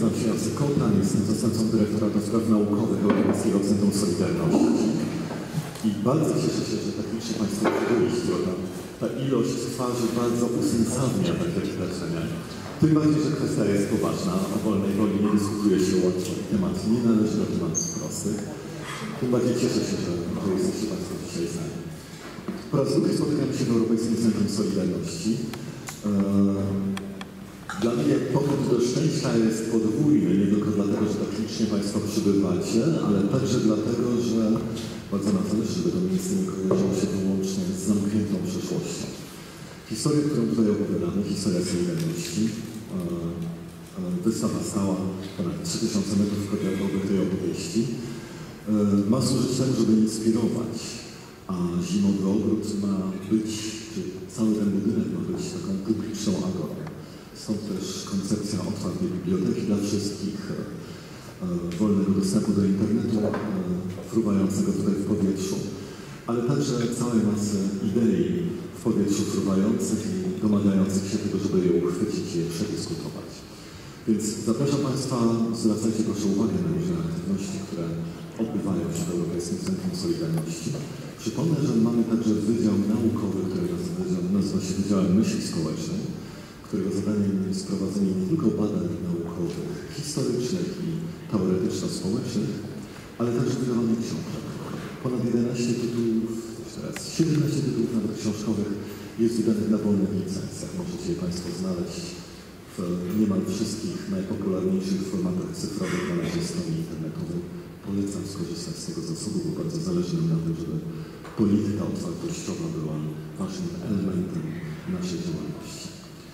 nazywam się Jacek Kołtan, jestem zastępcą dyrektora do spraw naukowych Europejskiego Centrum Solidarności. I bardzo cieszę się, że tak licznie Państwo przybyliście. Ta ilość twarzy bardzo usensownia takie wydarzenia. Tym bardziej, że kwestia jest poważna. O wolnej woli nie dyskutuje się łatwo. Temat nie należy do tematów prostych. Tym bardziej cieszę się, że jesteście Państwo dzisiaj z nami. Po raz drugi spotykamy się w Europejskim Centrum Solidarności. Dla mnie powód do szczęścia jest podwójny, nie tylko dlatego, że tak licznie Państwo przybywacie, ale także dlatego, że bardzo nam zależy, żeby to miejsce nie kojarzyło się wyłącznie z zamkniętą przeszłością. Historia, którą tutaj opowiadamy, historia Solidarności, wystawa stała ponad 3000 metrów kwadratowych tej opowieści, ma służyć temu, żeby inspirować, a Zimowy Ogród ma być, czy cały ten budynek ma być taką publiczną agorą. Stąd też koncepcja otwartej biblioteki dla wszystkich, wolnego dostępu do internetu, fruwającego tutaj w powietrzu, ale także całej masy idei w powietrzu fruwających i domagających się tego, żeby je uchwycić i je przedyskutować. Więc zapraszam Państwa, zwracajcie proszę uwagę na różne aktywności, które odbywają się w Europejskim Centrum Solidarności. Przypomnę, że mamy także wydział naukowy, który nazywa się Wydziałem Myśli Społecznej, którego zadaniem jest prowadzenie nie tylko badań naukowych, historycznych i teoretyczno-społecznych, ale także wydawanie książek. Ponad 11 tytułów, teraz 17 tytułów nawet książkowych jest wydanych na wolnych licencjach. Możecie je Państwo znaleźć w niemal wszystkich najpopularniejszych formatach cyfrowych na naszej stronie internetowej. Polecam skorzystać z tego zasobu, bo bardzo zależy nam na tym, żeby polityka otwartościowa była ważnym elementem naszej działalności.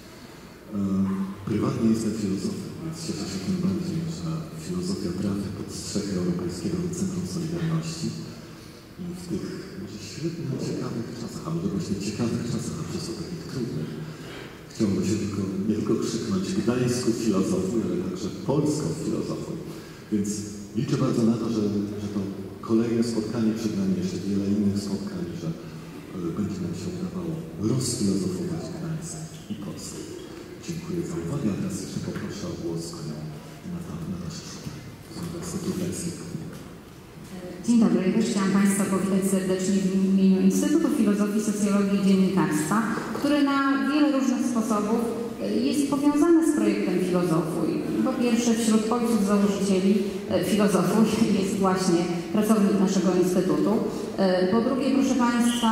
Prywatnie jestem filozofem, więc cieszę się tym bardziej, że filozofia trafia pod strzechy Europejskiego Centrum Solidarności i w tych może średnio ciekawych czasach, a może właśnie ciekawych czasach, a przez to takich trudnych, chciałbym się nie tylko krzyknąć Gdańsku filozofuj, ale także Polską filozofuj. Więc liczę bardzo na to, że to kolejne spotkanie przed nami, jeszcze wiele innych spotkań, że będzie nam się udawało rozfilozofować Gdańsk i Polskę. Dziękuję za uwagę, a teraz jeszcze poproszę o głos panią Nataszę z Uniwersytetu Gdańskiego. Dzień dobry, ja też chciałam Państwa powitać serdecznie w imieniu Instytutu Filozofii, Socjologii i Dziennikarstwa, który na wiele różnych sposobów jest powiązany z projektem Filozofuj. Po pierwsze, wśród ojców założycieli Filozofuj jest właśnie pracownik naszego Instytutu. Po drugie, proszę Państwa,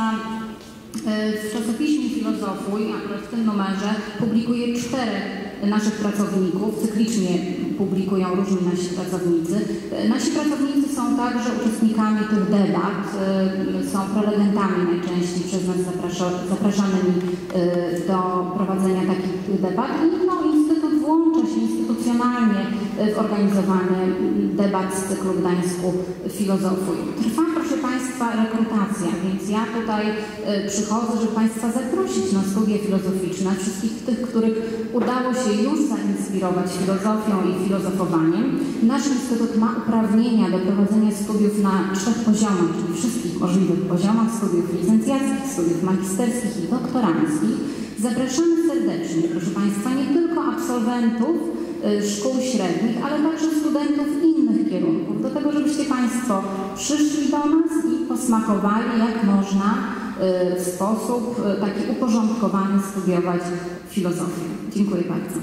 w czasopiśmie Filozofuj, akurat w tym numerze, publikuje 4 naszych pracowników, cyklicznie publikują różni nasi pracownicy. Nasi pracownicy są także uczestnikami tych debat, są prelegentami najczęściej przez nas zapraszanymi do prowadzenia takich debat. I Instytut włącza się instytucjonalnie w organizowanie debat z cyklu Gdańsku Filozofuj. Trwa, proszę Państwa, rekrutacja, więc ja tutaj przychodzę, żeby Państwa zaprosić na studia filozoficzne, wszystkich tych, których udało się już zainspirować filozofią i filozofowaniem. Nasz Instytut ma uprawnienia do prowadzenia studiów na 3 poziomach, czyli wszystkich możliwych poziomach, studiów licencjackich, studiów magisterskich i doktoranckich. Zapraszamy serdecznie, proszę Państwa, nie tylko absolwentów szkół średnich, ale także studentów innych kierunków, do tego, żebyście Państwo przyszli do nas i posmakowali, jak można w sposób taki uporządkowany studiować filozofię. Dziękuję bardzo.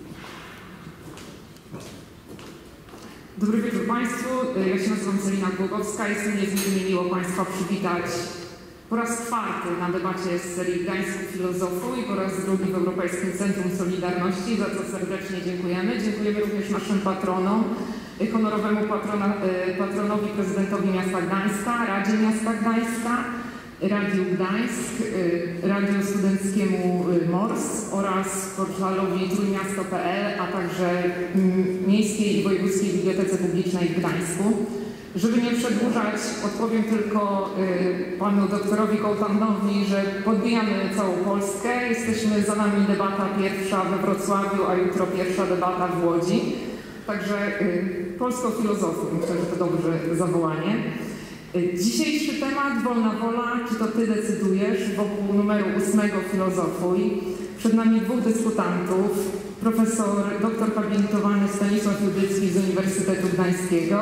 Dobry wieczór Państwu. Ja się nazywam Celina Głogowska. Jest mi niezmiernie miło Państwa przywitać po raz 4 na debacie z serii Gdańsku Filozofuj i po raz 2 w Europejskim Centrum Solidarności, za co serdecznie dziękujemy. Dziękujemy również naszym patronom, honorowemu patronowi prezydentowi miasta Gdańska, Radzie Miasta Gdańska, Radiu Gdańsk, Radiu Studenckiemu MORS oraz portalowi trójmiasto.pl, a także Miejskiej i Wojewódzkiej Bibliotece Publicznej w Gdańsku. Żeby nie przedłużać, odpowiem tylko panu doktorowi Kołtanowi, że podbijamy całą Polskę. Jesteśmy za nami debata pierwsza we Wrocławiu, a jutro pierwsza debata w Łodzi. Także polską filozofię, myślę, że to dobre zawołanie. Dzisiejszy temat, wolna wola, czy to ty decydujesz, wokół numeru 8 Filozofuj. Przed nami 2 dyskutantów. profesor doktor habilitowany Stanisław Judycki z Uniwersytetu Gdańskiego.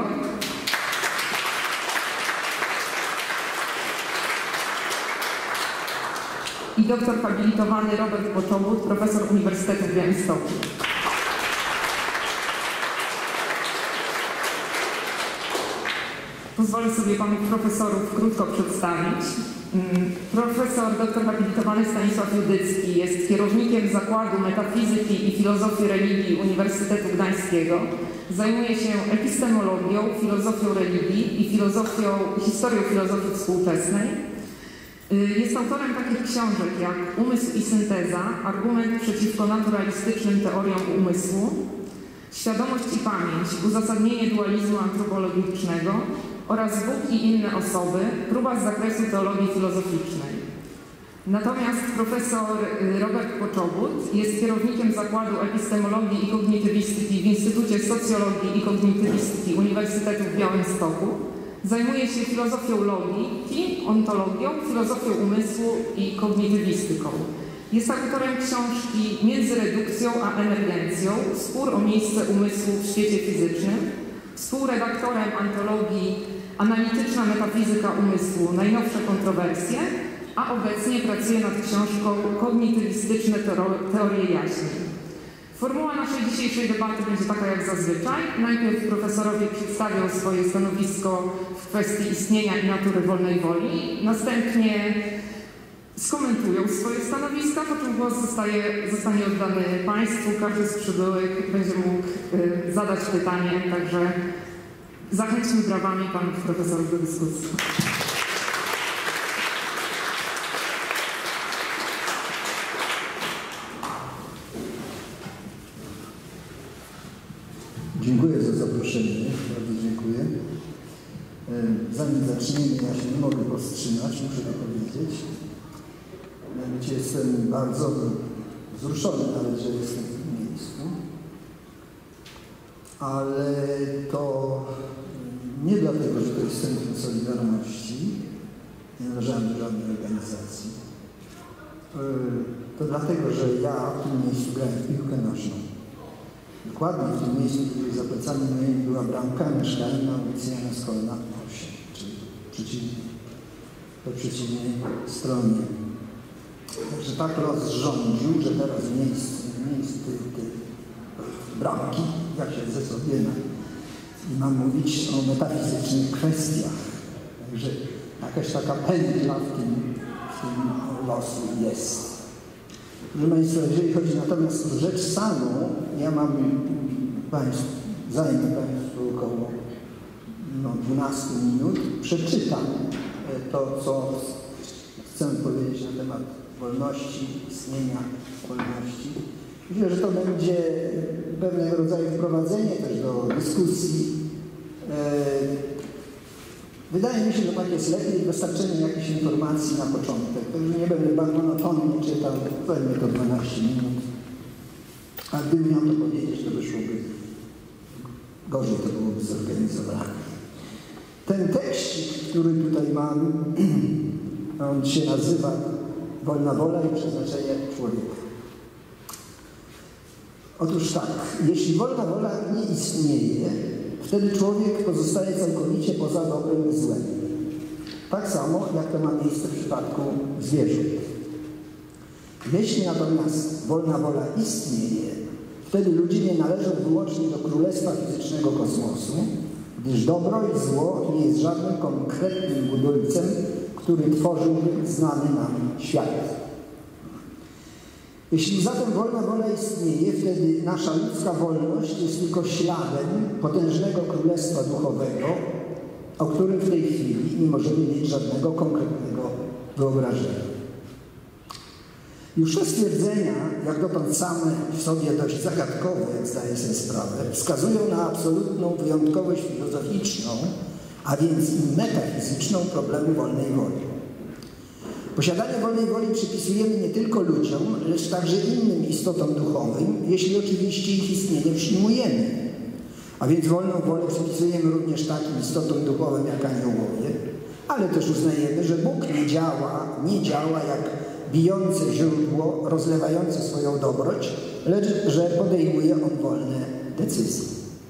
I doktor habilitowany Robert Poczobut, profesor Uniwersytetu w Białymstoku. Pozwolę sobie panów profesorów krótko przedstawić. Profesor dr habilitowany Stanisław Judycki jest kierownikiem Zakładu Metafizyki i Filozofii Religii Uniwersytetu Gdańskiego. Zajmuje się epistemologią, filozofią religii i historią filozofii współczesnej. Jest autorem takich książek jak Umysł i synteza, argument przeciwko naturalistycznym teoriom umysłu, Świadomość i pamięć, uzasadnienie dualizmu antropologicznego oraz Bóg i inne osoby, próba z zakresu teologii filozoficznej. Natomiast profesor Robert Poczobut jest kierownikiem Zakładu Epistemologii i Kognitywistyki w Instytucie Socjologii i Kognitywistyki Uniwersytetu w Białymstoku. Zajmuje się filozofią logiki, ontologią, filozofią umysłu i kognitywistyką. Jest autorem książki Między redukcją a emergencją. Spór o miejsce umysłu w świecie fizycznym. Współredaktorem antologii Analityczna metafizyka umysłu. Najnowsze kontrowersje. A obecnie pracuje nad książką Kognitywistyczne teorie jaźni. Formuła naszej dzisiejszej debaty będzie taka jak zazwyczaj. Najpierw profesorowie przedstawią swoje stanowisko w kwestii istnienia i natury wolnej woli. Następnie skomentują swoje stanowiska, po czym głos zostanie oddany Państwu. Każdy z przybyłych będzie mógł zadać pytanie, także zachęćmy brawami panów profesorów do dyskusji. Dziękuję za zaproszenie, bardzo dziękuję. Zanim zaczniemy, ja się nie mogę powstrzymać, muszę to powiedzieć. Mianowicie jestem bardzo wzruszony nawet, że jestem w tym miejscu. Ale to nie dlatego, że to jest Centrum Solidarności, nie należałem do żadnej organizacji. To dlatego, że ja w tym miejscu grałem w piłkę nożną. Dokładnie w tym miejscu, gdzie za plecami moimi była bramka, mieszkałem na ulicy Jana Skolna 8, czyli po przeciwnej stronie. Także tak rozrządził, że teraz w miejscu tej bramki ja siedzę sobie i mam mówić o metafizycznych kwestiach. Także jakaś taka pętla w tym losu jest. Proszę Państwa, jeżeli chodzi natomiast o rzecz samą, ja zajmę Państwu około 12 minut. Przeczytam to, co chcę powiedzieć na temat wolności, istnienia wolności. Myślę, że to będzie pewnego rodzaju wprowadzenie też do dyskusji. Wydaje mi się, że tak jest lepiej dostarczenie jakichś informacji na początek. Także nie będę bardzo monotonnie czytał, zajmie to 12 minut. A gdybym miał to powiedzieć, to wyszłoby gorzej, to byłoby zorganizowane. Ten tekst, który tutaj mam, on się nazywa Wolna wola i przeznaczenie człowieka. Otóż tak, jeśli wolna wola nie istnieje, wtedy człowiek pozostaje całkowicie poza dobrem i złem. Tak samo, jak to ma miejsce w przypadku zwierząt. Jeśli natomiast wolna wola istnieje, wtedy ludzie nie należą wyłącznie do królestwa fizycznego kosmosu, gdyż dobro i zło nie jest żadnym konkretnym budulcem, który tworzyłby znany nam świat. Jeśli zatem wolna wola istnieje, wtedy nasza ludzka wolność jest tylko śladem potężnego królestwa duchowego, o którym w tej chwili nie możemy mieć żadnego konkretnego wyobrażenia. Już te stwierdzenia, jak dotąd same w sobie dość zagadkowe, jak zdaję sobie sprawę, wskazują na absolutną wyjątkowość filozoficzną, a więc i metafizyczną problemu wolnej woli. Posiadanie wolnej woli przypisujemy nie tylko ludziom, lecz także innym istotom duchowym, jeśli oczywiście ich istnienie przyjmujemy. A więc wolną wolę przypisujemy również takim istotom duchowym jak aniołowie, ale też uznajemy, że Bóg nie działa jak bijące źródło rozlewające swoją dobroć, lecz że podejmuje on wolne decyzje.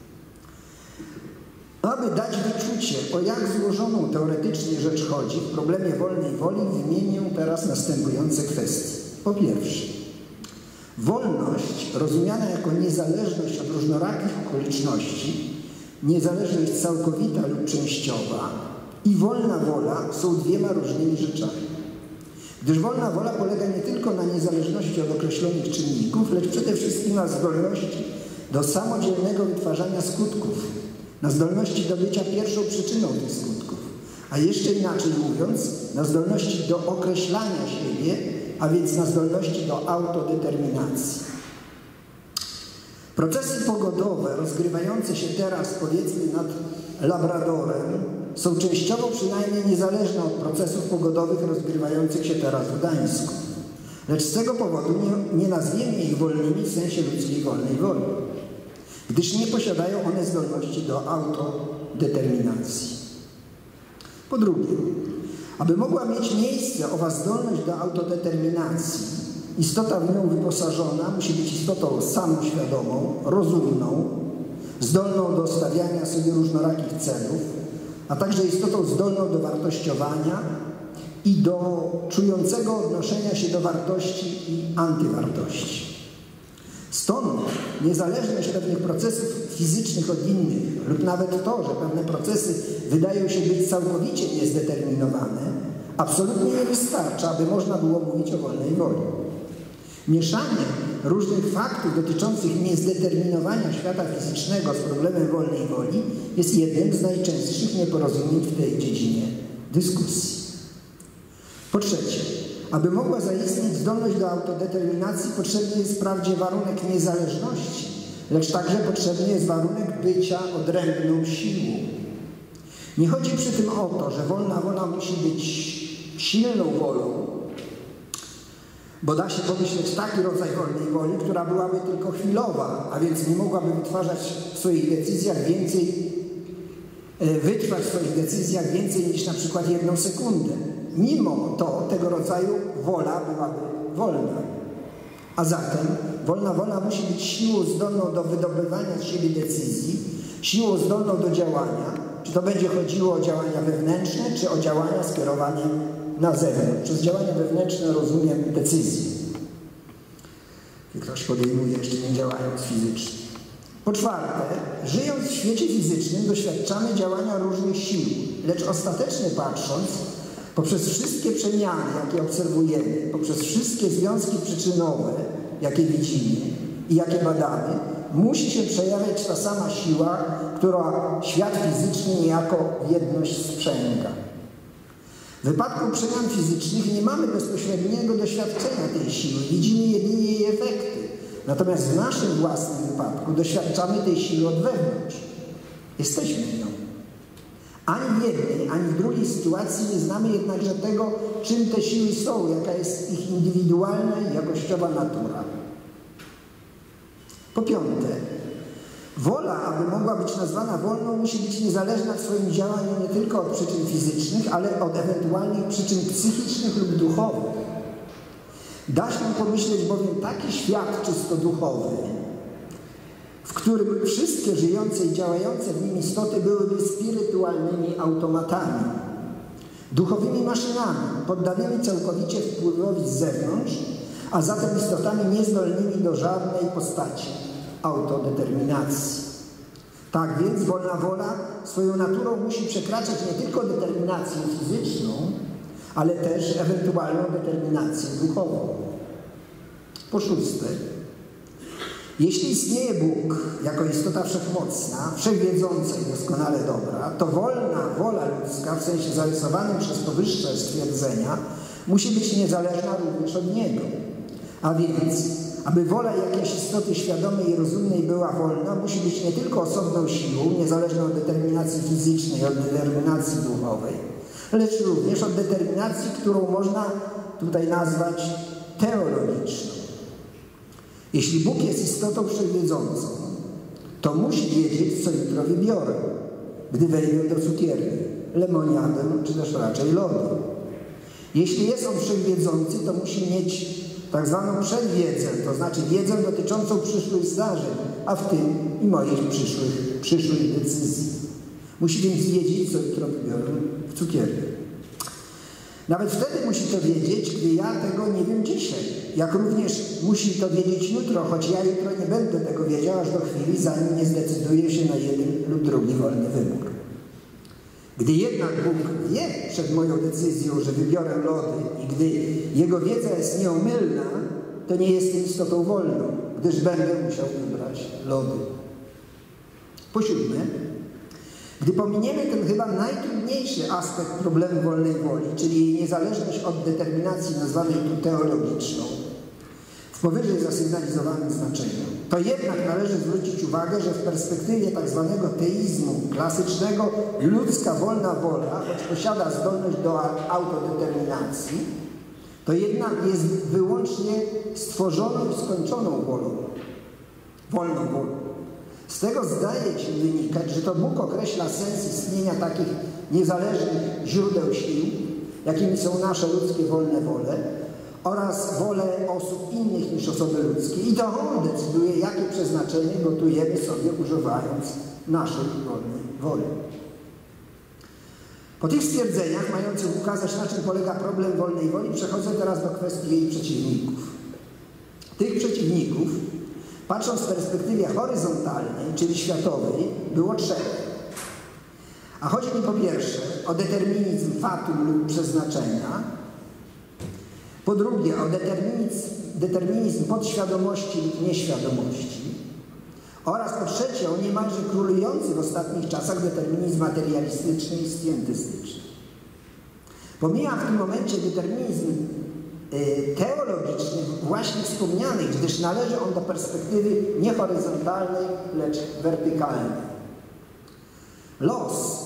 Aby dać wyczucie, o jak złożoną teoretycznie rzecz chodzi w problemie wolnej woli, wymienię teraz następujące kwestie. Po pierwsze, wolność rozumiana jako niezależność od różnorakich okoliczności, niezależność całkowita lub częściowa i wolna wola są dwiema różnymi rzeczami. Gdyż wolna wola polega nie tylko na niezależności od określonych czynników, lecz przede wszystkim na zdolności do samodzielnego wytwarzania skutków, na zdolności do bycia pierwszą przyczyną tych skutków, a jeszcze inaczej mówiąc, na zdolności do określania siebie, a więc na zdolności do autodeterminacji. Procesy pogodowe rozgrywające się teraz, powiedzmy, nad Labradorem są częściowo przynajmniej niezależne od procesów pogodowych rozgrywających się teraz w Gdańsku. Lecz z tego powodu nie nazwiemy ich wolnymi w sensie ludzkiej wolnej woli, gdyż nie posiadają one zdolności do autodeterminacji. Po drugie, aby mogła mieć miejsce owa zdolność do autodeterminacji, istota w nią wyposażona musi być istotą samoświadomą, rozumną, zdolną do stawiania sobie różnorakich celów, a także istotą zdolną do wartościowania i do czującego odnoszenia się do wartości i antywartości. Stąd niezależność pewnych procesów fizycznych od innych lub nawet to, że pewne procesy wydają się być całkowicie niezdeterminowane, absolutnie nie wystarcza, aby można było mówić o wolnej woli. Mieszanie różnych faktów dotyczących niezdeterminowania świata fizycznego z problemem wolnej woli jest jednym z najczęstszych nieporozumień w tej dziedzinie dyskusji. Po trzecie, aby mogła zaistnieć zdolność do autodeterminacji, potrzebny jest wprawdzie warunek niezależności, lecz także potrzebny jest warunek bycia odrębną siłą. Nie chodzi przy tym o to, że wolna wola musi być silną wolą, bo da się pomyśleć taki rodzaj wolnej woli, która byłaby tylko chwilowa, a więc nie mogłaby wytwarzać w swoich decyzjach wytrwać w swoich decyzjach więcej niż na przykład 1 sekundę. Mimo to tego rodzaju wola byłaby wolna. A zatem wolna wola musi być siłą zdolną do wydobywania z siebie decyzji, siłą zdolną do działania, czy to będzie chodziło o działania wewnętrzne, czy o działania skierowane na zewnątrz. Przez działania wewnętrzne rozumiem decyzję. Ktoś podejmuje, jeszcze nie działając fizycznie. Po czwarte, żyjąc w świecie fizycznym doświadczamy działania różnych sił, lecz ostatecznie patrząc, poprzez wszystkie przemiany, jakie obserwujemy, poprzez wszystkie związki przyczynowe, jakie widzimy i jakie badamy, musi się przejawiać ta sama siła, która świat fizyczny niejako w jedność sprzęga. W wypadku przemian fizycznych nie mamy bezpośredniego doświadczenia tej siły, widzimy jedynie jej efekty. Natomiast w naszym własnym wypadku doświadczamy tej siły od wewnątrz. Jesteśmy nią. Ani w jednej, ani w drugiej sytuacji nie znamy jednakże tego, czym te siły są, jaka jest ich indywidualna i jakościowa natura. Po piąte, wola, aby mogła być nazwana wolną, musi być niezależna w swoim działaniu nie tylko od przyczyn fizycznych, ale od ewentualnych przyczyn psychicznych lub duchowych. Da się pomyśleć bowiem taki świat czysto duchowy, w którym wszystkie żyjące i działające w nim istoty byłyby spirytualnymi automatami, duchowymi maszynami, poddanymi całkowicie wpływowi z zewnątrz, a zatem istotami niezdolnymi do żadnej postaci autodeterminacji. Tak więc wolna wola swoją naturą musi przekraczać nie tylko determinację fizyczną, ale też ewentualną determinację duchową. Po szóste, jeśli istnieje Bóg jako istota wszechmocna, wszechwiedząca i doskonale dobra, to wolna wola ludzka, w sensie zarysowanym przez powyższe stwierdzenia, musi być niezależna również od Niego. A więc, aby wola jakiejś istoty świadomej i rozumnej była wolna, musi być nie tylko osobną siłą, niezależną od determinacji fizycznej, od determinacji duchowej, lecz również od determinacji, którą można tutaj nazwać teologiczną. Jeśli Bóg jest istotą wszechwiedzącą, to musi wiedzieć, co jutro wybiorę, gdy wejdę do cukierni, lemoniadę czy też raczej lody. Jeśli jest On wszechwiedzący, to musi mieć tak zwaną przedwiedzę, to znaczy wiedzę dotyczącą przyszłych zdarzeń, a w tym i moich przyszłych decyzji. Musi więc wiedzieć, co jutro wybiorę w cukierni. Nawet wtedy musi to wiedzieć, gdy ja tego nie wiem dzisiaj. Jak również musi to wiedzieć jutro, choć ja jutro nie będę tego wiedział aż do chwili, zanim nie zdecyduję się na jeden lub drugi wolny wybór. Gdy jednak Bóg wie przed moją decyzją, że wybiorę lody i gdy Jego wiedza jest nieomylna, to nie jestem istotą wolną, gdyż będę musiał wybrać lody. Po siódme, gdy pominiemy ten chyba najtrudniejszy aspekt problemu wolnej woli, czyli jej niezależność od determinacji nazwanej tu teologiczną, w powyżej zasygnalizowanym znaczeniu, to jednak należy zwrócić uwagę, że w perspektywie tak zwanego teizmu klasycznego ludzka wolna wola, choć posiada zdolność do autodeterminacji, to jednak jest wyłącznie stworzoną i skończoną wolą, wolną wolą. Z tego zdaje się wynikać, że to Bóg określa sens istnienia takich niezależnych źródeł sił, jakimi są nasze ludzkie wolne wole oraz wole osób innych niż osoby ludzkie. I to On decyduje, jakie przeznaczenie gotujemy sobie, używając naszej wolnej woli. Po tych stwierdzeniach, mających ukazać, na czym polega problem wolnej woli, przechodzę teraz do kwestii jej przeciwników. Tych przeciwników, patrząc w perspektywie horyzontalnej, czyli światowej, było trzech. A chodzi mi po pierwsze o determinizm fatum lub przeznaczenia, po drugie o determinizm podświadomości lub nieświadomości oraz po trzecie o niemalże królujący w ostatnich czasach determinizm materialistyczny i scientystyczny. Pomijam w tym momencie determinizm teologicznych właśnie wspomnianych, gdyż należy on do perspektywy nie horyzontalnej, lecz wertykalnej. Los,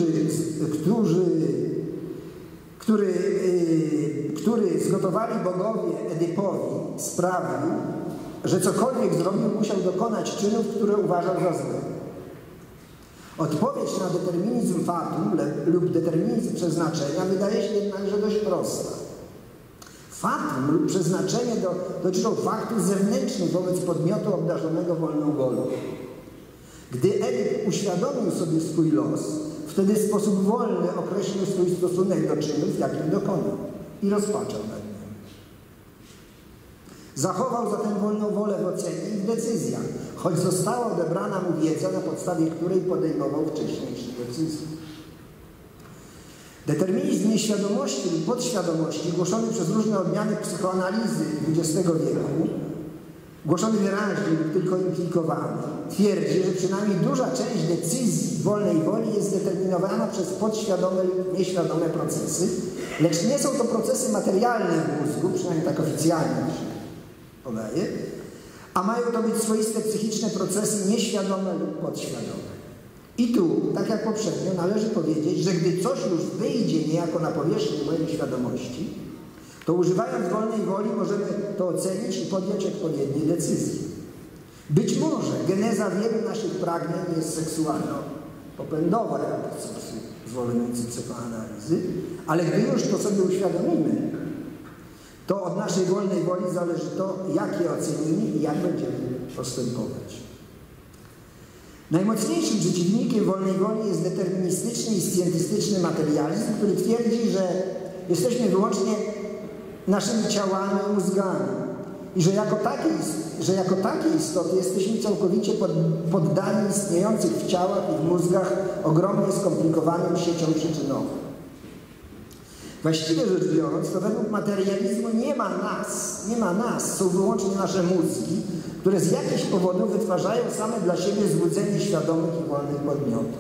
który zgotowali bogowie Edypowi, sprawił, że cokolwiek zrobił, musiał dokonać czynów, które uważał za złe. Odpowiedź na determinizm fatum lub determinizm przeznaczenia wydaje się jednakże dość prosta. Fatum lub przeznaczenie dotyczą faktów zewnętrznych wobec podmiotu obdarzonego wolną wolą. Gdy Edyp uświadomił sobie swój los, wtedy w sposób wolny określił swój stosunek do czynów, jakim dokonał i rozpaczał nad nim. Zachował zatem wolną wolę w ocenie i w decyzjach, choć została odebrana mu wiedza, na podstawie której podejmował wcześniejsze decyzje. Determinizm nieświadomości lub podświadomości, głoszony przez różne odmiany psychoanalizy XX wieku, głoszony wyraźnie lub tylko implikowany, twierdzi, że przynajmniej duża część decyzji wolnej woli jest zdeterminowana przez podświadome lub nieświadome procesy, lecz nie są to procesy materialne w mózgu, przynajmniej tak oficjalnie się podaje, a mają to być swoiste psychiczne procesy nieświadome lub podświadome. I tu, tak jak poprzednio, należy powiedzieć, że gdy coś już wyjdzie niejako na powierzchnię mojej świadomości, to używając wolnej woli możemy to ocenić i podjąć odpowiednie decyzje. Być może geneza wielu naszych pragnień jest seksualno-popędowa, jak chcą zwolennicy psychoanalizy, ale gdy już to sobie uświadomimy, to od naszej wolnej woli zależy to, jak je ocenimy i jak będziemy postępować. Najmocniejszym przeciwnikiem wolnej woli jest deterministyczny i scientystyczny materializm, który twierdzi, że jesteśmy wyłącznie naszymi ciałami i mózgami i że jako takie istoty jesteśmy całkowicie poddani istniejących w ciałach i w mózgach ogromnie skomplikowanym siecią przyczynową. Właściwie rzecz biorąc, to według materializmu nie ma nas, są wyłącznie nasze mózgi, które z jakichś powodów wytwarzają same dla siebie złudzenie świadomych i wolnych podmiotów.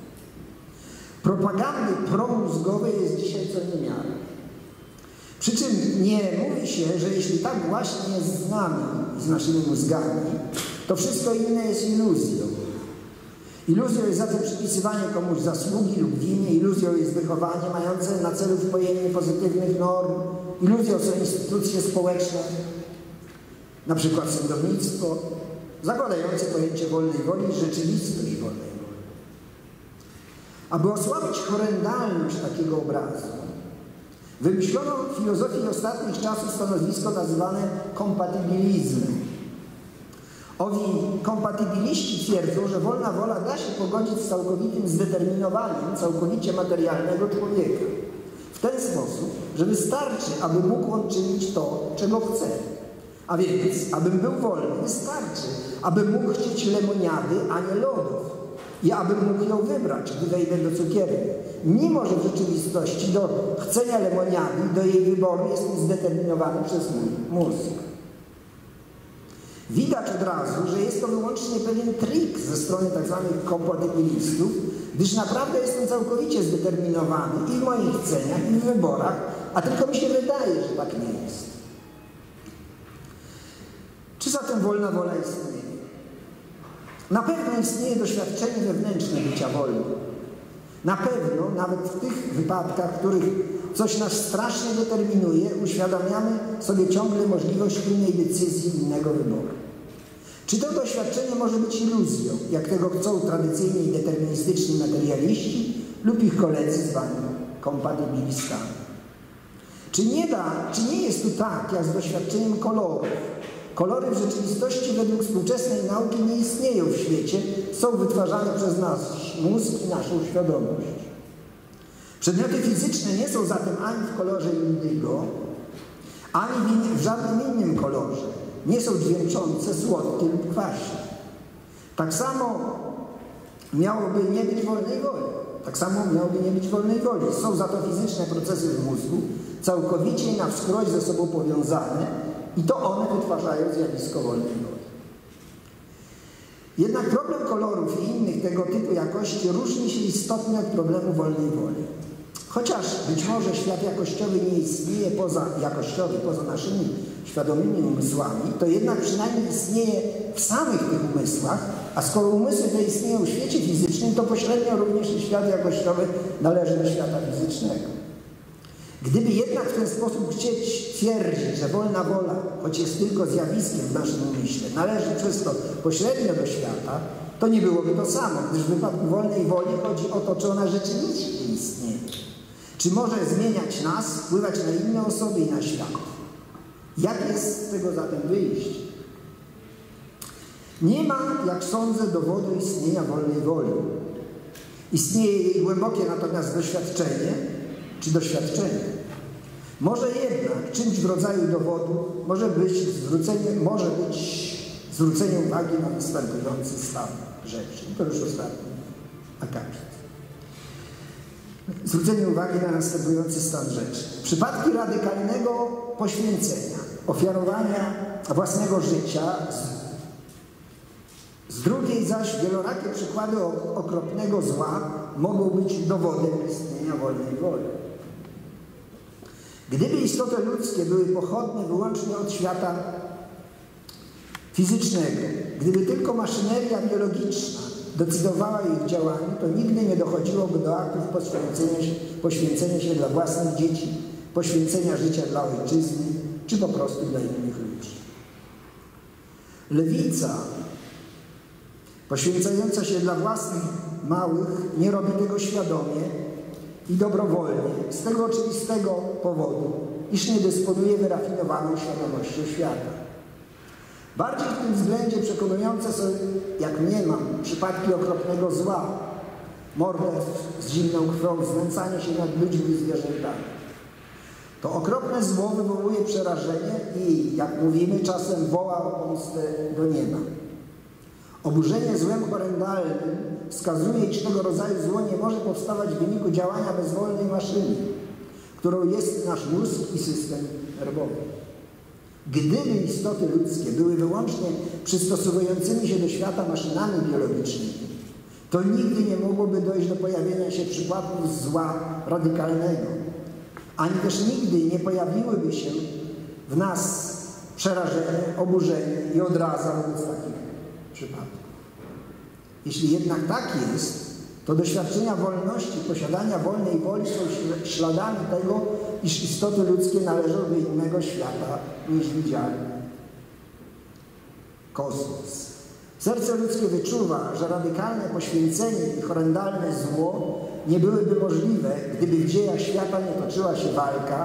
Propagandy promózgowej jest dzisiaj co niemiara. Przy czym nie mówi się, że jeśli tak właśnie jest z nami i z naszymi mózgami, to wszystko inne jest iluzją. Iluzją jest zatem przypisywanie komuś zasługi lub winy, iluzją jest wychowanie mające na celu wpojenie pozytywnych norm, iluzją są instytucje społeczne, na przykład sądownictwo, zakładające pojęcie wolnej woli i rzeczywistość wolnej woli. Aby osłabić horrendalność takiego obrazu, Wymyślono w filozofii ostatnich czasów stanowisko nazywane kompatybilizmem. Owi kompatybiliści twierdzą, że wolna wola da się pogodzić z całkowitym zdeterminowaniem całkowicie materialnego człowieka. W ten sposób, że wystarczy, aby mógł on czynić to, czego chce. A więc, abym był wolny, wystarczy, aby mógł chcieć lemoniady, a nie lodów. I abym mógł ją wybrać, gdy wejdę do cukierni. Mimo że w rzeczywistości do chcenia lemoniady i do jej wyboru jestem zdeterminowany przez mój mózg. Widać od razu, że jest to wyłącznie pewien trik ze strony tzw. kompatybilistów, gdyż naprawdę jestem całkowicie zdeterminowany i w moich chceniach, i w wyborach, a tylko mi się wydaje, że tak nie jest. Czy zatem wolna wola istnieje? Na pewno istnieje doświadczenie wewnętrzne bycia wolnym. Na pewno, nawet w tych wypadkach, w których coś nas strasznie determinuje, uświadamiamy sobie ciągle możliwość innej decyzji, innego wyboru. Czy to doświadczenie może być iluzją, jak tego chcą tradycyjni i deterministyczni materialiści lub ich koledzy zwani kompatybilistami? Czy nie jest tu tak, jak z doświadczeniem kolorów? Kolory w rzeczywistości według współczesnej nauki nie istnieją w świecie, są wytwarzane przez nasz mózg i naszą świadomość. Przedmioty fizyczne nie są zatem ani w kolorze indygo, ani w żadnym innym kolorze. Nie są dźwięczące, słodkie lub kwaśne. Tak samo miałoby nie być wolnej woli. Są za to fizyczne procesy w mózgu, całkowicie i na wskroś ze sobą powiązane i to one wytwarzają zjawisko wolnej woli. Jednak problem kolorów i innych tego typu jakości różni się istotnie od problemu wolnej woli. Chociaż być może świat jakościowy nie istnieje poza naszymi świadomymi umysłami, to jednak przynajmniej istnieje w samych tych umysłach, a skoro umysły te istnieją w świecie fizycznym, to pośrednio również i świat jakościowy należy do świata fizycznego. Gdyby jednak w ten sposób chcieć twierdzić, że wolna wola, choć jest tylko zjawiskiem w naszym umyśle, należy przez to pośrednio do świata, to nie byłoby to samo, gdyż w wypadku wolnej woli chodzi o to, czy ona rzeczywiście istnieje. Czy może zmieniać nas, wpływać na inne osoby i na świat? Jak jest z tego zatem wyjść? Nie ma, jak sądzę, dowodu istnienia wolnej woli. Istnieje jej głębokie natomiast doświadczenie, czy doświadczenie. Może jednak czymś w rodzaju dowodu może być zwrócenie uwagi na następujący stan rzeczy. To już ostatni akapit. Zwrócenie uwagi na następujący stan rzeczy. Przypadki radykalnego poświęcenia, ofiarowania własnego życia, z drugiej zaś wielorakie przykłady okropnego zła mogą być dowodem istnienia wolnej woli. Gdyby istoty ludzkie były pochodne wyłącznie od świata fizycznego, gdyby tylko maszyneria biologiczna decydowała ich działaniu, to nigdy nie dochodziłoby do aktów poświęcenia się dla własnych dzieci, poświęcenia życia dla ojczyzny, czy po prostu dla innych ludzi. Lewica, poświęcająca się dla własnych małych, nie robi tego świadomie i dobrowolnie, z tego oczywistego powodu, iż nie dysponuje wyrafinowaną świadomością świata. Bardziej w tym względzie przekonujące są, jak mniemam, przypadki okropnego zła, morderstw z zimną krwią, znęcanie się nad ludźmi i zwierzętami. To okropne zło wywołuje przerażenie i, jak mówimy, czasem woła o pomstę do nieba. Oburzenie złem horrendalnym wskazuje, iż tego rodzaju zło nie może powstawać w wyniku działania bezwolnej maszyny, którą jest nasz mózg i system nerwowy. Gdyby istoty ludzkie były wyłącznie przystosowującymi się do świata maszynami biologicznymi, to nigdy nie mogłoby dojść do pojawienia się przypadków zła radykalnego, ani też nigdy nie pojawiłyby się w nas przerażenie, oburzenie i odraza wobec takich przypadków. Jeśli jednak tak jest, to doświadczenia wolności, posiadania wolnej woli są śladami tego, iż istoty ludzkie należą do innego świata niż widzialny kosmos. Serce ludzkie wyczuwa, że radykalne poświęcenie i horrendalne zło nie byłyby możliwe, gdyby w dziejach świata nie toczyła się walka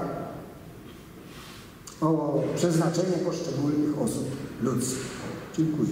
o przeznaczenie poszczególnych osób ludzkich. Dziękuję.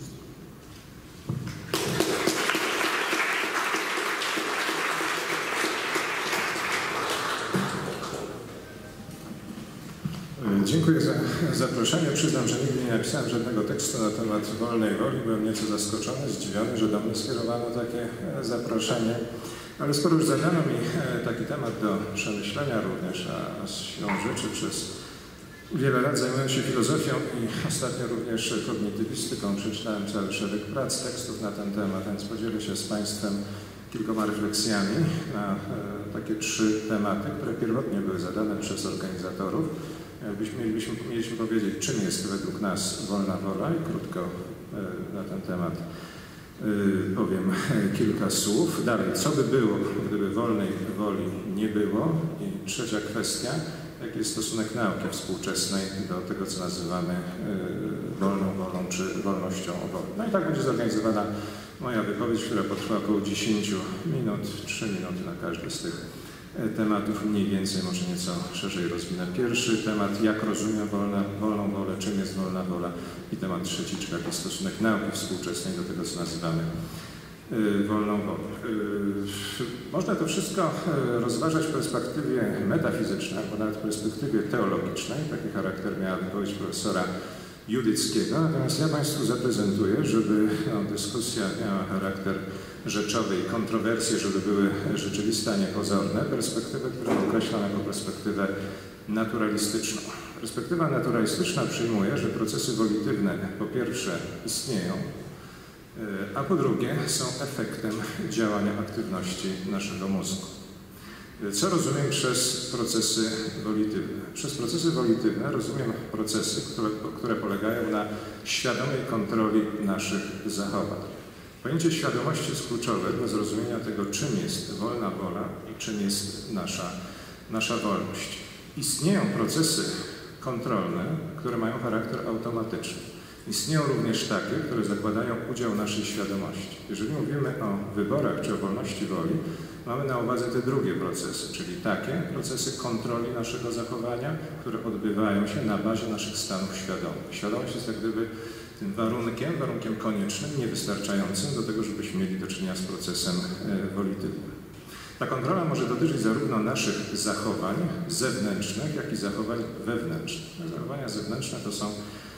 Dziękuję za zaproszenie. Przyznam, że nigdy nie napisałem żadnego tekstu na temat wolnej woli. Byłem nieco zaskoczony, zdziwiony, że do mnie skierowano takie zaproszenie. Ale skoro już zadano mi taki temat do przemyślenia również, a z siłą rzeczy przez wiele lat zajmuję się filozofią i ostatnio również kognitywistyką, przeczytałem cały szereg prac, tekstów na ten temat, więc podzielę się z Państwem kilkoma refleksjami na takie 3 tematy, które pierwotnie były zadane przez organizatorów. Mieliśmy powiedzieć, czym jest według nas wolna wola i krótko na ten temat powiem kilka słów. Dalej, co by było, gdyby wolnej woli nie było? I trzecia kwestia, jaki jest stosunek nauki współczesnej do tego, co nazywamy wolną wolą czy wolnością woli. No i tak będzie zorganizowana moja wypowiedź, która potrwa około 10 minut, 3 minuty na każdy z tych tematów, mniej więcej, może nieco szerzej rozwinę. Pierwszy temat, jak rozumiem wolną wolę, czym jest wolna wola, i temat trzeci, czy jaki jest stosunek nauki współczesnej do tego, co nazywamy wolną wolą. Można to wszystko rozważać w perspektywie metafizycznej, albo nawet w perspektywie teologicznej. Taki charakter miała wypowiedź profesora Judyckiego. Natomiast ja Państwu zaprezentuję, żeby dyskusja miała charakter rzeczowy i kontrowersje, żeby były rzeczywiste, a nie pozorne, perspektywę, którą określam jako perspektywę naturalistyczną. Perspektywa naturalistyczna przyjmuje, że procesy wolitywne po pierwsze istnieją, a po drugie są efektem działania aktywności naszego mózgu. Co rozumiem przez procesy wolitywne? Przez procesy wolitywne rozumiem procesy, które polegają na świadomej kontroli naszych zachowań. Pojęcie świadomości jest kluczowe dla zrozumienia tego, czym jest wolna wola i czym jest nasza wolność. Istnieją procesy kontrolne, które mają charakter automatyczny. Istnieją również takie, które zakładają udział naszej świadomości. Jeżeli mówimy o wyborach czy o wolności woli, mamy na uwadze te drugie procesy, czyli takie procesy kontroli naszego zachowania, które odbywają się na bazie naszych stanów świadomych. Świadomość jest jak gdyby tym warunkiem koniecznym, niewystarczającym do tego, żebyśmy mieli do czynienia z procesem wolitywnym. Ta kontrola może dotyczyć zarówno naszych zachowań zewnętrznych, jak i zachowań wewnętrznych. Zachowania zewnętrzne to są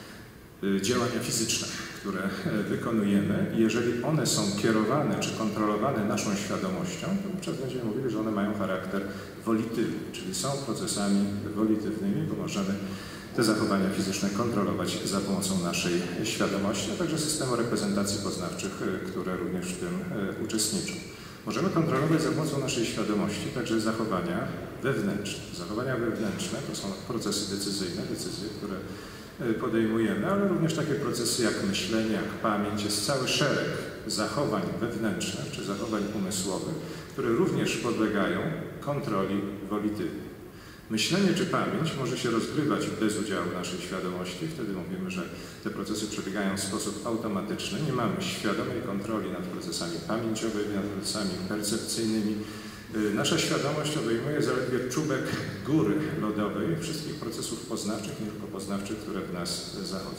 działania fizyczne, które wykonujemy. I jeżeli one są kierowane czy kontrolowane naszą świadomością, to wówczas będziemy mówili, że one mają charakter wolitywny, czyli są procesami wolitywnymi, bo możemy te zachowania fizyczne kontrolować za pomocą naszej świadomości, a także systemu reprezentacji poznawczych, które również w tym uczestniczą. Możemy kontrolować za pomocą naszej świadomości także zachowania wewnętrzne. Zachowania wewnętrzne to są procesy decyzyjne, decyzje, które podejmujemy, ale również takie procesy jak myślenie, jak pamięć. Jest cały szereg zachowań wewnętrznych czy zachowań umysłowych, które również podlegają kontroli wolitywnej. Myślenie czy pamięć może się rozgrywać bez udziału naszej świadomości. Wtedy mówimy, że te procesy przebiegają w sposób automatyczny. Nie mamy świadomej kontroli nad procesami pamięciowymi, nad procesami percepcyjnymi. Nasza świadomość obejmuje zaledwie czubek góry lodowej wszystkich procesów poznawczych, nie tylko poznawczych, które w nas zachodzą.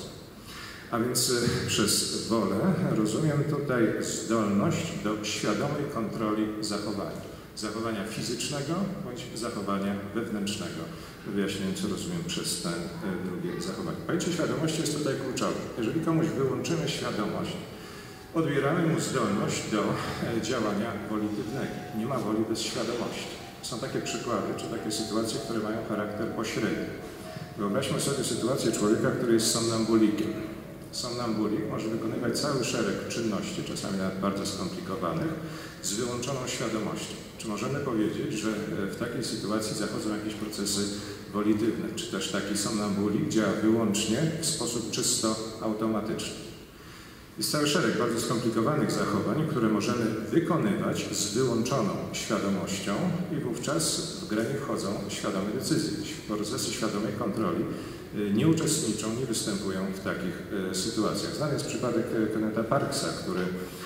A więc przez wolę rozumiem tutaj zdolność do świadomej kontroli zachowania fizycznego bądź zachowania wewnętrznego. Wyjaśnię, co rozumiem przez te drugie zachowanie. Pojęcie świadomości jest tutaj kluczowe. Jeżeli komuś wyłączymy świadomość, odbieramy mu zdolność do działania wolitywnego. Nie ma woli bez świadomości. Są takie przykłady, czy takie sytuacje, które mają charakter pośredni. Wyobraźmy sobie sytuację człowieka, który jest somnambulikiem. Somnambulik może wykonywać cały szereg czynności, czasami nawet bardzo skomplikowanych, z wyłączoną świadomością. Czy możemy powiedzieć, że w takiej sytuacji zachodzą jakieś procesy wolitywne, czy też taki somnambulik działa wyłącznie w sposób czysto automatyczny? Jest cały szereg bardzo skomplikowanych zachowań, które możemy wykonywać z wyłączoną świadomością i wówczas w grę nie wchodzą świadome decyzje, procesy świadomej kontroli nie uczestniczą, nie występują w takich sytuacjach. Znany jest przypadek Kennetha Parksa, który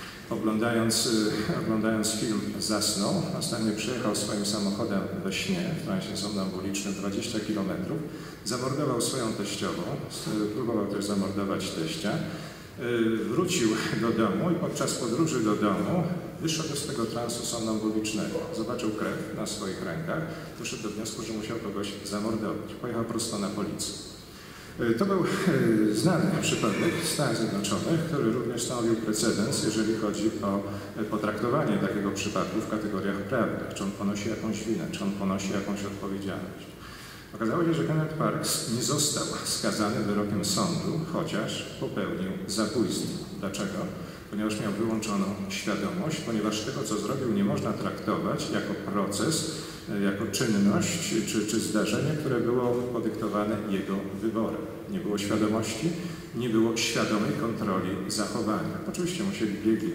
oglądając film zasnął, następnie przyjechał swoim samochodem we śnie, w transie somnambulicznym 20 km, zamordował swoją teściową, próbował też zamordować teścia, wrócił do domu i podczas podróży do domu wyszedł z tego transu somnambulicznego. Zobaczył krew na swoich rękach, doszedł do wniosku, że musiał kogoś zamordować. Pojechał prosto na policję. To był znany przypadek w Stanach Zjednoczonych, który również stanowił precedens, jeżeli chodzi o potraktowanie takiego przypadku w kategoriach prawnych. Czy on ponosi jakąś winę, czy on ponosi jakąś odpowiedzialność. Okazało się, że Kenneth Parks nie został skazany wyrokiem sądu, chociaż popełnił zabójstwo. Dlaczego? Ponieważ miał wyłączoną świadomość, ponieważ tego, co zrobił, nie można traktować jako proces, jako czynność czy zdarzenie, które było podyktowane jego wyborem. Nie było świadomości, nie było świadomej kontroli zachowania. Oczywiście musieli biegli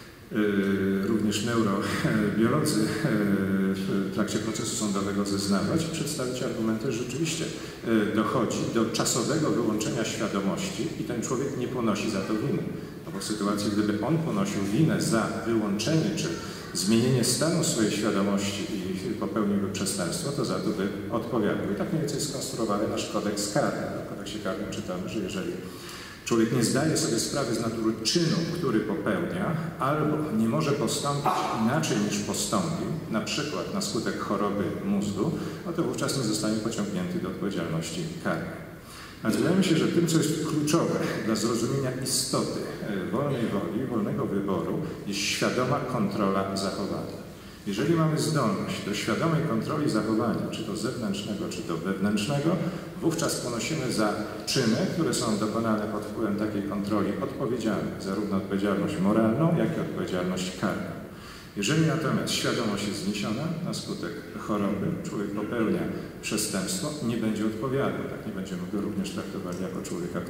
również neurobiolodzy w trakcie procesu sądowego zeznawać i przedstawić argumenty, że rzeczywiście dochodzi do czasowego wyłączenia świadomości i ten człowiek nie ponosi za to winy. No bo w sytuacji, gdyby on ponosił winę za wyłączenie czy zmienienie stanu swojej świadomości i popełniłby przestępstwo, to za to by odpowiadał. I tak mniej więcej jest skonstruowany nasz kodeks karny. W kodeksie karnym czytamy, że jeżeli człowiek nie zdaje sobie sprawy z natury czynu, który popełnia, albo nie może postąpić inaczej niż postąpił, na przykład na skutek choroby mózgu, no to wówczas nie zostanie pociągnięty do odpowiedzialności karnej. A wydaje mi się, że tym, co jest kluczowe dla zrozumienia istoty wolnej woli, wolnego wyboru, jest świadoma kontrola zachowania. Jeżeli mamy zdolność do świadomej kontroli zachowania, czy to zewnętrznego, czy to wewnętrznego, wówczas ponosimy za czyny, które są dokonane pod wpływem takiej kontroli odpowiedzialność, zarówno odpowiedzialność moralną, jak i odpowiedzialność karną. Jeżeli natomiast świadomość jest zniesiona na skutek choroby, człowiek popełnia przestępstwo, nie będzie odpowiadał. Tak nie będziemy go również traktowali jako człowieka,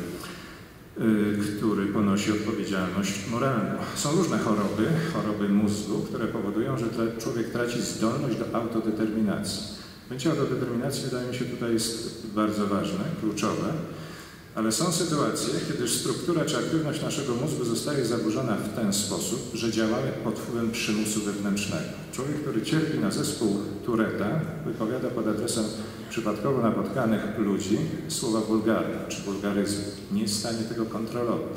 który ponosi odpowiedzialność moralną. Są różne choroby mózgu, które powodują, że człowiek traci zdolność do autodeterminacji. Pojęcie autodeterminacji wydaje mi się tutaj jest bardzo ważne, kluczowe, ale są sytuacje, kiedy struktura czy aktywność naszego mózgu zostaje zaburzona w ten sposób, że działamy pod wpływem przymusu wewnętrznego. Człowiek, który cierpi na zespół Touretta, wypowiada pod adresem przypadkowo napotkanych ludzi słowa wulgarne czy wulgaryzm. Nie jest w stanie tego kontrolować.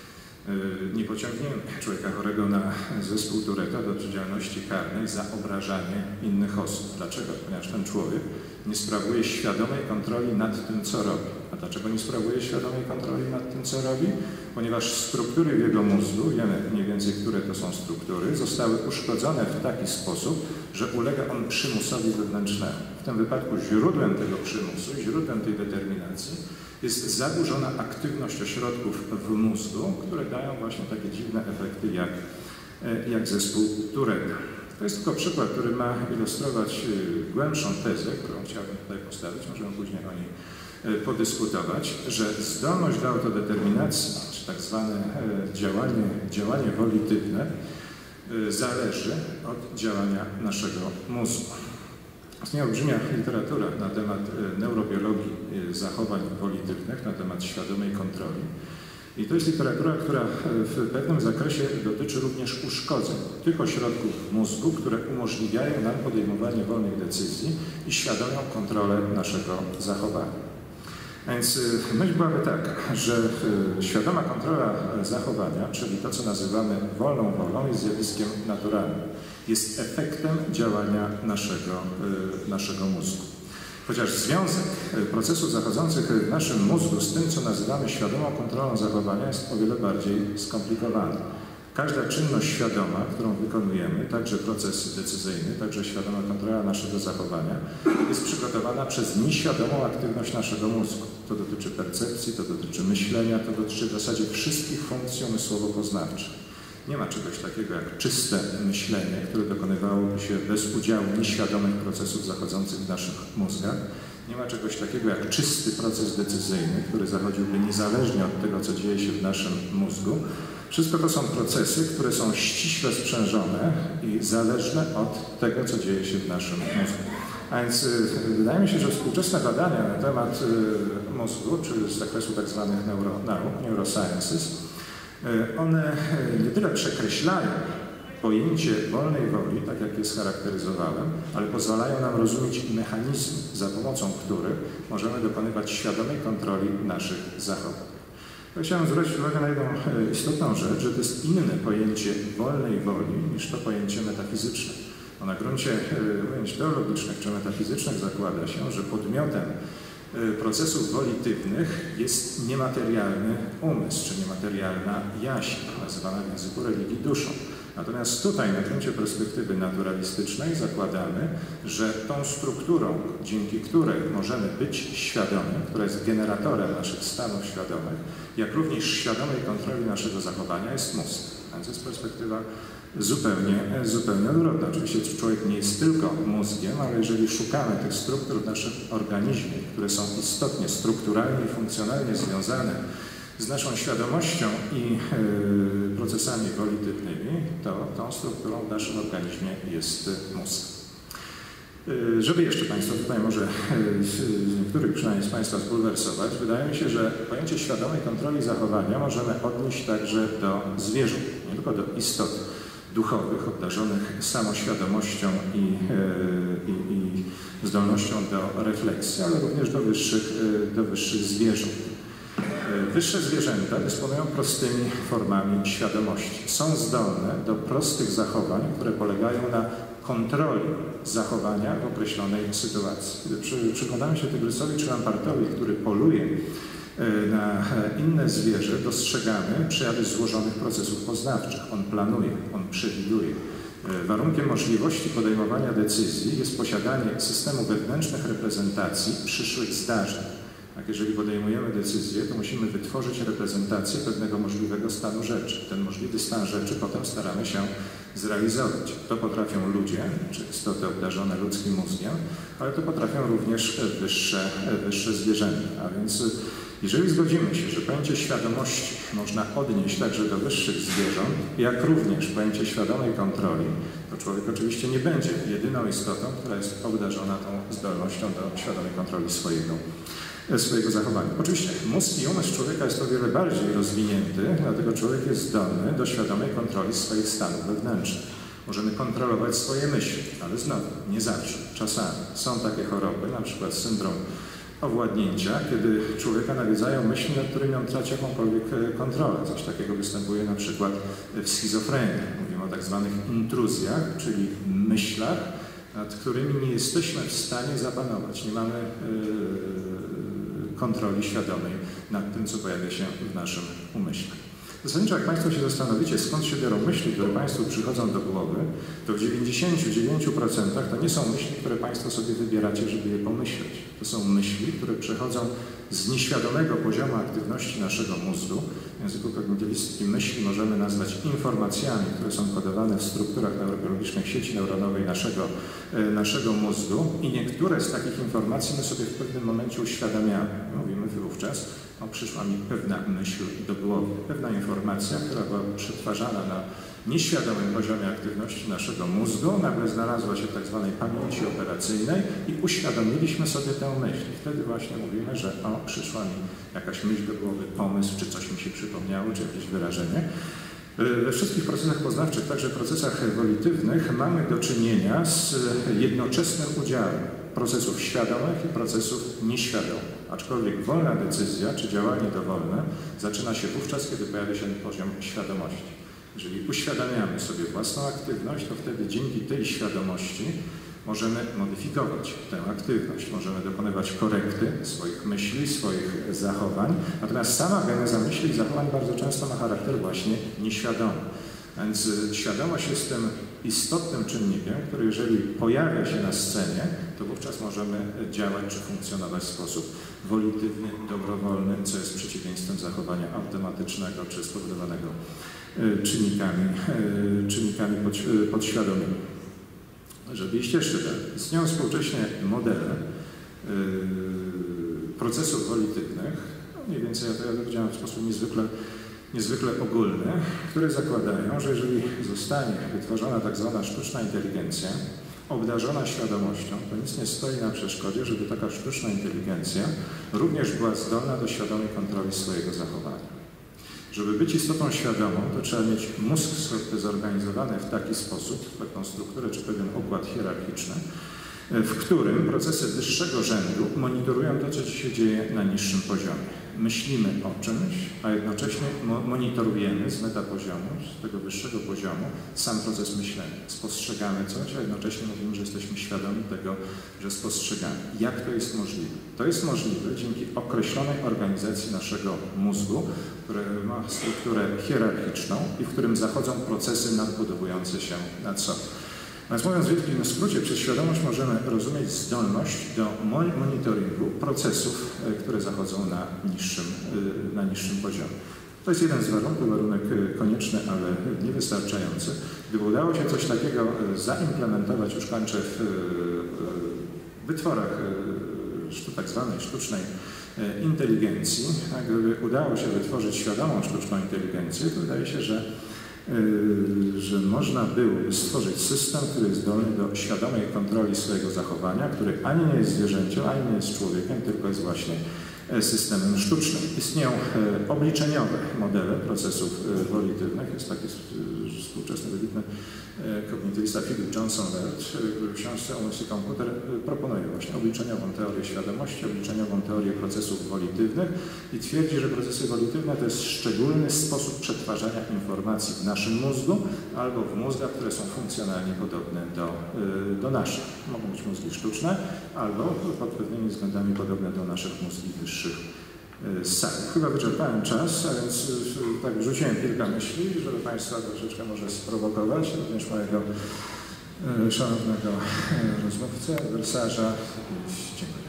Nie pociągniemy człowieka chorego na zespół Touretta do odpowiedzialności karnej za obrażanie innych osób. Dlaczego? Ponieważ ten człowiek nie sprawuje świadomej kontroli nad tym, co robi. A dlaczego nie sprawuje świadomej kontroli nad tym, co robi? Ponieważ struktury w jego mózgu, wiemy mniej więcej, które to są struktury, zostały uszkodzone w taki sposób, że ulega on przymusowi wewnętrznemu. W tym wypadku źródłem tego przymusu, źródłem tej determinacji jest zaburzona aktywność ośrodków w mózgu, które dają właśnie takie dziwne efekty jak zespół Touretta. To jest tylko przykład, który ma ilustrować głębszą tezę, którą chciałbym tutaj postawić, możemy później o niej podyskutować, że zdolność do autodeterminacji, czy tak zwane działanie wolitywne, zależy od działania naszego mózgu. Istnieje olbrzymia literatura na temat neurobiologii zachowań wolitywnych, na temat świadomej kontroli. I to jest literatura, która w pewnym zakresie dotyczy również uszkodzeń tych ośrodków mózgu, które umożliwiają nam podejmowanie wolnych decyzji i świadomą kontrolę naszego zachowania. Więc myśl byłaby taka, że świadoma kontrola zachowania, czyli to, co nazywamy wolną wolą, jest zjawiskiem naturalnym. Jest efektem działania naszego mózgu. Chociaż związek procesów zachodzących w naszym mózgu z tym, co nazywamy świadomą kontrolą zachowania, jest o wiele bardziej skomplikowany. Każda czynność świadoma, którą wykonujemy, także proces decyzyjny, także świadoma kontrola naszego zachowania, jest przygotowana przez nieświadomą aktywność naszego mózgu. To dotyczy percepcji, to dotyczy myślenia, to dotyczy w zasadzie wszystkich funkcji umysłowo-poznawczych. Nie ma czegoś takiego jak czyste myślenie, które dokonywałoby się bez udziału nieświadomych procesów zachodzących w naszych mózgach. Nie ma czegoś takiego jak czysty proces decyzyjny, który zachodziłby niezależnie od tego, co dzieje się w naszym mózgu. Wszystko to są procesy, które są ściśle sprzężone i zależne od tego, co dzieje się w naszym mózgu. A więc wydaje mi się, że współczesne badania na temat mózgu, czy z zakresu tak zwanych nauk, neurosciences, one nie tyle przekreślają pojęcie wolnej woli, tak jak je scharakteryzowałem, ale pozwalają nam rozumieć mechanizmy, za pomocą których możemy dokonywać świadomej kontroli naszych zachowań. Chciałem zwrócić uwagę na jedną istotną rzecz, że to jest inne pojęcie wolnej woli niż to pojęcie metafizyczne. Bo na gruncie pojęć teologicznych czy metafizycznych zakłada się, że podmiotem procesów wolitywnych jest niematerialny umysł, czy niematerialna jaźń, nazywana w języku religii duszą. Natomiast tutaj na gruncie perspektywy naturalistycznej zakładamy, że tą strukturą, dzięki której możemy być świadomi, która jest generatorem naszych stanów świadomych, jak również świadomej kontroli naszego zachowania jest mózg. A więc jest perspektywa zupełnie odwrotna. Oczywiście człowiek nie jest tylko mózgiem, ale jeżeli szukamy tych struktur w naszym organizmie, które są istotnie strukturalnie i funkcjonalnie związane z naszą świadomością i procesami wolitywnymi, to tą strukturą w naszym organizmie jest mózg. Żeby jeszcze Państwa tutaj może niektórych przynajmniej z Państwa zbulwersować, wydaje mi się, że pojęcie świadomej kontroli zachowania możemy odnieść także do zwierząt, nie tylko do istot duchowych, obdarzonych samoświadomością i zdolnością do refleksji, ale również do wyższych zwierząt. Wyższe zwierzęta dysponują prostymi formami świadomości. Są zdolne do prostych zachowań, które polegają na kontroli zachowania w określonej sytuacji. Kiedy przyglądamy się tygrysowi czy lampartowi, który poluje na inne zwierzę, dostrzegamy przejawy złożonych procesów poznawczych. On planuje, on przewiduje. Warunkiem możliwości podejmowania decyzji jest posiadanie systemu wewnętrznych reprezentacji przyszłych zdarzeń. Tak, jeżeli podejmujemy decyzję, to musimy wytworzyć reprezentację pewnego możliwego stanu rzeczy. Ten możliwy stan rzeczy potem staramy się zrealizować. To potrafią ludzie, czy istoty obdarzone ludzkim mózgiem, ale to potrafią również wyższe zwierzęta. A więc jeżeli zgodzimy się, że pojęcie świadomości można odnieść także do wyższych zwierząt, jak również pojęcie świadomej kontroli, to człowiek oczywiście nie będzie jedyną istotą, która jest obdarzona tą zdolnością do świadomej kontroli swojego zachowania. Oczywiście mózg i umysł człowieka jest o wiele bardziej rozwinięty, dlatego człowiek jest zdolny do świadomej kontroli swoich stanów wewnętrznych. Możemy kontrolować swoje myśli, ale znowu, nie zawsze. Czasami są takie choroby, na przykład syndrom owładnięcia, kiedy człowieka nawiedzają myśli, nad którymi on traci jakąkolwiek kontrolę. Coś takiego występuje na przykład w schizofrenii. Mówimy o tak zwanych intruzjach, czyli myślach, nad którymi nie jesteśmy w stanie zapanować. Nie mamy kontroli świadomej nad tym, co pojawia się w naszym umyśle. Zasadniczo, jak Państwo się zastanowicie, skąd się biorą myśli, które Państwu przychodzą do głowy, to w 99% to nie są myśli, które Państwo sobie wybieracie, żeby je pomyśleć. To są myśli, które przechodzą z nieświadomego poziomu aktywności naszego mózgu. W języku kognitywistycznym myśli możemy nazwać informacjami, które są kodowane w strukturach neurobiologicznych sieci neuronowej naszego mózgu i niektóre z takich informacji my sobie w pewnym momencie uświadamiamy. Mówimy wówczas, przyszła mi pewna myśl do głowy, pewna informacja, która była przetwarzana na nieświadomym poziomie aktywności naszego mózgu, nagle znalazła się w tak zwanej pamięci operacyjnej i uświadomiliśmy sobie tę myśl. Wtedy właśnie mówimy, że przyszła mi jakaś myśl do głowy, pomysł, czy coś mi się przypomniało, czy jakieś wyrażenie. We wszystkich procesach poznawczych, także procesach wolitywnych, mamy do czynienia z jednoczesnym udziałem procesów świadomych i procesów nieświadomych. Aczkolwiek wolna decyzja czy działanie dowolne zaczyna się wówczas, kiedy pojawia się poziom świadomości. Jeżeli uświadamiamy sobie własną aktywność, to wtedy dzięki tej świadomości możemy modyfikować tę aktywność, możemy dokonywać korekty swoich myśli, swoich zachowań. Natomiast sama geneza myśli i zachowań bardzo często ma charakter właśnie nieświadomy. Więc świadomość jest tym istotnym czynnikiem, który jeżeli pojawia się na scenie, to wówczas możemy działać czy funkcjonować w sposób wolitywny, dobrowolny, co jest przeciwieństwem zachowania automatycznego czy spowodowanego czynnikami podświadomymi. Żeby iść jeszcze dalej, istnieją współcześnie modele procesów wolitywnych, mniej więcej ja to widziałem w sposób niezwykle ogólny, które zakładają, że jeżeli zostanie wytworzona tak zwana sztuczna inteligencja, obdarzona świadomością, to nic nie stoi na przeszkodzie, żeby taka sztuczna inteligencja również była zdolna do świadomej kontroli swojego zachowania. Żeby być istotą świadomą, to trzeba mieć mózg zorganizowany w taki sposób, taką strukturę czy pewien układ hierarchiczny, w którym procesy wyższego rzędu monitorują to, co się dzieje na niższym poziomie. Myślimy o czymś, a jednocześnie monitorujemy z metapoziomu, z tego wyższego poziomu, sam proces myślenia. Spostrzegamy coś, a jednocześnie mówimy, że jesteśmy świadomi tego, że spostrzegamy. Jak to jest możliwe? To jest możliwe dzięki określonej organizacji naszego mózgu, który ma strukturę hierarchiczną i w którym zachodzą procesy nadbudowujące się nad sobą. Więc mówiąc w wielkim skrócie, przez świadomość możemy rozumieć zdolność do monitoringu procesów, które zachodzą na niższym poziomie. To jest jeden z warunków, warunek konieczny, ale niewystarczający. Gdyby udało się coś takiego zaimplementować, już kończę, w wytworach tak zwanej sztucznej inteligencji, gdyby udało się wytworzyć świadomą sztuczną inteligencję, to wydaje się, że można byłoby stworzyć system, który jest zdolny do świadomej kontroli swojego zachowania, który ani nie jest zwierzęciem, ani nie jest człowiekiem, tylko jest właśnie systemem sztucznym. Istnieją obliczeniowe modele procesów wolitywnych. Jest taki współczesny, wybitny kognitywista Philip Johnson Wert, który w książce Umysł i komputer proponuje właśnie obliczeniową teorię świadomości, obliczeniową teorię procesów wolitywnych i twierdzi, że procesy wolitywne to jest szczególny sposób przetwarzania informacji w naszym mózgu albo w mózgach, które są funkcjonalnie podobne do naszych. Mogą być mózgi sztuczne albo pod pewnymi względami podobne do naszych mózgi wyższych sali. Chyba wyczerpałem czas, a więc tak wrzuciłem kilka myśli, żeby Państwa troszeczkę może sprowokować, również mojego szanownego rozmówcę, adwersarza. Dziękuję.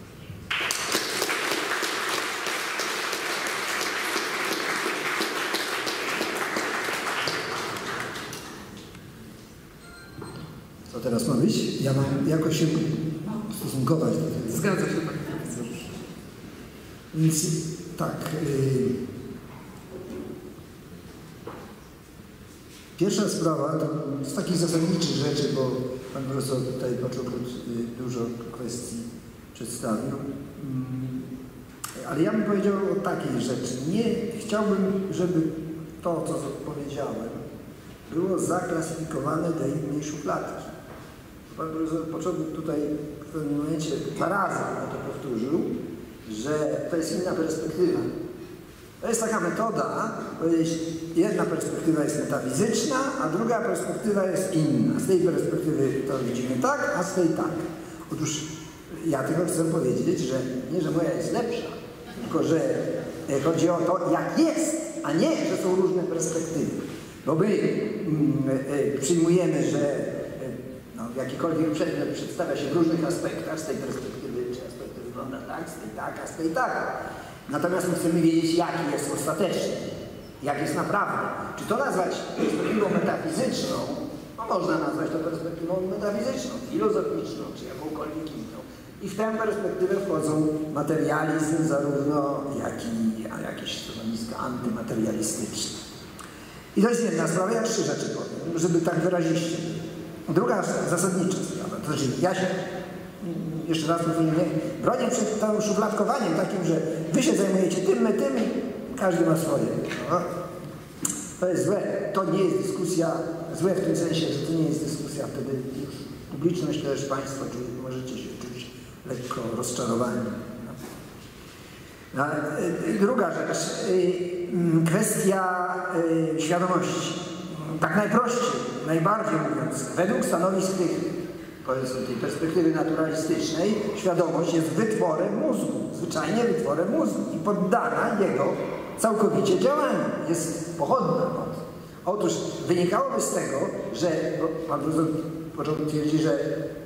Co teraz ma być? Ja mam jakoś się ustosunkować do tego. Zgadza się, panie profesorze. Więc tak. Pierwsza sprawa to z takich zasadniczych rzeczy, bo pan profesor tutaj Paczokut dużo kwestii przedstawił. Ale ja bym powiedział o takiej rzeczy. Nie chciałbym, żeby to, co powiedziałem, było zaklasyfikowane do innej szufladki. Pan profesor Paczokut tutaj w pewnym momencie 2 razy na to powtórzył, że to jest inna perspektywa. To jest taka metoda, powiedzieć, jedna perspektywa jest metafizyczna, a druga perspektywa jest inna. Z tej perspektywy to widzimy tak, a z tej tak. Otóż ja tylko chcę powiedzieć, że nie, że moja jest lepsza, tylko że chodzi o to, jak jest, a nie, że są różne perspektywy. Bo my przyjmujemy, że jakikolwiek przedmiot przedstawia się w różnych aspektach, z tej perspektywy, czy aspekt wygląda tak, z tej tak, a z tej tak. Natomiast my chcemy wiedzieć, jaki jest ostateczny, jak jest naprawdę. Czy to nazwać perspektywą metafizyczną? No można nazwać to perspektywą metafizyczną, filozoficzną, czy jakąkolwiek inną. I w tę perspektywę wchodzą materializm zarówno, jak i jakieś środowiska antymaterialistyczne. I to jest jedna sprawa, ja 3 rzeczy powiem, żeby tak wyraziście. Druga zasadnicza sprawa, to znaczy ja się jeszcze raz mówię, bronię przed tym szufladkowaniem takim, że wy się zajmujecie tym, my tym, każdy ma swoje. No. To jest złe. To nie jest dyskusja, złe w tym sensie, że to nie jest dyskusja, wtedy już publiczność, też Państwo możecie się czuć lekko rozczarowani. No. Druga rzecz, kwestia świadomości. Tak najprościej, najbardziej mówiąc, według stanowisk tej perspektywy naturalistycznej, świadomość jest wytworem mózgu, zwyczajnie wytworem mózgu i poddana jego całkowicie działaniu, jest pochodna. Otóż wynikałoby z tego, że pan profesor początku twierdzi, że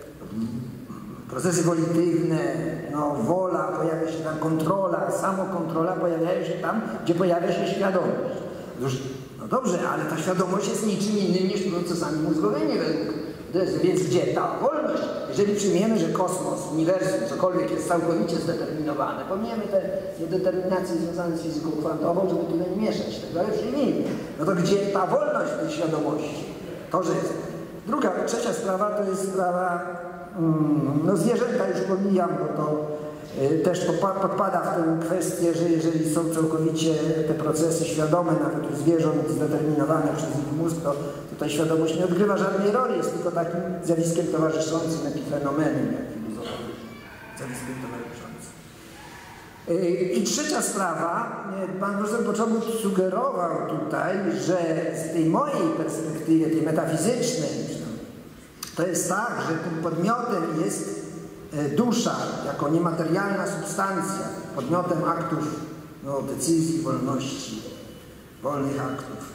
procesy wolitywne, wola, pojawia się tam kontrola, samokontrola pojawiają się tam, gdzie pojawia się świadomość. Otóż, no dobrze, ale ta świadomość jest niczym innym niż procesami mózgowymi według. Więc gdzie ta wolność? Jeżeli przyjmiemy, że kosmos, uniwersum, cokolwiek jest całkowicie zdeterminowane, pomijamy te niedeterminacje związane z fizyką kwantową, żeby tutaj nie mieszać tego, ale przyjmijmy. No to gdzie ta wolność tej świadomości? To, że jest Trzecia sprawa to jest sprawa, no zwierzęta już pomijam, bo to też podpada w tę kwestię, że jeżeli są całkowicie te procesy świadome, nawet u zwierząt zdeterminowane przez ich mózg, to tutaj świadomość nie odgrywa żadnej roli, jest tylko takim zjawiskiem towarzyszącym, epifenomenem, jak filozofia, zjawiskiem towarzyszącym. I trzecia sprawa, pan profesor Poczobut sugerował tutaj, że z tej mojej perspektywy, tej metafizycznej, to jest tak, że tym podmiotem jest dusza jako niematerialna substancja, podmiotem aktów, decyzji, wolności, wolnych aktów.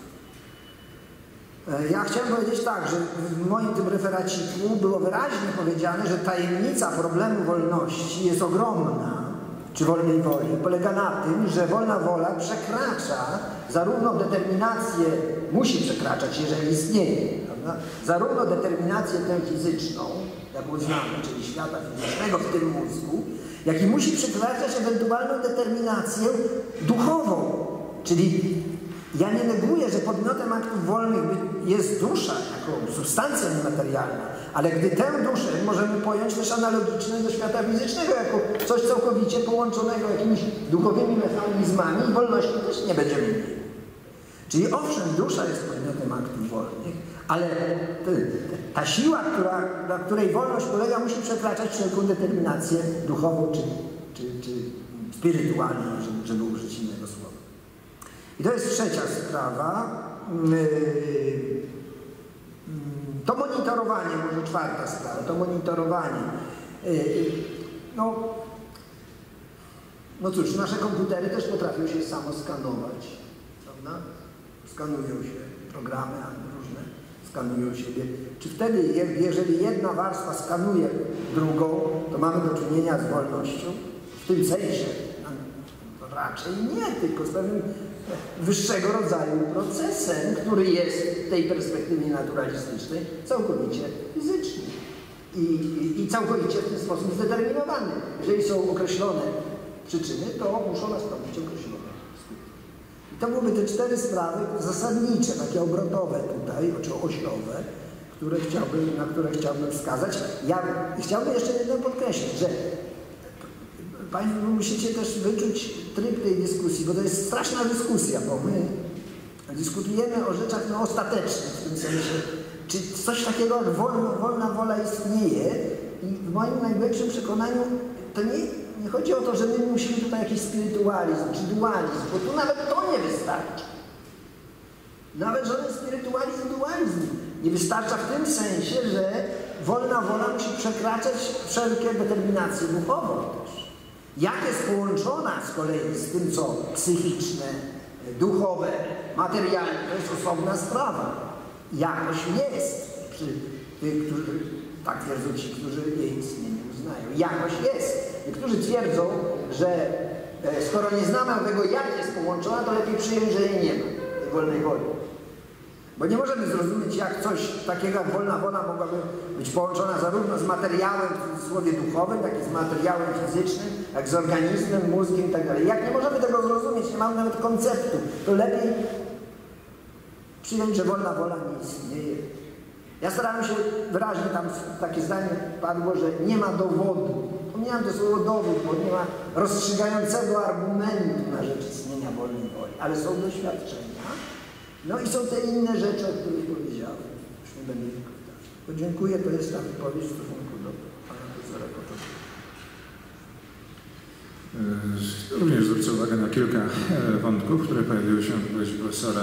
Ja chciałem powiedzieć tak, że w moim tym referaciku było wyraźnie powiedziane, że tajemnica problemu wolności jest ogromna, czy wolnej woli, polega na tym, że wolna wola przekracza zarówno determinację, musi przekraczać, jeżeli istnieje, prawda? Zarówno determinację tę fizyczną, jaką znamy, czyli świata fizycznego w tym mózgu, jak i musi przekraczać ewentualną determinację duchową, czyli ja nie neguję, że podmiotem aktów wolnych jest dusza jako substancja niematerialna, ale gdy tę duszę możemy pojąć też analogicznie do świata fizycznego, jako coś całkowicie połączonego jakimiś duchowymi mechanizmami i wolności też nie będziemy mieli. Czyli owszem, dusza jest podmiotem aktów wolnych, ale ta siła, na której wolność polega, musi przekraczać wszelką determinację duchową czy spirytualną, żeby użyć innego słowa. I to jest trzecia sprawa. To monitorowanie, może czwarta sprawa, to monitorowanie. No cóż, nasze komputery też potrafią się samo skanować, prawda? Skanują się programy różne, skanują siebie. Czy wtedy, jeżeli jedna warstwa skanuje drugą, to mamy do czynienia z wolnością? W tym sensie raczej nie, tylko z pewnym wyższego rodzaju procesem, który jest w tej perspektywie naturalistycznej całkowicie fizyczny i całkowicie w ten sposób zdeterminowany. Jeżeli są określone przyczyny, to muszą nastąpić określone skutki. I to byłyby te cztery sprawy zasadnicze, takie obrotowe tutaj, czy osiowe, na które chciałbym wskazać. Ja chciałbym jeszcze jedno podkreślić, że Państwo musicie też wyczuć tryb tej dyskusji, bo to jest straszna dyskusja, bo my dyskutujemy o rzeczach ostatecznych, w tym sensie, czy coś takiego jak wolna wola istnieje i w moim najbliższym przekonaniu to nie chodzi o to, że my musimy tutaj jakiś spirytualizm czy dualizm, bo tu nawet to nie wystarczy. Nawet żaden spirytualizm, dualizm nie wystarcza w tym sensie, że wolna wola musi przekraczać wszelkie determinacje duchową też. Jak jest połączona z kolei z tym, co psychiczne, duchowe, materialne, to jest osobna sprawa. Jakoś jest przy tych, którzy tak twierdzą ci, którzy jej istnienie uznają. Jakoś jest. Niektórzy twierdzą, że skoro nie znamy tego, jak jest połączona, to lepiej przyjąć, że jej nie ma, tej wolnej woli. Bo nie możemy zrozumieć, jak coś takiego jak wolna wola mogłaby być połączona zarówno z materiałem, w cudzysłowie duchowym, jak i z materiałem fizycznym, jak z organizmem, mózgiem itd. Jak nie możemy tego zrozumieć, nie mamy nawet konceptu, to lepiej przyjąć, że wolna wola nie istnieje. Ja starałem się wyraźnie, tam takie zdanie padło, że nie ma dowodu. Pomijam to słowo dowód, bo nie ma rozstrzygającego argumentu na rzecz istnienia wolnej woli, ale są doświadczenia. No i są te inne rzeczy, o których powiedziałem. Już nie będę ich powtarzał. To dziękuję, to jest ta wypowiedź w stosunku do pana profesora Poczobuta. Również zwrócę uwagę na kilka wątków, które pojawiły się w wypowiedzi profesora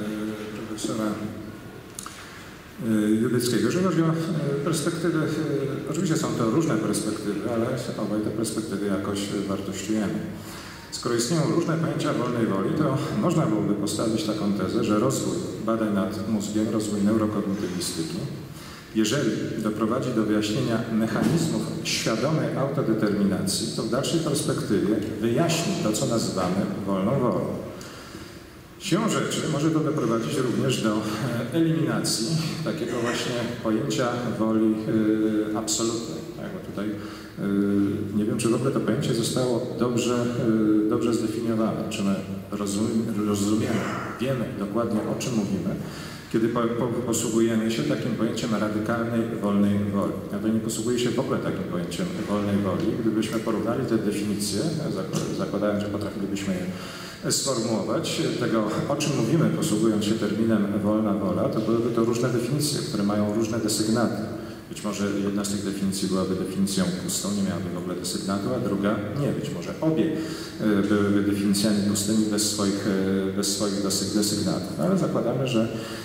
Judyckiego. Jeżeli chodzi o perspektywy, oczywiście są to różne perspektywy, ale obaj te perspektywy jakoś wartościujemy. Skoro istnieją różne pojęcia wolnej woli, to można byłoby postawić taką tezę, że rozwój badań nad mózgiem, rozwój neurokognitywistyki, jeżeli doprowadzi do wyjaśnienia mechanizmów świadomej autodeterminacji, to w dalszej perspektywie wyjaśni to, co nazywamy wolną wolą. Siłą rzeczy może to doprowadzić również do eliminacji takiego właśnie pojęcia woli absolutnej. Tak, bo tutaj nie wiem, czy w ogóle to pojęcie zostało dobrze zdefiniowane, czy my rozumiemy, wiemy dokładnie, o czym mówimy, kiedy posługujemy się takim pojęciem radykalnej wolnej woli. Ja to nie posługuję się w ogóle takim pojęciem wolnej woli. Gdybyśmy porównali te definicje, zakładając, że potrafilibyśmy je sformułować, tego, o czym mówimy, posługując się terminem wolna wola, to byłyby to różne definicje, które mają różne desygnaty. Być może jedna z tych definicji byłaby definicją pustą, nie miałaby w ogóle desygnatu, a druga nie. Być może obie byłyby definicjami pustymi bez swoich desygnatów. Ale zakładamy, że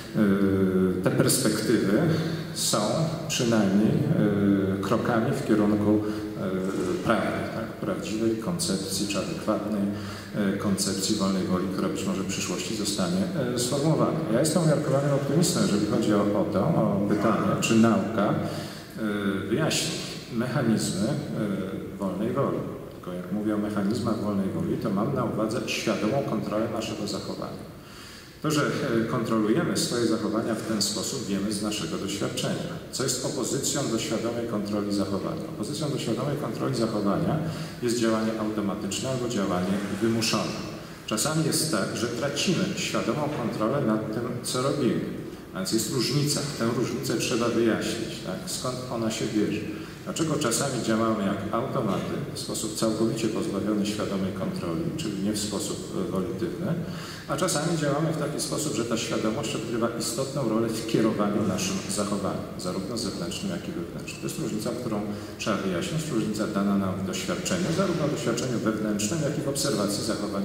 te perspektywy są przynajmniej krokami w kierunku prawnej, tak? Prawdziwej koncepcji, czy adekwatnej koncepcji wolnej woli, która być może w przyszłości zostanie sformułowana. Ja jestem umiarkowanym optymistą, jeżeli chodzi o pytanie, czy nauka wyjaśni mechanizmy wolnej woli. Tylko jak mówię o mechanizmach wolnej woli, to mam na uwadze świadomą kontrolę naszego zachowania. To, że kontrolujemy swoje zachowania w ten sposób, wiemy z naszego doświadczenia, co jest opozycją do świadomej kontroli zachowania. Opozycją do świadomej kontroli zachowania jest działanie automatyczne albo działanie wymuszone. Czasami jest tak, że tracimy świadomą kontrolę nad tym, co robimy. A więc jest różnica. Tę różnicę trzeba wyjaśnić. Tak? Skąd ona się bierze? Dlaczego czasami działamy jak automaty, w sposób całkowicie pozbawiony świadomej kontroli, czyli nie w sposób wolitywny, a czasami działamy w taki sposób, że ta świadomość odgrywa istotną rolę w kierowaniu naszym zachowaniem, zarówno zewnętrznym, jak i wewnętrznym. To jest różnica, którą trzeba wyjaśnić, różnica dana nam w doświadczeniu, zarówno w doświadczeniu wewnętrznym, jak i w obserwacji zachowań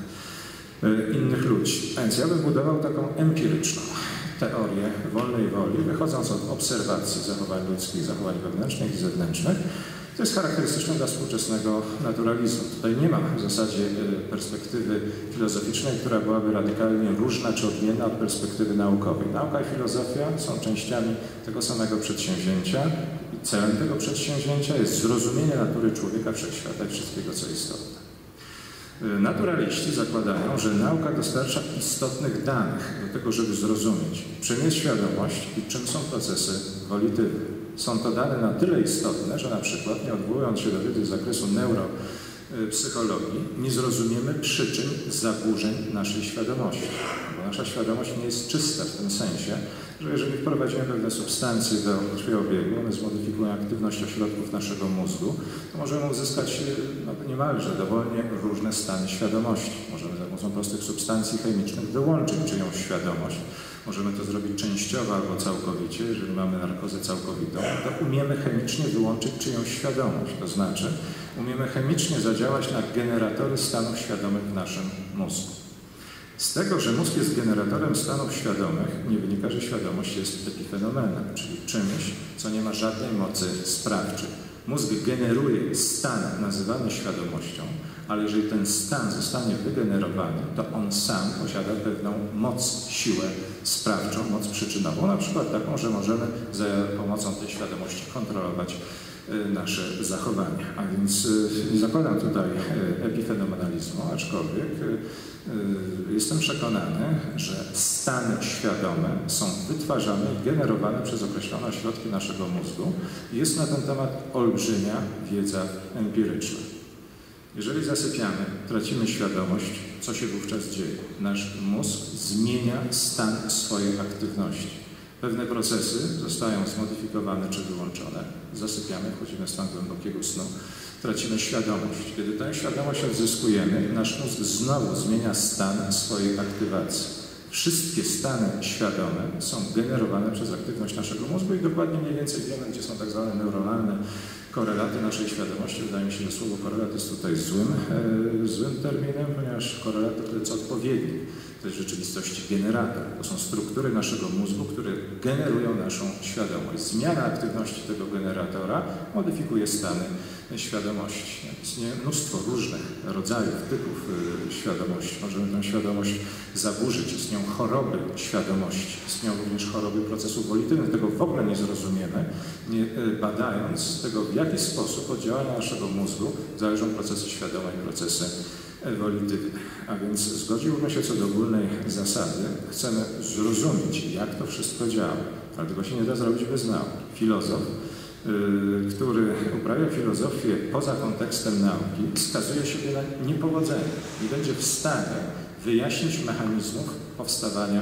innych ludzi. A więc ja bym budował taką empiryczną teorię wolnej woli, wychodząc od obserwacji zachowań ludzkich, zachowań wewnętrznych i zewnętrznych. To jest charakterystyczne dla współczesnego naturalizmu. Tutaj nie ma w zasadzie perspektywy filozoficznej, która byłaby radykalnie różna czy odmienna od perspektywy naukowej. Nauka i filozofia są częściami tego samego przedsięwzięcia i celem tego przedsięwzięcia jest zrozumienie natury człowieka, wszechświata i wszystkiego, co istotne. Naturaliści zakładają, że nauka dostarcza istotnych danych do tego, żeby zrozumieć, czym jest świadomość i czym są procesy wolitywne. Są to dane na tyle istotne, że na przykład, nie odwołując się do wiedzy z zakresu neuropsychologii, nie zrozumiemy przyczyn zaburzeń naszej świadomości. Bo nasza świadomość nie jest czysta w tym sensie, że jeżeli wprowadzimy pewne substancje do krwiobiegu, one zmodyfikują aktywność ośrodków naszego mózgu, to możemy uzyskać niemalże dowolnie różne stany świadomości. Możemy za pomocą prostych substancji chemicznych wyłączyć czyjąś świadomość. Możemy to zrobić częściowo albo całkowicie. Jeżeli mamy narkozę całkowitą, to umiemy chemicznie wyłączyć czyjąś świadomość. To znaczy, umiemy chemicznie zadziałać na generatory stanów świadomych w naszym mózgu. Z tego, że mózg jest generatorem stanów świadomych, nie wynika, że świadomość jest epifenomenem, czyli czymś, co nie ma żadnej mocy sprawczej. Mózg generuje stan nazywany świadomością, ale jeżeli ten stan zostanie wygenerowany, to on sam posiada pewną moc, siłę sprawczą, moc przyczynową, na przykład taką, że możemy za pomocą tej świadomości kontrolować nasze zachowania. A więc nie zakładam tutaj epifenomenalizmu, aczkolwiek jestem przekonany, że stany świadome są wytwarzane i generowane przez określone ośrodki naszego mózgu i jest na ten temat olbrzymia wiedza empiryczna. Jeżeli zasypiamy, tracimy świadomość, co się wówczas dzieje? Nasz mózg zmienia stan swojej aktywności. Pewne procesy zostają zmodyfikowane czy wyłączone. Zasypiamy, wchodzimy w stan głębokiego snu, tracimy świadomość. Kiedy tę świadomość odzyskujemy, nasz mózg znowu zmienia stan swojej aktywacji. Wszystkie stany świadome są generowane przez aktywność naszego mózgu i dokładnie mniej więcej wiemy, gdzie są tak zwane neuronalne korelaty naszej świadomości. Wydaje mi się, że słowo korelat jest tutaj złym terminem, ponieważ korelat to jest odpowiednik. To jest w rzeczywistości generator. To są struktury naszego mózgu, które generują naszą świadomość. Zmiana aktywności tego generatora modyfikuje stany świadomości. Istnieje mnóstwo różnych rodzajów, typów świadomości. Możemy tę świadomość zaburzyć. Istnieją choroby świadomości. Istnieją również choroby procesów wolitywnych. Tego w ogóle nie zrozumiemy, nie badając tego, w jaki sposób od działania naszego mózgu zależą procesy świadome i procesy wolitywne. A więc zgodziłbym się co do ogólnej zasady. Chcemy zrozumieć, jak to wszystko działa. Ale tego się nie da zrobić bez nauki. Filozof, który uprawia filozofię poza kontekstem nauki, skazuje siebie na niepowodzenie. Nie będzie w stanie wyjaśnić mechanizmów powstawania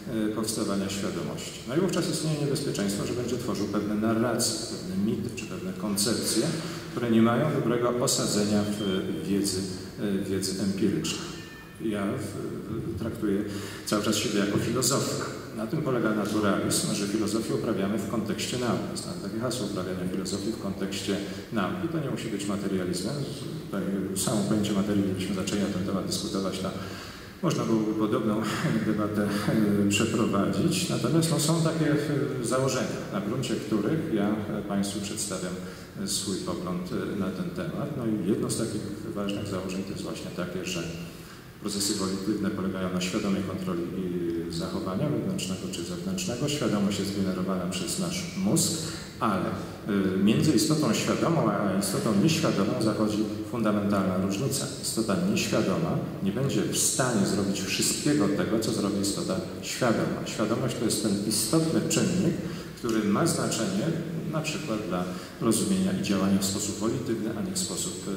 powstawania świadomości. No i wówczas istnieje niebezpieczeństwo, że będzie tworzył pewne narracje, pewne mity czy pewne koncepcje, które nie mają dobrego osadzenia w wiedzy empirycznej. Ja traktuję cały czas siebie jako filozofa. Na tym polega naturalizm, że filozofię uprawiamy w kontekście nauki. Znam takie hasło uprawiania filozofii w kontekście nauki. To nie musi być materializmem. Samo pojęcie materii, gdybyśmy zaczęli na ten temat dyskutować, to można byłoby podobną debatę przeprowadzić. Natomiast no, są takie założenia, na gruncie których ja Państwu przedstawiam swój pogląd na ten temat. No i jedno z takich ważnych założeń to jest właśnie takie, że procesy woliktywne polegają na świadomej kontroli zachowania wewnętrznego czy zewnętrznego. Świadomość jest generowana przez nasz mózg, ale między istotą świadomą a istotą nieświadomą zachodzi fundamentalna różnica. Istota nieświadoma nie będzie w stanie zrobić wszystkiego tego, co zrobi istota świadoma. Świadomość to jest ten istotny czynnik, który ma znaczenie na przykład dla rozumienia i działania w sposób woliktywny, a nie w sposób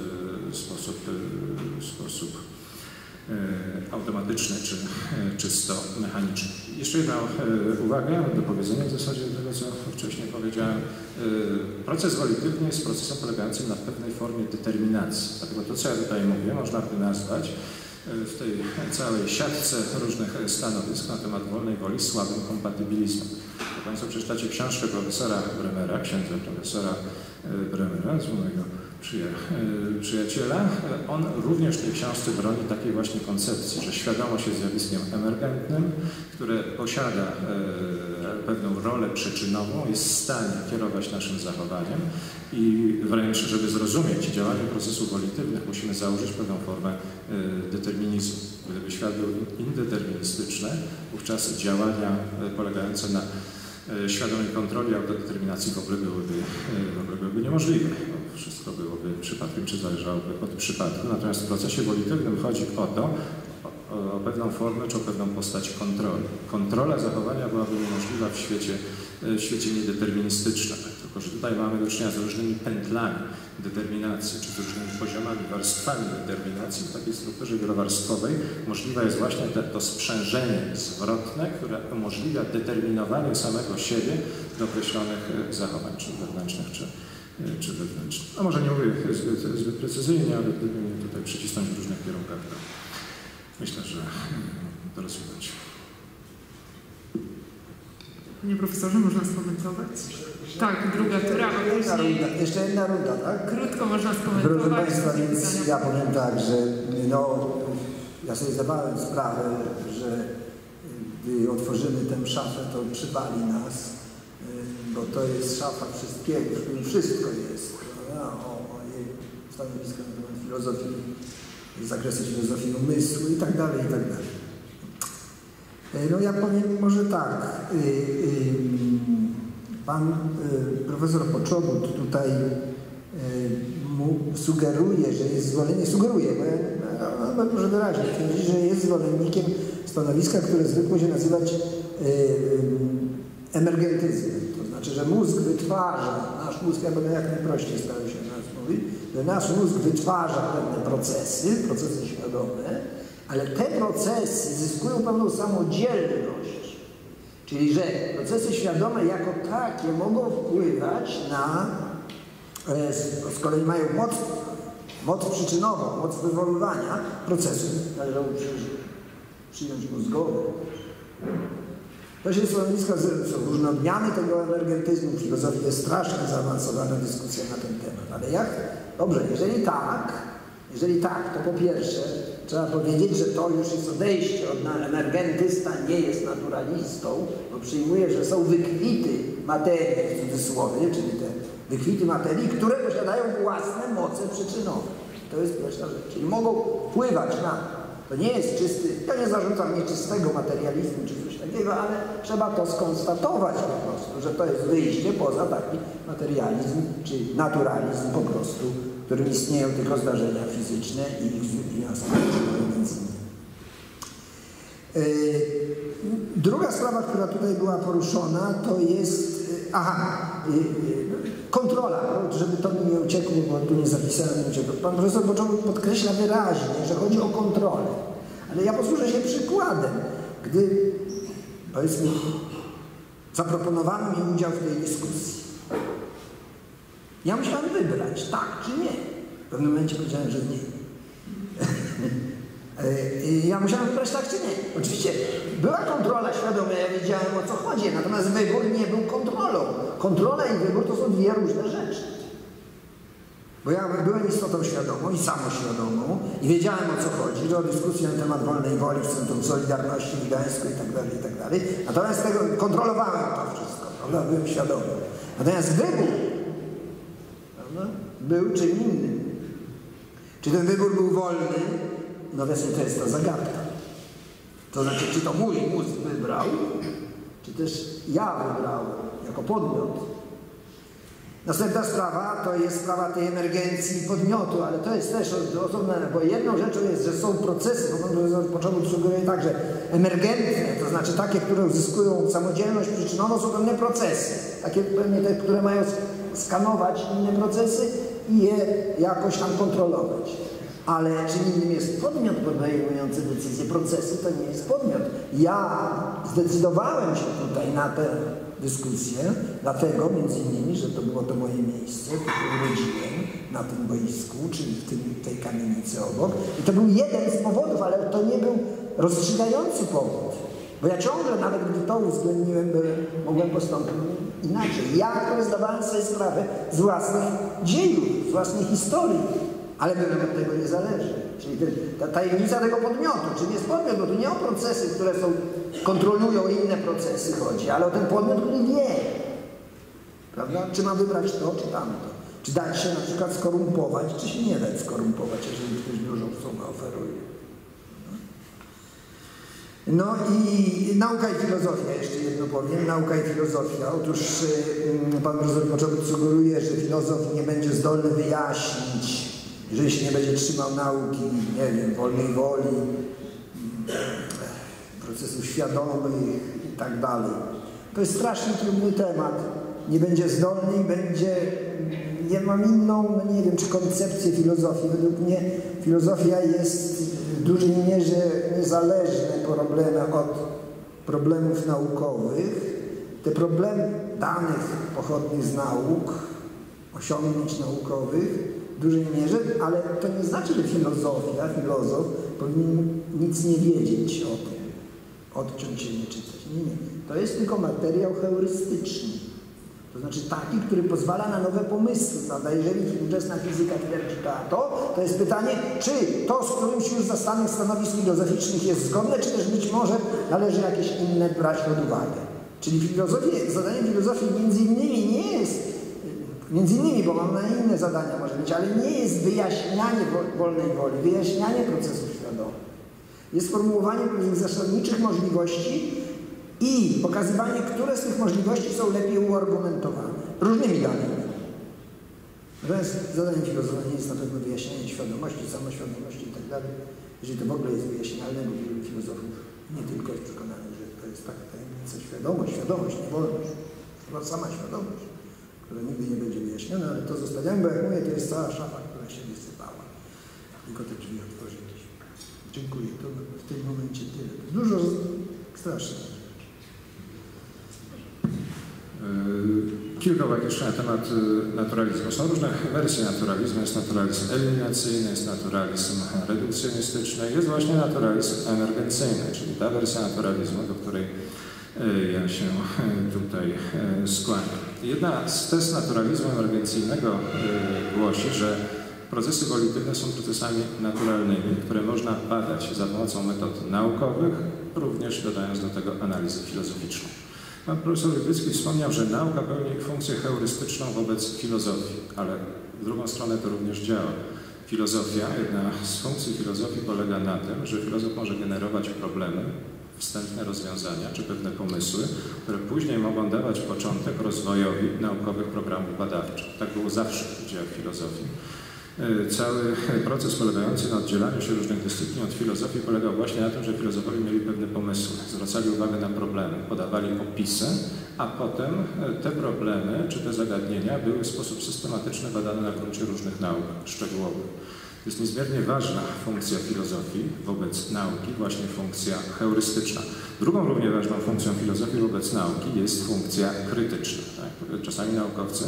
automatyczny czy czysto mechaniczny. Jeszcze jedna uwaga do powiedzenia w zasadzie tego, co wcześniej powiedziałem. Proces woliktywny jest procesem polegającym na pewnej formie determinacji. Dlatego to, co ja tutaj mówię, można by nazwać w tej całej siatce różnych stanowisk na temat wolnej woli słabym kompatybilizmem. Jak Państwo przeczytacie książkę profesora Bremera, księdza profesora Bremera, z mojego przyjaciela, on również w tej książce broni takiej właśnie koncepcji, że świadomość jest zjawiskiem emergentnym, które posiada pewną rolę przyczynową, jest w stanie kierować naszym zachowaniem i wręcz, żeby zrozumieć działanie procesów woliktywnych, musimy założyć pewną formę determinizmu. Gdyby świat był indeterministyczny, wówczas działania polegające na świadomej kontroli autodeterminacji w ogóle byłyby niemożliwe. Wszystko byłoby przypadkiem, czy zależałoby od przypadku. Natomiast w procesie woliktywnym chodzi o pewną formę, czy o pewną postać kontroli. Kontrola zachowania byłaby niemożliwa w świecie niedeterministycznym. Tylko że tutaj mamy do czynienia z różnymi pętlami determinacji, czy z różnymi poziomami, warstwami determinacji. W takiej strukturze wielowarstwowej możliwe jest właśnie to sprzężenie zwrotne, które umożliwia determinowanie samego siebie do określonych zachowań, czy wewnętrznych, czy wewnętrznych. No może nie mówię zbyt precyzyjnie, ale gdyby mnie tutaj przycisnąć w różnych kierunkach, to myślę, że to rozwiązać. Panie profesorze, można skomentować? Tak, druga tura, a później... Jeszcze jedna runda, tak? Krótko można skomentować. Proszę Państwa, więc ja powiem tak, że no, ja sobie zdawałem sprawę, że gdy otworzymy tę szafę, to przywali nas, bo to jest szafa wszystkiego, w którym wszystko jest. O jej stanowiska na temat filozofii, zakresy filozofii umysłu i tak dalej, i tak dalej. No ja powiem może tak, pan profesor Poczobut tutaj mu sugeruje, że jest sugeruje, bo może wyraźnie twierdzi, że jest zwolennikiem stanowiska, które zwykło się nazywać emergentyzmem. To znaczy, że mózg wytwarza, nasz mózg, ja będę jak najprościej starał się nas mówić, że nasz mózg wytwarza pewne procesy świadome, ale te procesy zyskują pewną samodzielność. Czyli, że procesy świadome jako takie mogą wpływać na, z kolei mają moc przyczynową, moc wywoływania procesów, należało przyjąć mózgowe. To się stanowiska, są różne odmiany tego emergentyzmu, w filozofii jest strasznie zaawansowana dyskusja na ten temat. Ale jak? Dobrze, jeżeli tak, to po pierwsze trzeba powiedzieć, że to już jest odejście od emergentysta, nie jest naturalistą, bo przyjmuje, że są wykwity materii, w cudzysłowie, czyli te wykwity materii, które posiadają własne moce przyczynowe. To jest pierwsza rzecz. Czyli mogą wpływać na... To nie jest czysty, ja nie zarzucam nieczystego materializmu czy coś takiego, ale trzeba to skonstatować po prostu, że to jest wyjście poza taki materializm czy naturalizm po prostu, w którym istnieją tylko zdarzenia fizyczne i ich aspekty. Druga sprawa, która tutaj była poruszona, to jest kontrola, żeby to mi nie uciekło, bo tu nie zapisałem, nie uciekło. Pan profesor Poczobut podkreśla wyraźnie, że chodzi o kontrolę. Ale ja posłużę się przykładem. Gdy Powiedz mi, zaproponowano mi udział w tej dyskusji. Ja musiałem wybrać, tak czy nie. W pewnym momencie powiedziałem, że nie. Ja musiałem wybrać tak czy nie. Oczywiście była kontrola świadoma, ja wiedziałem, o co chodzi, natomiast wybór nie był kontrolą. Kontrola i wybór to są dwie różne rzeczy. Bo ja byłem istotą świadomą i samoświadomą i wiedziałem, o co chodzi, że o dyskusji na temat wolnej woli w Centrum Solidarności w Gdańsku i tak dalej. Natomiast tego kontrolowałem to wszystko, prawda? Byłem świadomy. Natomiast wybór, prawda, był czym innym. Czy ten wybór był wolny? No właśnie to jest ta zagadka. To znaczy, czy to mój mózg wybrał, czy też ja wybrałem jako podmiot. Następna sprawa to jest sprawa tej emergencji podmiotu, ale to jest też osobne, bo jedną rzeczą jest, że są procesy, bo początek sugeruje tak, że emergentne, to znaczy takie, które uzyskują samodzielność przyczynową, są pewne procesy. Takie pewnie te, które mają skanować inne procesy i je jakoś tam kontrolować. Ale czym innym jest podmiot podejmujący decyzje, procesy to nie jest podmiot. Ja zdecydowałem się tutaj na tę dyskusję, dlatego między innymi, że to było to moje miejsce, tu się urodziłem na tym boisku, czyli w tej kamienicy obok. I to był jeden z powodów, ale to nie był rozstrzygający powód. Bo ja ciągle, nawet gdy to uwzględniłem, mogłem postąpić inaczej. Ja, który zdawałem sobie sprawę z własnych dziejów, z własnej historii. Ale byłem od tego niezależny. Czyli ta tajemnica tego podmiotu. Czym jest podmiot? Bo tu nie o procesy, które kontrolują inne procesy chodzi, ale o ten podmiot, który wie. Prawda? Czy ma wybrać to, czy tamto. Czy dać się na przykład skorumpować, czy się nie dać skorumpować, jeżeli ktoś dużą sumę oferuje. No i nauka i filozofia, jeszcze jedno powiem. Nauka i filozofia. Otóż pan profesor Poczobut sugeruje, że filozof nie będzie zdolny wyjaśnić, jeżeli się nie będzie trzymał nauki, nie wiem, wolnej woli, procesów świadomych i tak dalej. To jest strasznie trudny temat. Nie będzie zdolny i będzie... Ja mam inną, nie wiem, czy koncepcję filozofii. Według mnie filozofia jest w dużej mierze niezależna od problemów naukowych. Te problemy danych pochodnych z nauk, osiągnięć naukowych, w dużej mierze, ale to nie znaczy, że filozof powinien nic nie wiedzieć o tym, odciąć się nie czytać. Nie. To jest tylko materiał heurystyczny. To znaczy taki, który pozwala na nowe pomysły, prawda? Jeżeli współczesna fizyka twierdzi to jest pytanie, czy to, z którymś już zastanych stanowisk filozoficznych jest zgodne, czy też być może należy jakieś inne brać pod uwagę. Czyli zadaniem filozofii między innymi, bo mam na inne zadania może być, ale nie jest wyjaśnianie wolnej woli, wyjaśnianie procesów świadomych. Jest formułowanie pewnych zasadniczych możliwości i pokazywanie, które z tych możliwości są lepiej uargumentowane. Różnymi danymi. Natomiast zadaniem filozofii nie jest na pewno wyjaśnianie świadomości, samoświadomości i tak dalej. Jeżeli to w ogóle jest wyjaśnialne, bo wielu filozofów nie tylko jest przekonanych, że to jest taka tajemnica świadomość, nie wolność. Chyba sama świadomość, która nigdy nie będzie wyjaśniona, ale to zostawiamy, bo jak mówię, to jest cała szafa, która się wysypała. Tylko te drzwi otworzyliśmy. Dziękuję. To w tym momencie tyle. Dużo strasznych rzeczy. Kilka uwag jeszcze na temat naturalizmu. Są różne wersje naturalizmu. Jest naturalizm eliminacyjny, jest naturalizm redukcjonistyczny, jest właśnie naturalizm emergencyjny, czyli ta wersja naturalizmu, do której ja się tutaj skłaniam. Jedna z tez naturalizmu emergencyjnego głosi, że procesy wolitywne są procesami naturalnymi, które można badać za pomocą metod naukowych, również dodając do tego analizę filozoficzną. Pan profesor Rybicki wspomniał, że nauka pełni funkcję heurystyczną wobec filozofii, ale w drugą stronę to również działa. Jedna z funkcji filozofii polega na tym, że filozof może generować problemy, wstępne rozwiązania czy pewne pomysły, które później mogą dawać początek rozwojowi naukowych programów badawczych. Tak było zawsze w dziejach filozofii. Cały proces polegający na oddzielaniu się różnych dyscyplin od filozofii polegał właśnie na tym, że filozofowie mieli pewne pomysły, zwracali uwagę na problemy, podawali opisy, a potem te problemy czy te zagadnienia były w sposób systematyczny badane na gruncie różnych nauk szczegółowych. jest niezmiernie ważna funkcja filozofii wobec nauki, właśnie funkcja heurystyczna. Drugą równie ważną funkcją filozofii wobec nauki jest funkcja krytyczna. Tak? Czasami naukowcy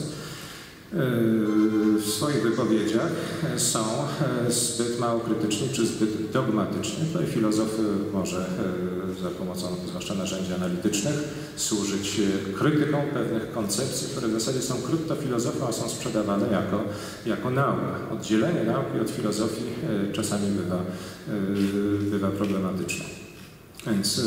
w swoich wypowiedziach są zbyt mało krytyczni czy zbyt dogmatyczni. Tutaj filozof może za pomocą zwłaszcza narzędzi analitycznych służyć krytyką pewnych koncepcji, które w zasadzie są kryptofilozofią, a są sprzedawane jako nauka. Oddzielenie nauki od filozofii czasami bywa problematyczne. Więc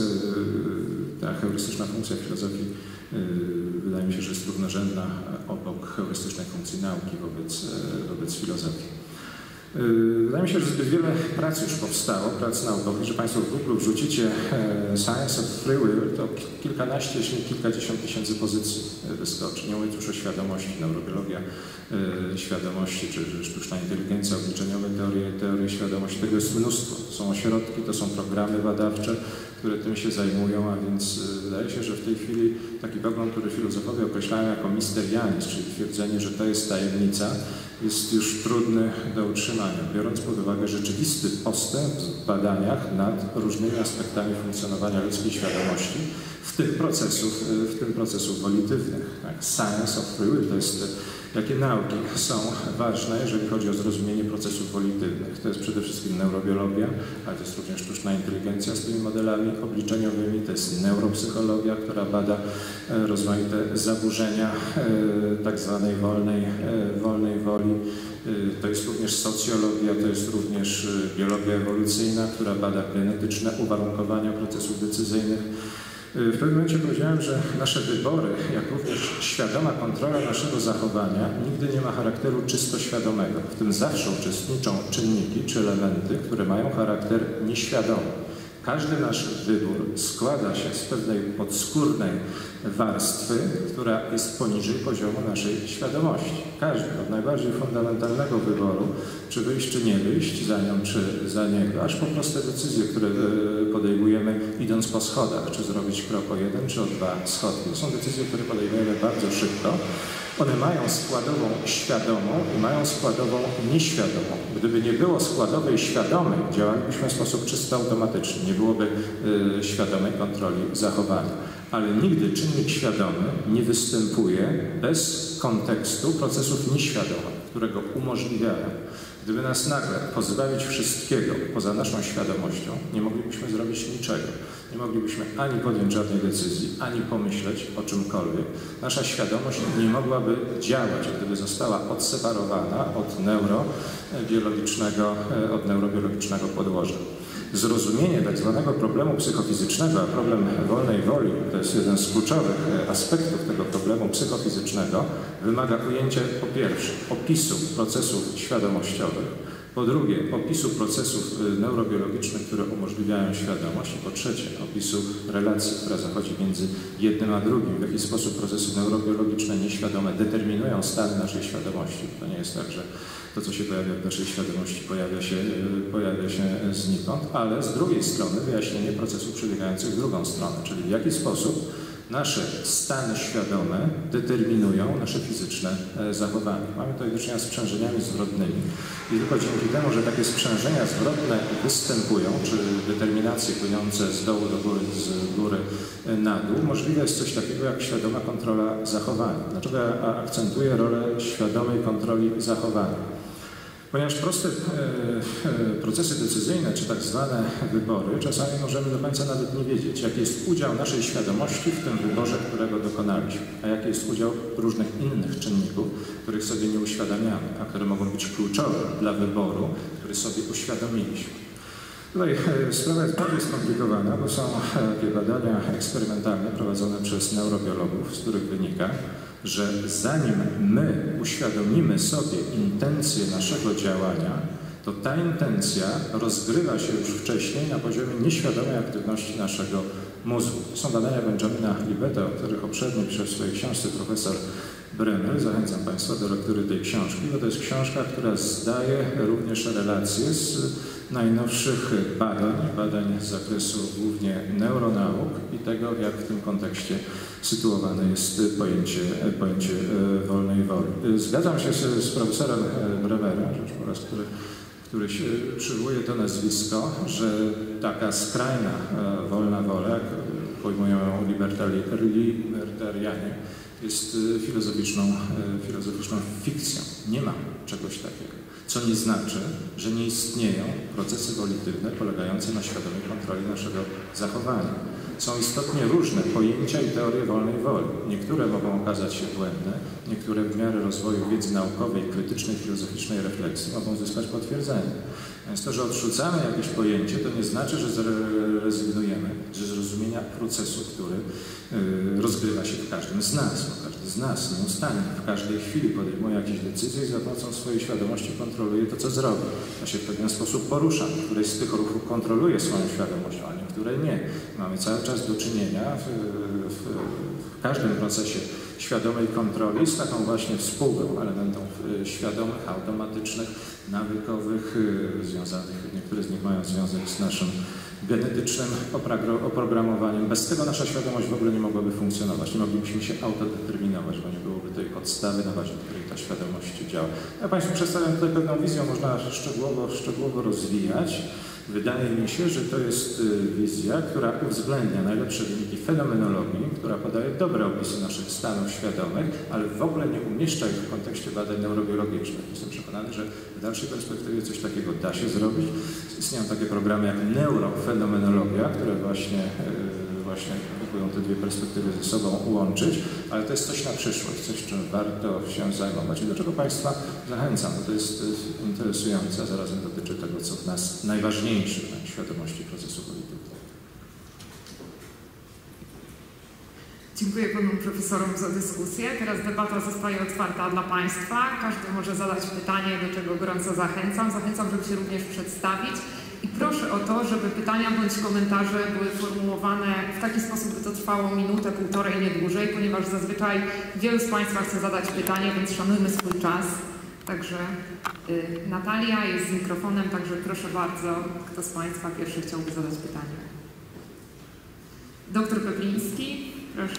ta heurystyczna funkcja filozofii wydaje mi się, że jest równorzędna obok heurystycznej funkcji nauki wobec filozofii. Wydaje mi się, że zbyt wiele prac już powstało, prac naukowych, że Państwo w Google wrzucicie Science of Free Will, to kilkanaście, jeśli nie kilkadziesiąt tysięcy pozycji wyskoczy. Nie mówiąc już o świadomości, neurobiologia świadomości, czy sztuczna inteligencja, obliczeniowe teorie świadomości. Tego jest mnóstwo. Są ośrodki, to są programy badawcze, które tym się zajmują, a więc wydaje się, że w tej chwili taki pogląd, który filozofowie określają jako misterializm, czyli twierdzenie, że to jest tajemnica, jest już trudny do utrzymania, biorąc pod uwagę rzeczywisty postęp w badaniach nad różnymi aspektami funkcjonowania ludzkiej świadomości, w tym procesów wolitywnych. Tak? Science of Free Will to jest, jakie nauki są ważne, jeżeli chodzi o zrozumienie procesów wolitywnych. To jest przede wszystkim neurobiologia, ale to jest również sztuczna inteligencja z tymi modelami obliczeniowymi, to jest neuropsychologia, która bada rozmaite zaburzenia tak zwanej wolnej woli. To jest również socjologia, to jest również biologia ewolucyjna, która bada genetyczne uwarunkowania procesów decyzyjnych. W pewnym momencie powiedziałem, że nasze wybory, jak również świadoma kontrola naszego zachowania nigdy nie ma charakteru czysto świadomego. W tym zawsze uczestniczą czynniki czy elementy, które mają charakter nieświadomy. Każdy nasz wybór składa się z pewnej podskórnej warstwy, która jest poniżej poziomu naszej świadomości. Każdy, od najbardziej fundamentalnego wyboru, czy wyjść, czy nie wyjść za nią, czy za niego, aż po proste decyzje, które podejmujemy idąc po schodach, czy zrobić krok o 1, czy o 2 schodki. To są decyzje, które podejmujemy bardzo szybko. One mają składową świadomą i mają składową nieświadomą. Gdyby nie było składowej świadomej, działalibyśmy w sposób czysto automatyczny. Nie byłoby świadomej kontroli zachowania. Ale nigdy czynnik świadomy nie występuje bez kontekstu procesów nieświadomych, które go umożliwiają. Gdyby nas nagle pozbawić wszystkiego poza naszą świadomością, nie moglibyśmy zrobić niczego. Nie moglibyśmy ani podjąć żadnej decyzji, ani pomyśleć o czymkolwiek. Nasza świadomość nie mogłaby działać, gdyby została odseparowana od neurobiologicznego podłoża. Zrozumienie tak zwanego problemu psychofizycznego, a problem wolnej woli, to jest jeden z kluczowych aspektów tego problemu psychofizycznego, wymaga ujęcia po pierwsze opisu procesów świadomościowych, po drugie opisu procesów neurobiologicznych, które umożliwiają świadomość i po trzecie opisu relacji, która zachodzi między jednym a drugim, w jaki sposób procesy neurobiologiczne nieświadome determinują stan naszej świadomości. To nie jest tak, że to, co się pojawia w naszej świadomości, pojawia się znikąd, ale z drugiej strony wyjaśnienie procesów przebiegających w drugą stronę, czyli w jaki sposób nasze stany świadome determinują nasze fizyczne zachowanie. Mamy tutaj do czynienia z sprzężeniami zwrotnymi i tylko dzięki temu, że takie sprzężenia zwrotne występują, czy determinacje płynące z dołu do góry, z góry na dół, możliwe jest coś takiego jak świadoma kontrola zachowania. Dlaczego ja akcentuję rolę świadomej kontroli zachowania? Ponieważ proste procesy decyzyjne, czy tak zwane wybory, czasami możemy do końca nawet nie wiedzieć, jaki jest udział naszej świadomości w tym wyborze, którego dokonaliśmy, a jaki jest udział różnych innych czynników, których sobie nie uświadamiamy, a które mogą być kluczowe dla wyboru, który sobie uświadomiliśmy. Tutaj sprawa jest bardziej skomplikowana, bo są takie badania eksperymentalne prowadzone przez neurobiologów, z których wynika, że zanim my uświadomimy sobie intencję naszego działania, to ta intencja rozgrywa się już wcześniej na poziomie nieświadomej aktywności naszego mózgu. To są badania Benjamina Libeta, o których obszernie pisze w swojej książce profesor Brenner. Zachęcam Państwa do lektury tej książki, bo to jest książka, która zdaje również relacje z najnowszych badań z zakresu głównie neuronauk i tego, jak w tym kontekście sytuowane jest pojęcie wolnej woli. Zgadzam się z profesorem Bremerem, rzecz po raz, który się przywołuje to nazwisko, że taka skrajna wolna wola, jak pojmują ją libertarianie, jest filozoficzną fikcją. Nie ma czegoś takiego. Co nie znaczy, że nie istnieją procesy wolitywne polegające na świadomej kontroli naszego zachowania. Są istotnie różne pojęcia i teorie wolnej woli. Niektóre mogą okazać się błędne, niektóre w miarę rozwoju wiedzy naukowej, krytycznej, filozoficznej refleksji mogą zyskać potwierdzenie. Więc to, że odrzucamy jakieś pojęcie, to nie znaczy, że rezygnujemy ze zrozumienia procesu, który rozgrywa się w każdym z nas. Bo każdy z nas nieustannie w każdej chwili podejmuje jakieś decyzje i za pomocą swojej świadomości kontroluje to, co zrobi. To się w pewien sposób porusza. Któreś z tych ruchów kontroluje swoją świadomością, a niektóre nie. Mamy cały czas do czynienia w każdym procesie świadomej kontroli z taką właśnie współgrą elementów świadomych, automatycznych, nawykowych, niektóre z nich mają związek z naszym genetycznym oprogramowaniem. Bez tego nasza świadomość w ogóle nie mogłaby funkcjonować. Nie moglibyśmy się autodeterminować, bo nie byłoby tej podstawy, na bazie której ta świadomość działa. Ja Państwu przedstawiam tutaj pewną wizję, można szczegółowo rozwijać. Wydaje mi się, że to jest wizja, która uwzględnia najlepsze wyniki fenomenologii, która podaje dobre opisy naszych stanów świadomych, ale w ogóle nie umieszcza ich w kontekście badań neurobiologicznych. Jestem przekonany, że w dalszej perspektywie coś takiego da się zrobić. Istnieją takie programy jak neurofenomenologia, które właśnie próbują te dwie perspektywy ze sobą łączyć, ale to jest coś na przyszłość, coś, czym warto się zajmować. I do czego Państwa zachęcam, bo to jest interesujące, a zarazem dotyczy tego, co w nas najważniejsze, świadomości procesu politycznego. Dziękuję Panom Profesorom za dyskusję. Teraz debata zostaje otwarta dla Państwa. Każdy może zadać pytanie, do czego gorąco zachęcam. Zachęcam, żeby się również przedstawić. I proszę o to, żeby pytania bądź komentarze były formułowane w taki sposób, by to trwało minutę, półtorej, nie dłużej, ponieważ zazwyczaj wielu z Państwa chce zadać pytanie, więc szanujmy swój czas. Także Natalia jest z mikrofonem, także proszę bardzo, kto z Państwa pierwszy chciałby zadać pytanie. Doktor Pepliński, proszę.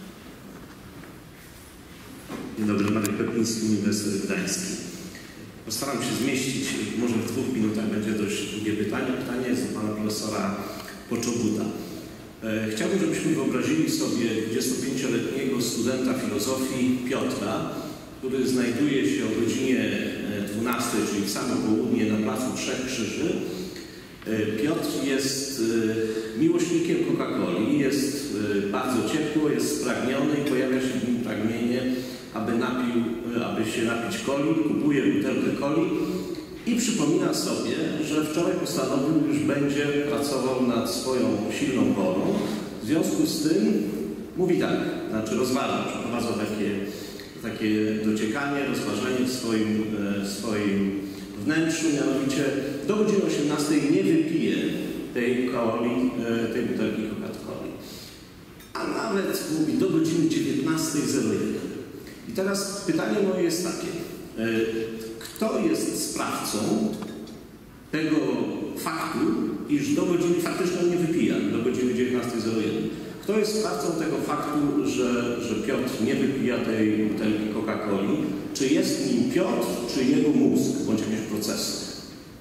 Dzień dobry, Marek Pepliński, Uniwersytet Gdański. Postaram się zmieścić, może w 2 minutach będzie dość długie pytanie. Pytanie jest do Pana Profesora Poczobuta. Chciałbym, żebyśmy wyobrazili sobie 25-letniego studenta filozofii Piotra, który znajduje się o godzinie 12, czyli w samo południe na placu Trzech Krzyży. Piotr jest miłośnikiem Coca-Coli, jest bardzo ciepło, jest spragniony i pojawia się w nim pragnienie, aby się napić coli, kupuje butelkę coli i przypomina sobie, że wczoraj postanowił, już będzie pracował nad swoją silną wolą. W związku z tym mówi tak, znaczy rozważa, przeprowadza takie dociekanie, rozważanie w swoim wnętrzu, mianowicie do godziny 18 nie wypije tej butelki Coca-Coli. A nawet mówi do godziny 19:01. I teraz pytanie moje jest takie. Kto jest sprawcą tego faktu, iż do godziny faktycznie nie wypija, do godziny 19:01? Kto jest sprawcą tego faktu, że Piotr nie wypija tej butelki Coca-Coli? Czy jest nim Piotr, czy jego mózg, bądź jakieś procesy?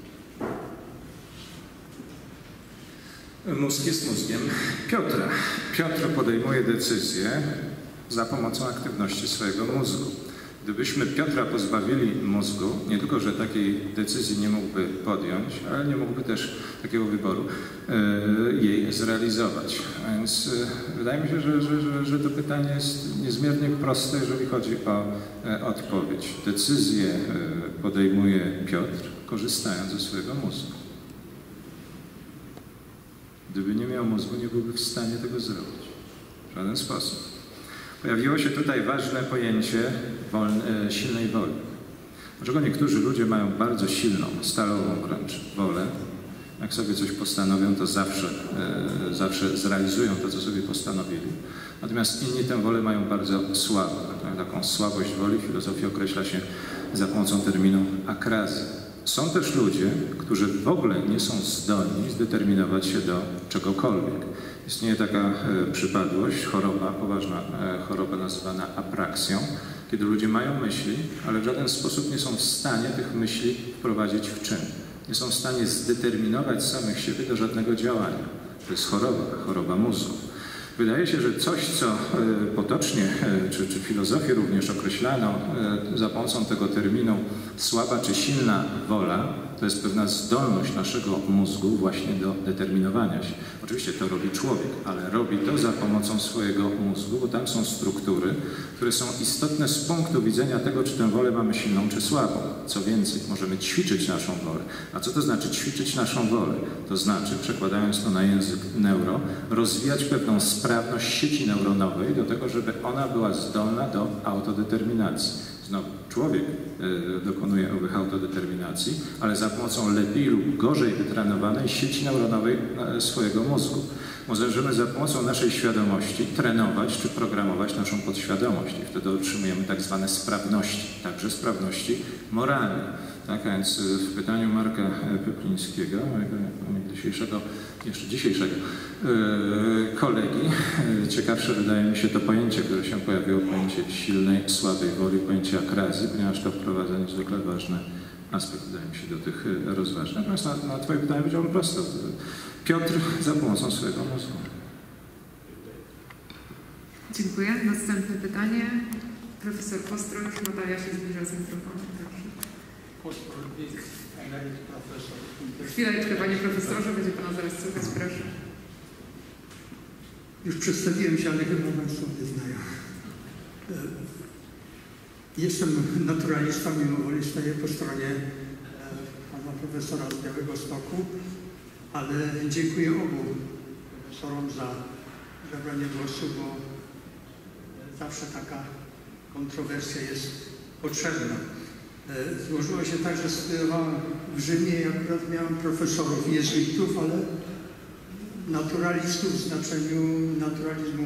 Mózg jest mózgiem Piotra. Piotr podejmuje decyzje za pomocą aktywności swojego mózgu. Gdybyśmy Piotra pozbawili mózgu, nie tylko, że takiej decyzji nie mógłby podjąć, ale nie mógłby też takiego wyboru jej zrealizować. Więc wydaje mi się, że to pytanie jest niezmiernie proste, jeżeli chodzi o odpowiedź. Decyzję podejmuje Piotr, korzystając ze swojego mózgu. Gdyby nie miał mózgu, nie byłby w stanie tego zrobić. W żaden sposób. Pojawiło się tutaj ważne pojęcie silnej woli. Dlaczego niektórzy ludzie mają bardzo silną, stalową wręcz wolę? Jak sobie coś postanowią, to zawsze zrealizują to, co sobie postanowili. Natomiast inni tę wolę mają bardzo słabą. Taką słabość woli w filozofii określa się za pomocą terminu akrazja. Są też ludzie, którzy w ogóle nie są zdolni zdeterminować się do czegokolwiek. Istnieje taka przypadłość, choroba, poważna choroba nazywana apraksją, kiedy ludzie mają myśli, ale w żaden sposób nie są w stanie tych myśli wprowadzić w czyn. nie są w stanie zdeterminować samych siebie do żadnego działania. To jest choroba mózgu. Wydaje się, że coś, co potocznie, czy w filozofii również określano za pomocą tego terminu słaba czy silna wola, to jest pewna zdolność naszego mózgu właśnie do determinowania się. Oczywiście to robi człowiek, ale robi to za pomocą swojego mózgu, bo tam są struktury, które są istotne z punktu widzenia tego, czy tę wolę mamy silną czy słabą. Co więcej, możemy ćwiczyć naszą wolę. A co to znaczy ćwiczyć naszą wolę? To znaczy, przekładając to na język neuro, rozwijać pewną sprawność sieci neuronowej do tego, żeby ona była zdolna do autodeterminacji. Znowu, człowiek dokonuje owych autodeterminacji, ale za pomocą lepiej lub gorzej wytrenowanej sieci neuronowej swojego mózgu. Możemy za pomocą naszej świadomości trenować czy programować naszą podświadomość i wtedy otrzymujemy tak zwane sprawności, także sprawności moralne. Tak, a więc w pytaniu Marka Peplińskiego, jeszcze dzisiejszego kolegi, ciekawsze wydaje mi się to pojęcie, które się pojawiło, pojęcie silnej, słabej woli, pojęcie akrazji, ponieważ to wprowadza niezwykle ważny aspekt, wydaje mi się, do tych rozważań. Natomiast na Twoje pytanie powiedziałbym prosto. Piotr za pomocą swojego mózgu. Dziękuję. Następne pytanie. Profesor Postroń, Natalia się zbliża z mikrofonem. Chwileczkę, panie profesorze, będzie pana zaraz słuchać, proszę. Już przedstawiłem się, ale chyba państwo mnie znają. Jestem naturalistą, mimo woli staję po stronie pana profesora z Białegostoku, ale dziękuję obu profesorom za zabranie głosu, bo zawsze taka kontrowersja jest potrzebna. Złożyło się tak, że studiowałem w Rzymie i akurat miałem profesorów jezuitów, ale naturalistów w znaczeniu naturalizmu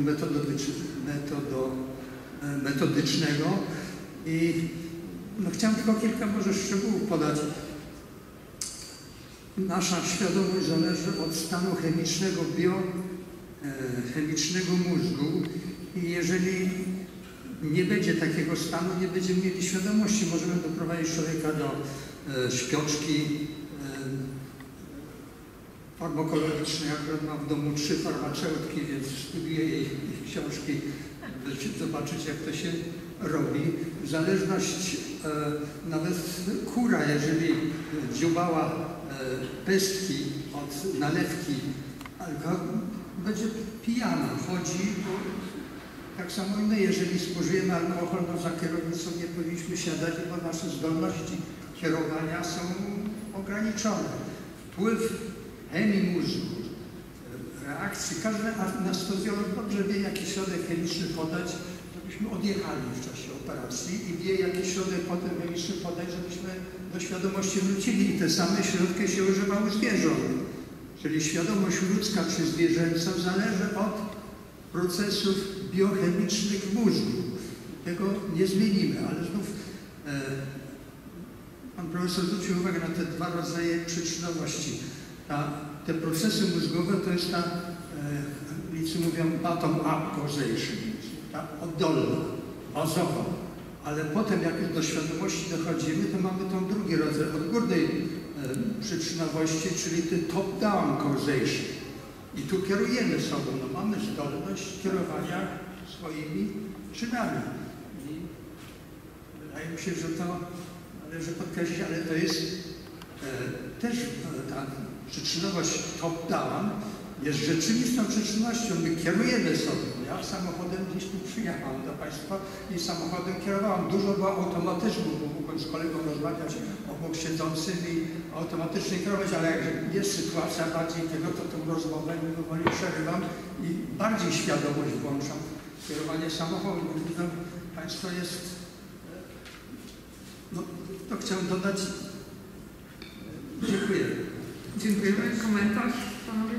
metodycznego. I chciałem tylko kilka może szczegółów podać. Nasza świadomość zależy od stanu chemicznego mózgu i jeżeli nie będzie takiego stanu, nie będziemy mieli świadomości. Możemy doprowadzić człowieka do śpioczki farmakologicznej. Akurat mam w domu 3 farmaceutki, więc studiuję ich książki, zobaczyć jak to się robi. Zależność, nawet kura, jeżeli dziubała pestki od nalewki alkoholu, będzie pijana, chodzi, bo tak samo i my, jeżeli spożyjemy alkohol, za kierownicą nie powinniśmy siadać, bo nasze zdolności kierowania są ograniczone. Wpływ chemii mózgu, reakcji, każdy anestezjolog dobrze wie, jaki środek chemiczny podać, żebyśmy odjechali w czasie operacji i wie, jaki środek potem chemiczny podać, żebyśmy do świadomości wrócili. I te same środki się używa u zwierząt. Czyli świadomość ludzka czy zwierzęca zależy od procesów biochemicznych w mózgu. Tego nie zmienimy, ale znów pan profesor zwrócił uwagę na te 2 rodzaje przyczynowości. Te procesy mózgowe to jest ta, licy mówią bottom-up causation, ta oddolna, bazowa. Ale potem jak już do świadomości dochodzimy, to mamy tą drugi rodzaj odgórnej przyczynowości, czyli ten top-down causation. I tu kierujemy sobą, mamy zdolność kierowania swoimi czynami. I wydaje mi się, że to należy podkreślić, ale to jest też ta przyczynowość top-down jest rzeczywistą przyczynością. My kierujemy sobą. Ja samochodem gdzieś tu przyjechałem do Państwa i samochodem kierowałem. Dużo było automatyzmu, bo mogłem z kolegą rozmawiać obok siedzącym i automatycznie kierować, ale jak jest sytuacja bardziej tego, to tą rozmowę powoli przerywam i bardziej świadomość włączam w kierowanie samochodem. Bo Państwo jest... No, to chciałem dodać. Dziękuję. Dziękujemy. Komentarz, panowie?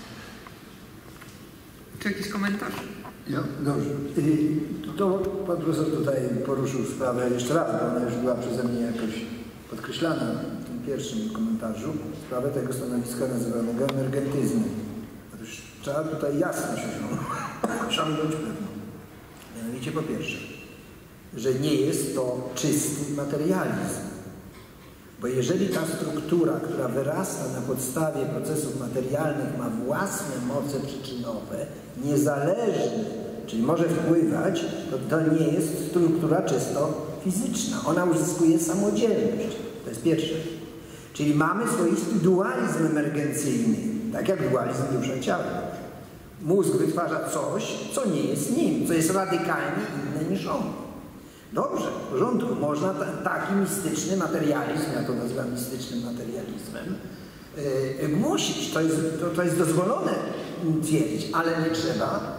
Czy jakiś komentarz? No, dobrze. To pan profesor tutaj poruszył sprawę jeszcze raz, bo ona już była przeze mnie jakoś podkreślana w tym pierwszym komentarzu. Sprawę tego stanowiska nazywanego emergentyzmem. Otóż trzeba tutaj jasność osiągnąć pewną. Mianowicie po pierwsze, że nie jest to czysty materializm. Bo jeżeli ta struktura, która wyrasta na podstawie procesów materialnych, ma własne moce przyczynowe, niezależne, czyli może wpływać, to nie jest struktura czysto fizyczna. Ona uzyskuje samodzielność. To jest pierwsze. Czyli mamy swoisty dualizm emergencyjny, tak jak dualizm dusza-ciała. Mózg wytwarza coś, co nie jest nim, co jest radykalnie inne niż on. Dobrze, w porządku. Można taki mistyczny materializm, ja to nazywam mistycznym materializmem, głosić. To jest dozwolone twierdzić, ale nie trzeba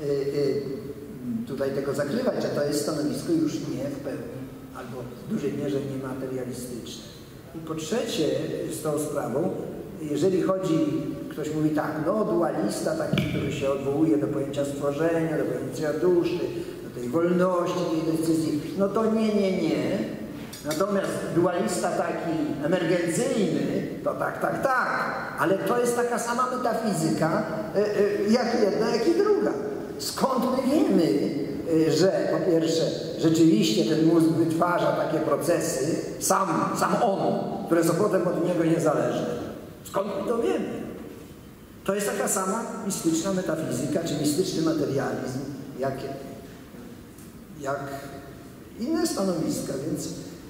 tutaj tego zakrywać, że to jest stanowisko już nie w pełni albo w dużej mierze niematerialistyczne. I po trzecie z tą sprawą, jeżeli chodzi, ktoś mówi tak, no dualista taki, który się odwołuje do pojęcia stworzenia, do pojęcia duszy, do tej wolności, tej decyzji, no to nie. Natomiast dualista taki emergencyjny, to tak, ale to jest taka sama metafizyka, jak jedna, jak i druga. Skąd my wiemy, że po pierwsze rzeczywiście ten mózg wytwarza takie procesy, sam on, które są potem od niego niezależne? Skąd my to wiemy? To jest taka sama mistyczna metafizyka, czy mistyczny materializm, jak inne stanowiska, więc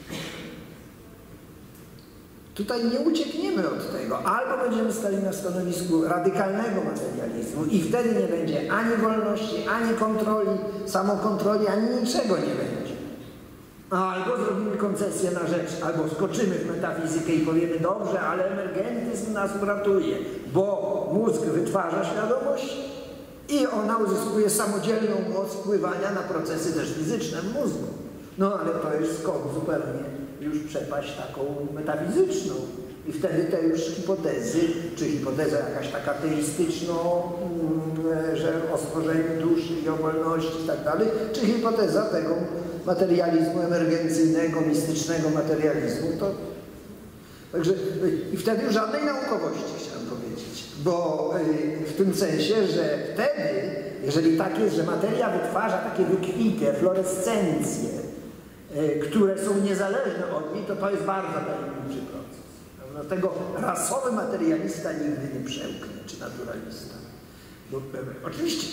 tutaj nie uciekniemy od tego. Albo będziemy stali na stanowisku radykalnego materializmu i wtedy nie będzie ani wolności, ani kontroli, samokontroli, ani niczego nie będzie. Albo zrobimy koncesję na rzecz, albo skoczymy w metafizykę i powiemy, dobrze, ale emergentyzm nas uratuje, bo mózg wytwarza świadomość i ona uzyskuje samodzielną moc wpływania na procesy też fizyczne w mózgu. No ale to jest skok zupełnie już przepaść taką metafizyczną. I wtedy te już hipotezy, czy hipoteza jakaś taka teistyczna, że o stworzeniu duszy i o wolności i tak dalej, czy hipoteza tego materializmu emergencyjnego, mistycznego materializmu, to także i wtedy już żadnej naukowości, chciałem powiedzieć, bo w tym sensie, że wtedy, jeżeli tak jest, że materia wytwarza takie wykwity, fluorescencje, które są niezależne od niej, to jest bardzo tajemniczy proces. Dlatego rasowy materialista nigdy nie przełknie, czy naturalista. Bo, oczywiście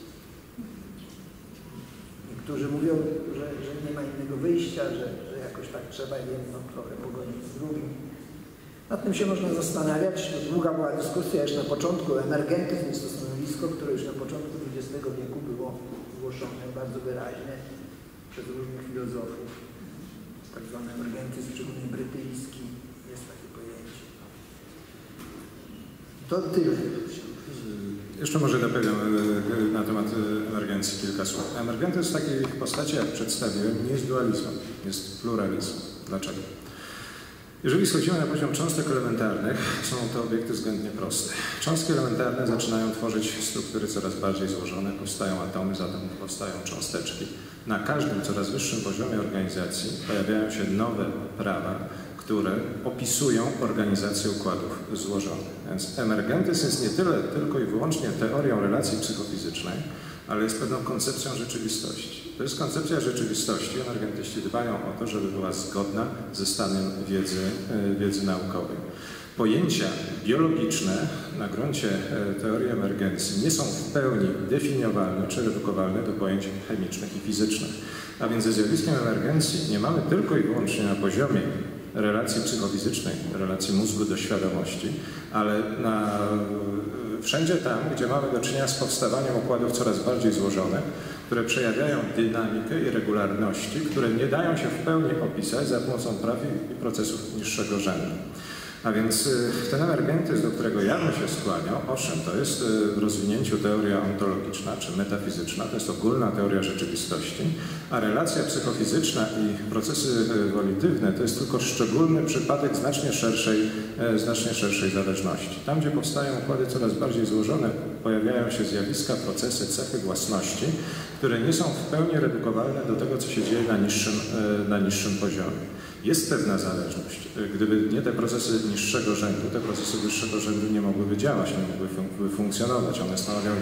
niektórzy mówią, że nie ma innego wyjścia, że jakoś tak trzeba jedno trochę pogonić z drugim. Nad tym się można zastanawiać. To długa była dyskusja już na początku. Emergentyzm jest to stanowisko, które już na początku XX wieku było zgłoszone bardzo wyraźnie przez różnych filozofów. Tak zwany emergentyzm, szczególnie brytyjski, jest takie pojęcie. To tyle. Jeszcze może dopowiem na temat emergencji kilka słów. Emergentyzm w takiej postaci, jak przedstawiłem, nie jest dualizmem, jest pluralizmem. Dlaczego? Jeżeli schodzimy na poziom cząstek elementarnych, są to obiekty względnie proste. Cząstki elementarne zaczynają tworzyć struktury coraz bardziej złożone, powstają atomy, z atomów powstają cząsteczki. Na każdym coraz wyższym poziomie organizacji pojawiają się nowe prawa, które opisują organizację układów złożonych. Więc emergentyzm jest nie tyle tylko i wyłącznie teorią relacji psychofizycznej, ale jest pewną koncepcją rzeczywistości. To jest koncepcja rzeczywistości. Emergentyści dbają o to, żeby była zgodna ze stanem wiedzy naukowej. Pojęcia biologiczne na gruncie teorii emergencji nie są w pełni definiowalne czy redukowalne do pojęć chemicznych i fizycznych. A więc ze zjawiskiem emergencji nie mamy tylko i wyłącznie na poziomie relacji psychofizycznej, relacji mózgu do świadomości, ale wszędzie tam, gdzie mamy do czynienia z powstawaniem układów coraz bardziej złożonych, które przejawiają dynamikę i regularności, które nie dają się w pełni opisać za pomocą praw i procesów niższego rzędu. A więc ten emergentyzm, do którego ja bym się skłaniał, owszem, to jest w rozwinięciu teoria ontologiczna czy metafizyczna, to jest ogólna teoria rzeczywistości, a relacja psychofizyczna i procesy wolitywne to jest tylko szczególny przypadek znacznie szerszej zależności. Tam, gdzie powstają układy coraz bardziej złożone, pojawiają się zjawiska, procesy, cechy, własności, które nie są w pełni redukowalne do tego, co się dzieje na niższym poziomie. Jest pewna zależność. Gdyby nie te procesy niższego rzędu, te procesy wyższego rzędu nie mogłyby działać, nie mogłyby funkcjonować. One stanowią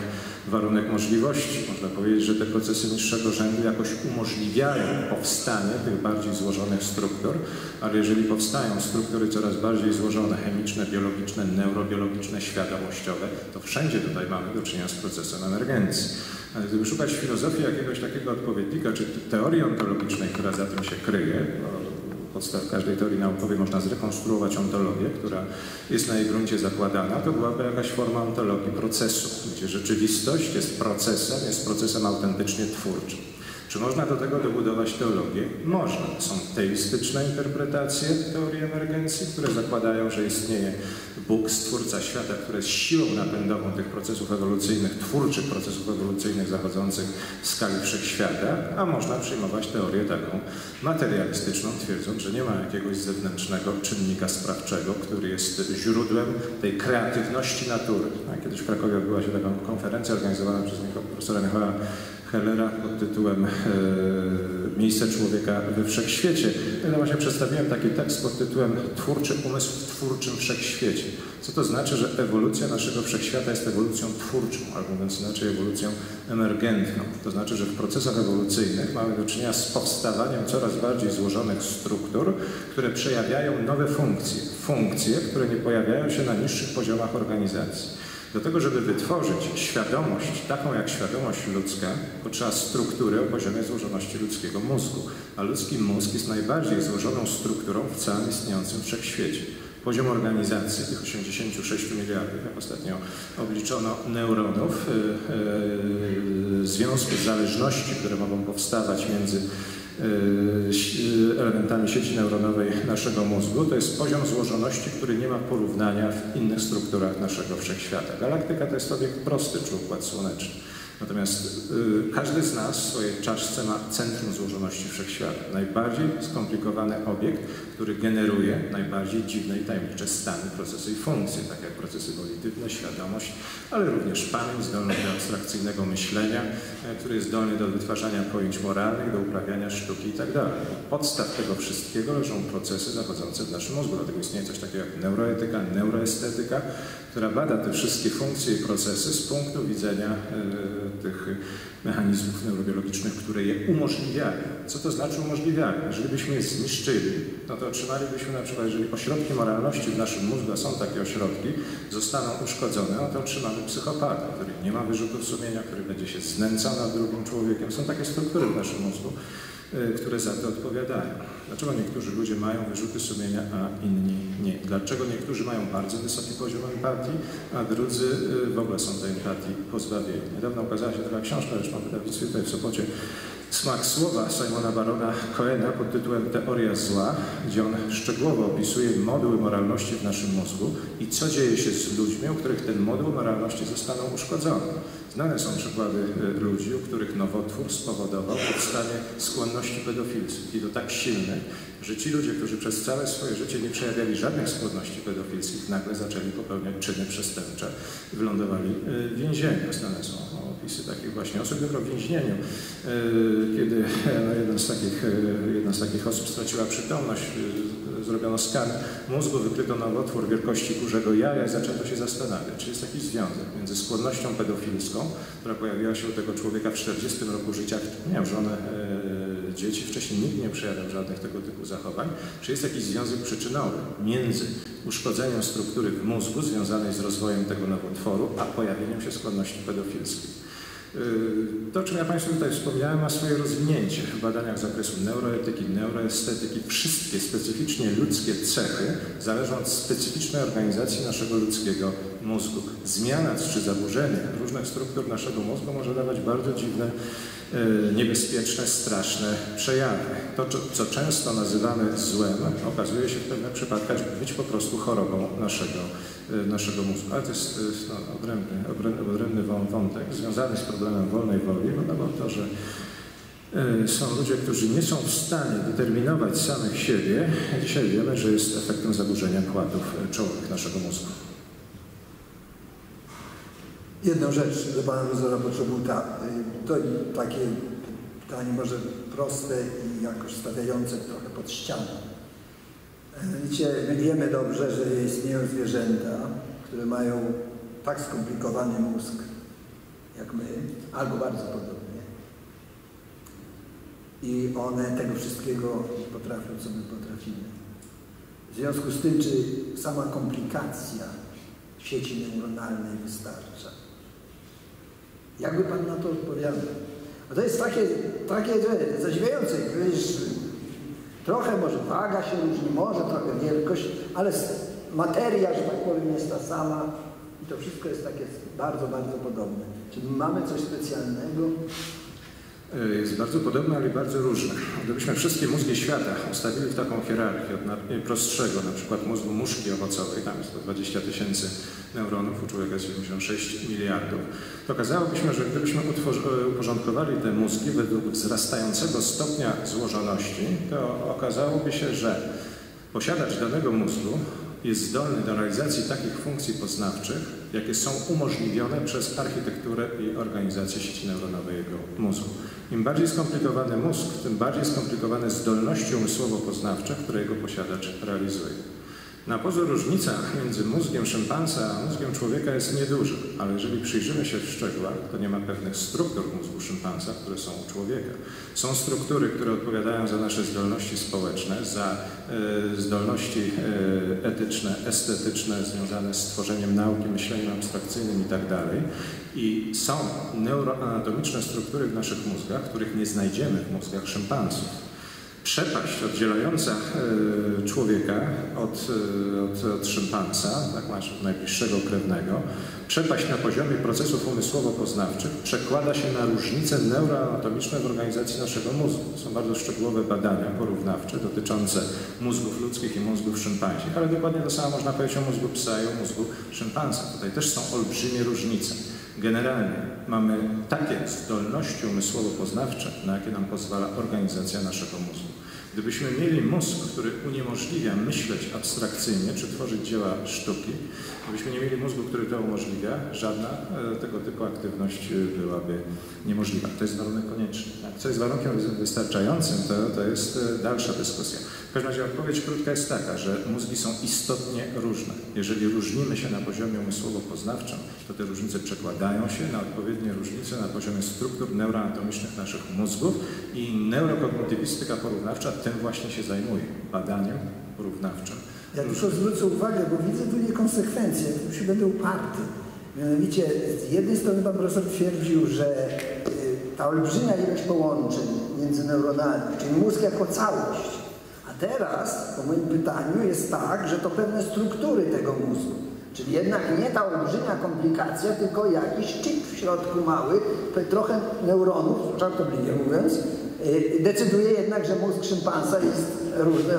warunek możliwości. Można powiedzieć, że te procesy niższego rzędu jakoś umożliwiają powstanie tych bardziej złożonych struktur, ale jeżeli powstają struktury coraz bardziej złożone, chemiczne, biologiczne, neurobiologiczne, świadomościowe, to wszędzie tutaj mamy do czynienia z procesem emergencji. Ale gdyby szukać w filozofii jakiegoś takiego odpowiednika, czy teorii ontologicznej, która za tym się kryje, podstaw każdej teorii naukowej można zrekonstruować ontologię, która jest na jej gruncie zakładana, to byłaby jakaś forma ontologii procesu, gdzie rzeczywistość jest procesem autentycznie twórczym. Czy można do tego dobudować teologię? Można. Są teistyczne interpretacje teorii emergencji, które zakładają, że istnieje Bóg, Stwórca świata, który jest siłą napędową tych procesów ewolucyjnych, twórczych procesów ewolucyjnych zachodzących w skali wszechświata, a można przyjmować teorię taką materialistyczną, twierdząc, że nie ma jakiegoś zewnętrznego czynnika sprawczego, który jest źródłem tej kreatywności natury. Kiedyś w Krakowie odbyła się taka konferencja organizowana przez profesora Michała Hellera pod tytułem Miejsce człowieka we wszechświecie. Ja właśnie przedstawiłem taki tekst pod tytułem Twórczy umysł w twórczym wszechświecie. Co to znaczy, że ewolucja naszego wszechświata jest ewolucją twórczą, albo mówiąc inaczej, ewolucją emergentną. To znaczy, że w procesach ewolucyjnych mamy do czynienia z powstawaniem coraz bardziej złożonych struktur, które przejawiają nowe funkcje. Funkcje, które nie pojawiają się na niższych poziomach organizacji. Do tego, żeby wytworzyć świadomość, taką jak świadomość ludzka, potrzeba struktury o poziomie złożoności ludzkiego mózgu. A ludzki mózg jest najbardziej złożoną strukturą w całym istniejącym wszechświecie. Poziom organizacji tych 86 miliardów, jak ostatnio obliczono, neuronów, związków zależności, które mogą powstawać między elementami sieci neuronowej naszego mózgu, to jest poziom złożoności, który nie ma porównania w innych strukturach naszego wszechświata. Galaktyka to jest obiekt prosty, czy układ słoneczny. Natomiast każdy z nas w swojej czaszce ma centrum złożoności wszechświata. Najbardziej skomplikowany obiekt, który generuje najbardziej dziwne i tajemnicze stany, procesy i funkcje, tak jak procesy wolitywne, świadomość, ale również pamięć, zdolność do abstrakcyjnego myślenia, który jest zdolny do wytwarzania pojęć moralnych, do uprawiania sztuki itd. Podstaw tego wszystkiego leżą procesy zachodzące w naszym mózgu. Dlatego istnieje coś takiego jak neuroetyka, neuroestetyka, która bada te wszystkie funkcje i procesy z punktu widzenia tych mechanizmów neurobiologicznych, które je umożliwiają. Co to znaczy umożliwiają? Jeżeli byśmy je zniszczyli, no to otrzymalibyśmy na przykład, jeżeli ośrodki moralności w naszym mózgu, a są takie ośrodki, zostaną uszkodzone, no to otrzymamy psychopatę, który nie ma wyrzutów sumienia, który będzie się znęcał nad drugim człowiekiem. Są takie struktury w naszym mózgu, które za to odpowiadają. Dlaczego niektórzy ludzie mają wyrzuty sumienia, a inni nie? Dlaczego niektórzy mają bardzo wysoki poziom empatii, a drudzy w ogóle są tej empatii pozbawieni? Niedawno ukazała się taka książka, zresztą w wydawnictwie tutaj w Sopocie, Smak słowa Simona Barona Cohena pod tytułem Teoria zła, gdzie on szczegółowo opisuje moduły moralności w naszym mózgu i co dzieje się z ludźmi, u których ten moduł moralności zostaną uszkodzone. Znane są przykłady ludzi, u których nowotwór spowodował powstanie skłonności pedofilskich i to tak silne, że ci ludzie, którzy przez całe swoje życie nie przejawiali żadnych skłonności pedofilskich, nagle zaczęli popełniać czyny przestępcze i wylądowali w więzieniu. Znane są opisy takich właśnie osób. Dopiero w więzieniu, kiedy jedna z takich osób straciła przytomność, zrobiono skan mózgu, wykryto nowotwór wielkości kurzego jaja i zaczęto się zastanawiać, czy jest jakiś związek między skłonnością pedofilską, która pojawiła się u tego człowieka w 40 roku życia, miał żonę, dzieci, wcześniej nikt nie przejawiał żadnych tego typu zachowań, czy jest jakiś związek przyczynowy między uszkodzeniem struktury w mózgu związanej z rozwojem tego nowotworu, a pojawieniem się skłonności pedofilskiej. To, o czym ja Państwu tutaj wspomniałem, ma swoje rozwinięcie w badaniach z zakresu neuroetyki, neuroestetyki. Wszystkie specyficznie ludzkie cechy zależą od specyficznej organizacji naszego ludzkiego mózgu. Zmiana czy zaburzenie różnych struktur naszego mózgu może dawać bardzo dziwne, niebezpieczne, straszne przejawy. To, co często nazywamy złem, okazuje się w pewnych przypadkach być po prostu chorobą naszego mózgu. Ale to jest odrębny wątek związany z problemem wolnej woli, no bo to, że są ludzie, którzy nie są w stanie determinować samych siebie. Dzisiaj wiemy, że jest efektem zaburzenia kładów czołowych naszego mózgu. Jedną rzecz do pana profesora Poczobuta. To takie pytanie może proste i jakoś stawiające trochę pod ścianą. Widzicie, my wiemy dobrze, że istnieją zwierzęta, które mają tak skomplikowany mózg, jak my, albo bardzo podobnie. I one tego wszystkiego potrafią, co my potrafimy. W związku z tym, czy sama komplikacja sieci neuronalnej wystarcza? Jakby Pan na to odpowiadał? Bo to jest takie zadziwiające. Trochę może waga się różni, może trochę wielkość, ale materia, że tak powiem, jest ta sama i to wszystko jest takie bardzo, bardzo podobne. Czyli mamy coś specjalnego? Jest bardzo podobne, ale bardzo różne. Gdybyśmy wszystkie mózgi świata ustawili w taką hierarchię od najprostszego, na przykład mózgu muszki owocowej, tam jest to 20 000 neuronów, u człowieka jest 76 miliardów, to okazałoby się, że gdybyśmy uporządkowali te mózgi według wzrastającego stopnia złożoności, to okazałoby się, że posiadacz danego mózgu jest zdolny do realizacji takich funkcji poznawczych, jakie są umożliwione przez architekturę i organizację sieci neuronowej jego mózgu. Im bardziej skomplikowany mózg, tym bardziej skomplikowane zdolności umysłowo-poznawcze, które jego posiadacz realizuje. Na pozór różnica między mózgiem szympansa a mózgiem człowieka jest nieduża, ale jeżeli przyjrzymy się w szczegółach, to nie ma pewnych struktur mózgu szympansa, które są u człowieka. Są struktury, które odpowiadają za nasze zdolności społeczne, za zdolności etyczne, estetyczne, związane z tworzeniem nauki, myśleniem abstrakcyjnym itd. I są neuroanatomiczne struktury w naszych mózgach, których nie znajdziemy w mózgach szympansów. Przepaść oddzielająca człowieka od szympansa, tak masz najbliższego krewnego, przepaść na poziomie procesów umysłowo-poznawczych przekłada się na różnice neuroanatomiczne w organizacji naszego mózgu. Są bardzo szczegółowe badania porównawcze dotyczące mózgów ludzkich i mózgów szympańskich, ale dokładnie to samo można powiedzieć o mózgu psa i o mózgu szympansa. Tutaj też są olbrzymie różnice. Generalnie mamy takie zdolności umysłowo-poznawcze, na jakie nam pozwala organizacja naszego mózgu. Gdybyśmy mieli mózg, który uniemożliwia myśleć abstrakcyjnie czy tworzyć dzieła sztuki, gdybyśmy nie mieli mózgu, który to umożliwia, żadna tego typu aktywność byłaby niemożliwa. To jest warunek konieczny. Co jest warunkiem wystarczającym, to jest dalsza dyskusja. W każdym razie odpowiedź krótka jest taka, że mózgi są istotnie różne. Jeżeli różnimy się na poziomie umysłowo-poznawczym, to te różnice przekładają się na odpowiednie różnice na poziomie struktur neuroanatomicznych naszych mózgów i neurokognitywistyka porównawcza tym właśnie się zajmuje, badaniem porównawczym. Ja tylko zwrócę uwagę, bo widzę tu niekonsekwencje, tu się będę uparty. Mianowicie, z jednej strony pan profesor twierdził, że ta olbrzymia ilość połączeń międzyneuronalnych, czyli mózg jako całość, a teraz, po moim pytaniu, jest tak, że to pewne struktury tego mózgu, czyli jednak nie ta olbrzymia komplikacja, tylko jakiś chip w środku mały, trochę neuronów, żartobliwie mówiąc, decyduje jednak, że mózg szympansa jest różny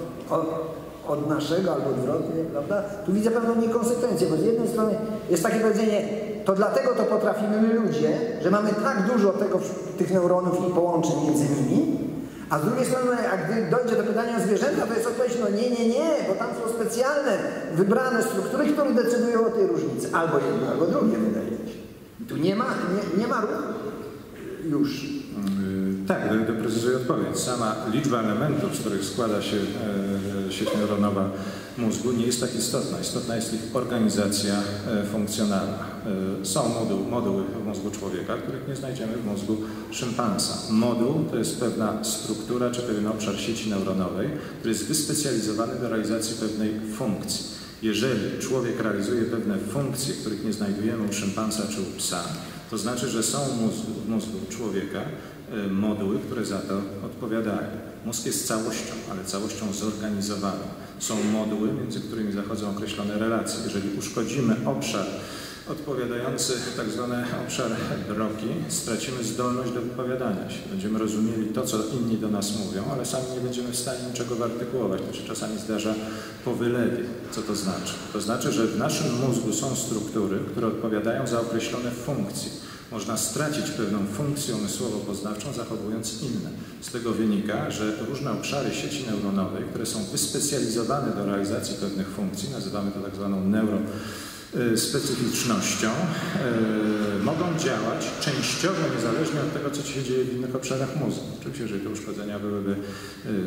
od naszego, albo odwrotnie, prawda? Tu widzę pewną niekonsekwencję, bo z jednej strony jest takie powiedzenie, to dlatego to potrafimy my ludzie, że mamy tak dużo tych neuronów i połączeń między nimi, a z drugiej strony, jak gdy dojdzie do pytania o zwierzęta, to jest odpowiedź, no nie, bo tam są specjalne, wybrane struktury, które decydują o tej różnicy. Albo jedno, albo drugie, wydaje mi się. Tu nie ma ruchu już. Tak, doprecyzuję odpowiedź. Sama liczba elementów, z których składa się sieć neuronowa mózgu, nie jest tak istotna. Istotna jest ich organizacja funkcjonalna. Są moduły w mózgu człowieka, których nie znajdziemy w mózgu szympansa. Moduł to jest pewna struktura czy pewien obszar sieci neuronowej, który jest wyspecjalizowany do realizacji pewnej funkcji. Jeżeli człowiek realizuje pewne funkcje, których nie znajdujemy u szympansa czy u psa, to znaczy, że są w mózgu człowieka moduły, które za to odpowiadają. Mózg jest całością, ale całością zorganizowaną. Są moduły, między którymi zachodzą określone relacje. Jeżeli uszkodzimy obszar odpowiadający, tak zwany obszar drogi, stracimy zdolność do wypowiadania się. Będziemy rozumieli to, co inni do nas mówią, ale sami nie będziemy w stanie niczego wyartykułować. To się czasami zdarza po wylewie. Co to znaczy? To znaczy, że w naszym mózgu są struktury, które odpowiadają za określone funkcje. Można stracić pewną funkcję umysłowo-poznawczą, zachowując inne. Z tego wynika, że różne obszary sieci neuronowej, które są wyspecjalizowane do realizacji pewnych funkcji, nazywamy to tak zwaną neurospecyficznością, mogą działać częściowo niezależnie od tego, co się dzieje w innych obszarach mózgu. Oczywiście, jeżeli te uszkodzenia byłyby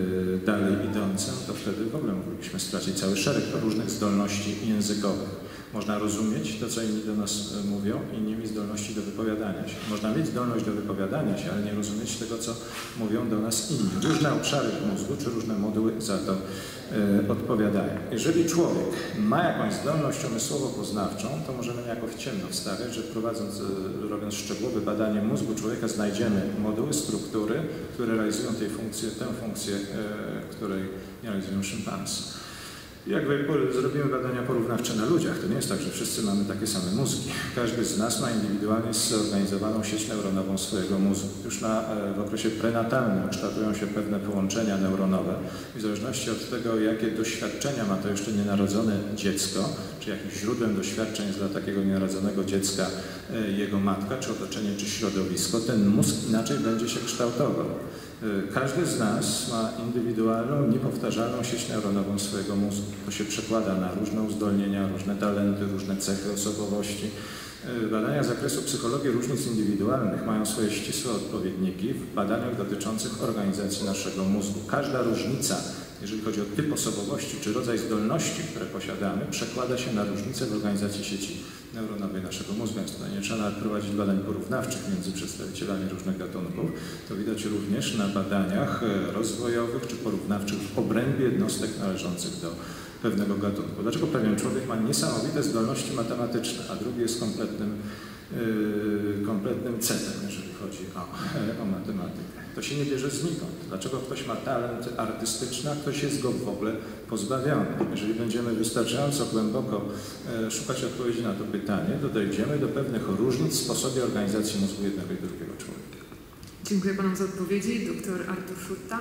dalej idące, to wtedy w ogóle moglibyśmy stracić cały szereg różnych zdolności językowych. Można rozumieć to, co inni do nas mówią i nie mieć zdolności do wypowiadania się. Można mieć zdolność do wypowiadania się, ale nie rozumieć tego, co mówią do nas inni. Różne obszary mózgu czy różne moduły za to odpowiadają. Jeżeli człowiek ma jakąś zdolność umysłowo-poznawczą, to możemy niejako w ciemno wstawiać, że robiąc szczegółowe badanie mózgu człowieka, znajdziemy moduły, struktury, które realizują tę funkcję, której nie realizują szympansy. Jak zrobimy badania porównawcze na ludziach, to nie jest tak, że wszyscy mamy takie same mózgi. Każdy z nas ma indywidualnie zorganizowaną sieć neuronową swojego mózgu. Już w okresie prenatalnym kształtują się pewne połączenia neuronowe i w zależności od tego, jakie doświadczenia ma to jeszcze nienarodzone dziecko, czy jakimś źródłem doświadczeń jest dla takiego nienarodzonego dziecka jego matka, czy otoczenie, czy środowisko, ten mózg inaczej będzie się kształtował. Każdy z nas ma indywidualną, niepowtarzalną sieć neuronową swojego mózgu. To się przekłada na różne uzdolnienia, różne talenty, różne cechy osobowości. Badania z zakresu psychologii różnic indywidualnych mają swoje ścisłe odpowiedniki w badaniach dotyczących organizacji naszego mózgu. Każda różnica, jeżeli chodzi o typ osobowości czy rodzaj zdolności, które posiadamy, przekłada się na różnicę w organizacji sieci neuronowej naszego mózgu. Więc tutaj nie trzeba nawet prowadzić badań porównawczych między przedstawicielami różnych gatunków. To widać również na badaniach rozwojowych czy porównawczych w obrębie jednostek należących do pewnego gatunku. Dlaczego pewien człowiek ma niesamowite zdolności matematyczne, a drugi jest kompletnym cetem, jeżeli chodzi o matematykę? To się nie bierze znikąd. Dlaczego ktoś ma talent artystyczny, a ktoś jest go w ogóle pozbawiony? Jeżeli będziemy wystarczająco głęboko szukać odpowiedzi na to pytanie, to dojdziemy do pewnych różnic w sposobie organizacji mózgu jednego i drugiego człowieka. Dziękuję Panom za odpowiedzi. Dr Artur Szutta.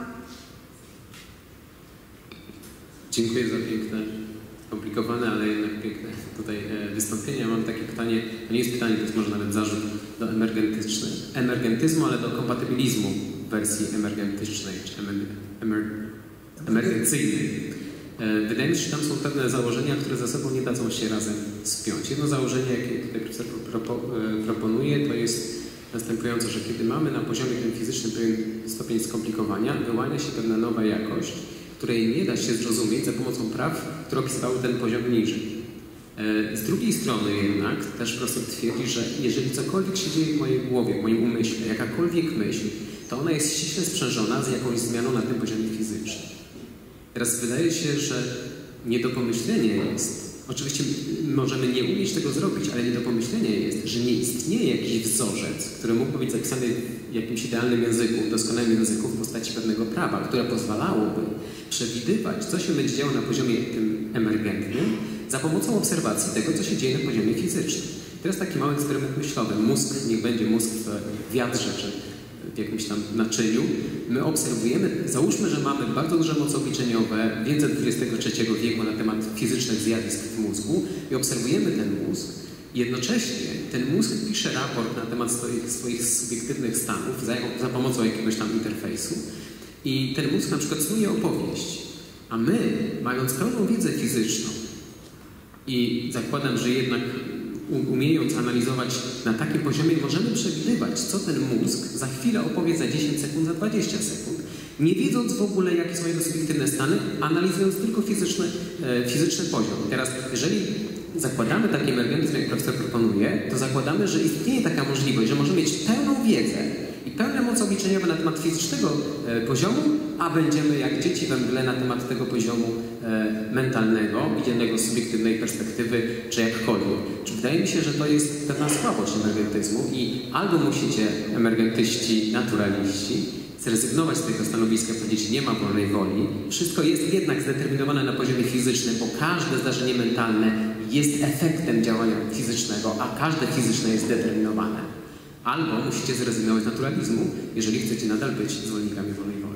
Dziękuję za piękne, skomplikowane, ale jednak piękne tutaj wystąpienie. Mam takie pytanie, to nie jest pytanie, to jest może nawet zarzut do emergentyzmu, ale do kompatybilizmu w wersji emergentycznej, czy emergencyjnej. Wydaje mi się, że tam są pewne założenia, które ze sobą nie dadzą się razem spiąć. Jedno założenie, jakie tutaj profesor proponuje, to jest następujące, że kiedy mamy na poziomie tym fizycznym pewien stopień skomplikowania, wyłania się pewna nowa jakość, której nie da się zrozumieć za pomocą praw, które opisywały ten poziom niżej. Z drugiej strony jednak też profesor twierdzi, że jeżeli cokolwiek się dzieje w mojej głowie, w moim umyśle, jakakolwiek myśl, to ona jest ściśle sprzężona z jakąś zmianą na tym poziomie fizycznym. Teraz wydaje się, że nie do pomyślenia jest, oczywiście możemy nie umieć tego zrobić, ale nie do pomyślenia jest, że nie istnieje jakiś wzorzec, który mógłby być zapisany w jakimś idealnym języku, doskonałym języku w postaci pewnego prawa, które pozwalałoby przewidywać, co się będzie działo na poziomie tym emergentnym za pomocą obserwacji tego, co się dzieje na poziomie fizycznym. Teraz taki mały eksperyment myślowy. Mózg, niech będzie mózg w wiatrze czy w jakimś tam naczyniu. My obserwujemy, załóżmy, że mamy bardzo duże moce obliczeniowe, wiedzę XXIII wieku na temat fizycznych zjawisk w mózgu i obserwujemy ten mózg. Jednocześnie ten mózg pisze raport na temat swoich subiektywnych stanów za pomocą jakiegoś tam interfejsu. I ten mózg na przykład snuje opowieść, a my, mając pełną wiedzę fizyczną i zakładam, że jednak umiejąc analizować na takim poziomie, możemy przewidywać, co ten mózg za chwilę opowie za 10 sekund, za 20 sekund, nie wiedząc w ogóle, jakie są jego subiektywne stany, analizując tylko fizyczny poziom. Teraz, jeżeli zakładamy taki emergentyzm, jak profesor proponuje, to zakładamy, że istnieje taka możliwość, że możemy mieć pełną wiedzę i pełne moce obliczeniowe na temat fizycznego poziomu, a będziemy jak dzieci we mgle na temat tego poziomu mentalnego, widzianego z subiektywnej perspektywy, czy jakkolwiek. Wydaje mi się, że to jest pewna słabość emergentyzmu i albo musicie, emergentyści, naturaliści, zrezygnować z tego stanowiska, powiedzieć, nie ma wolnej woli. Wszystko jest jednak zdeterminowane na poziomie fizycznym, bo każde zdarzenie mentalne jest efektem działania fizycznego, a każde fizyczne jest zdeterminowane. Albo musicie zrezygnować z naturalizmu, jeżeli chcecie nadal być zwolennikami wolnej woli.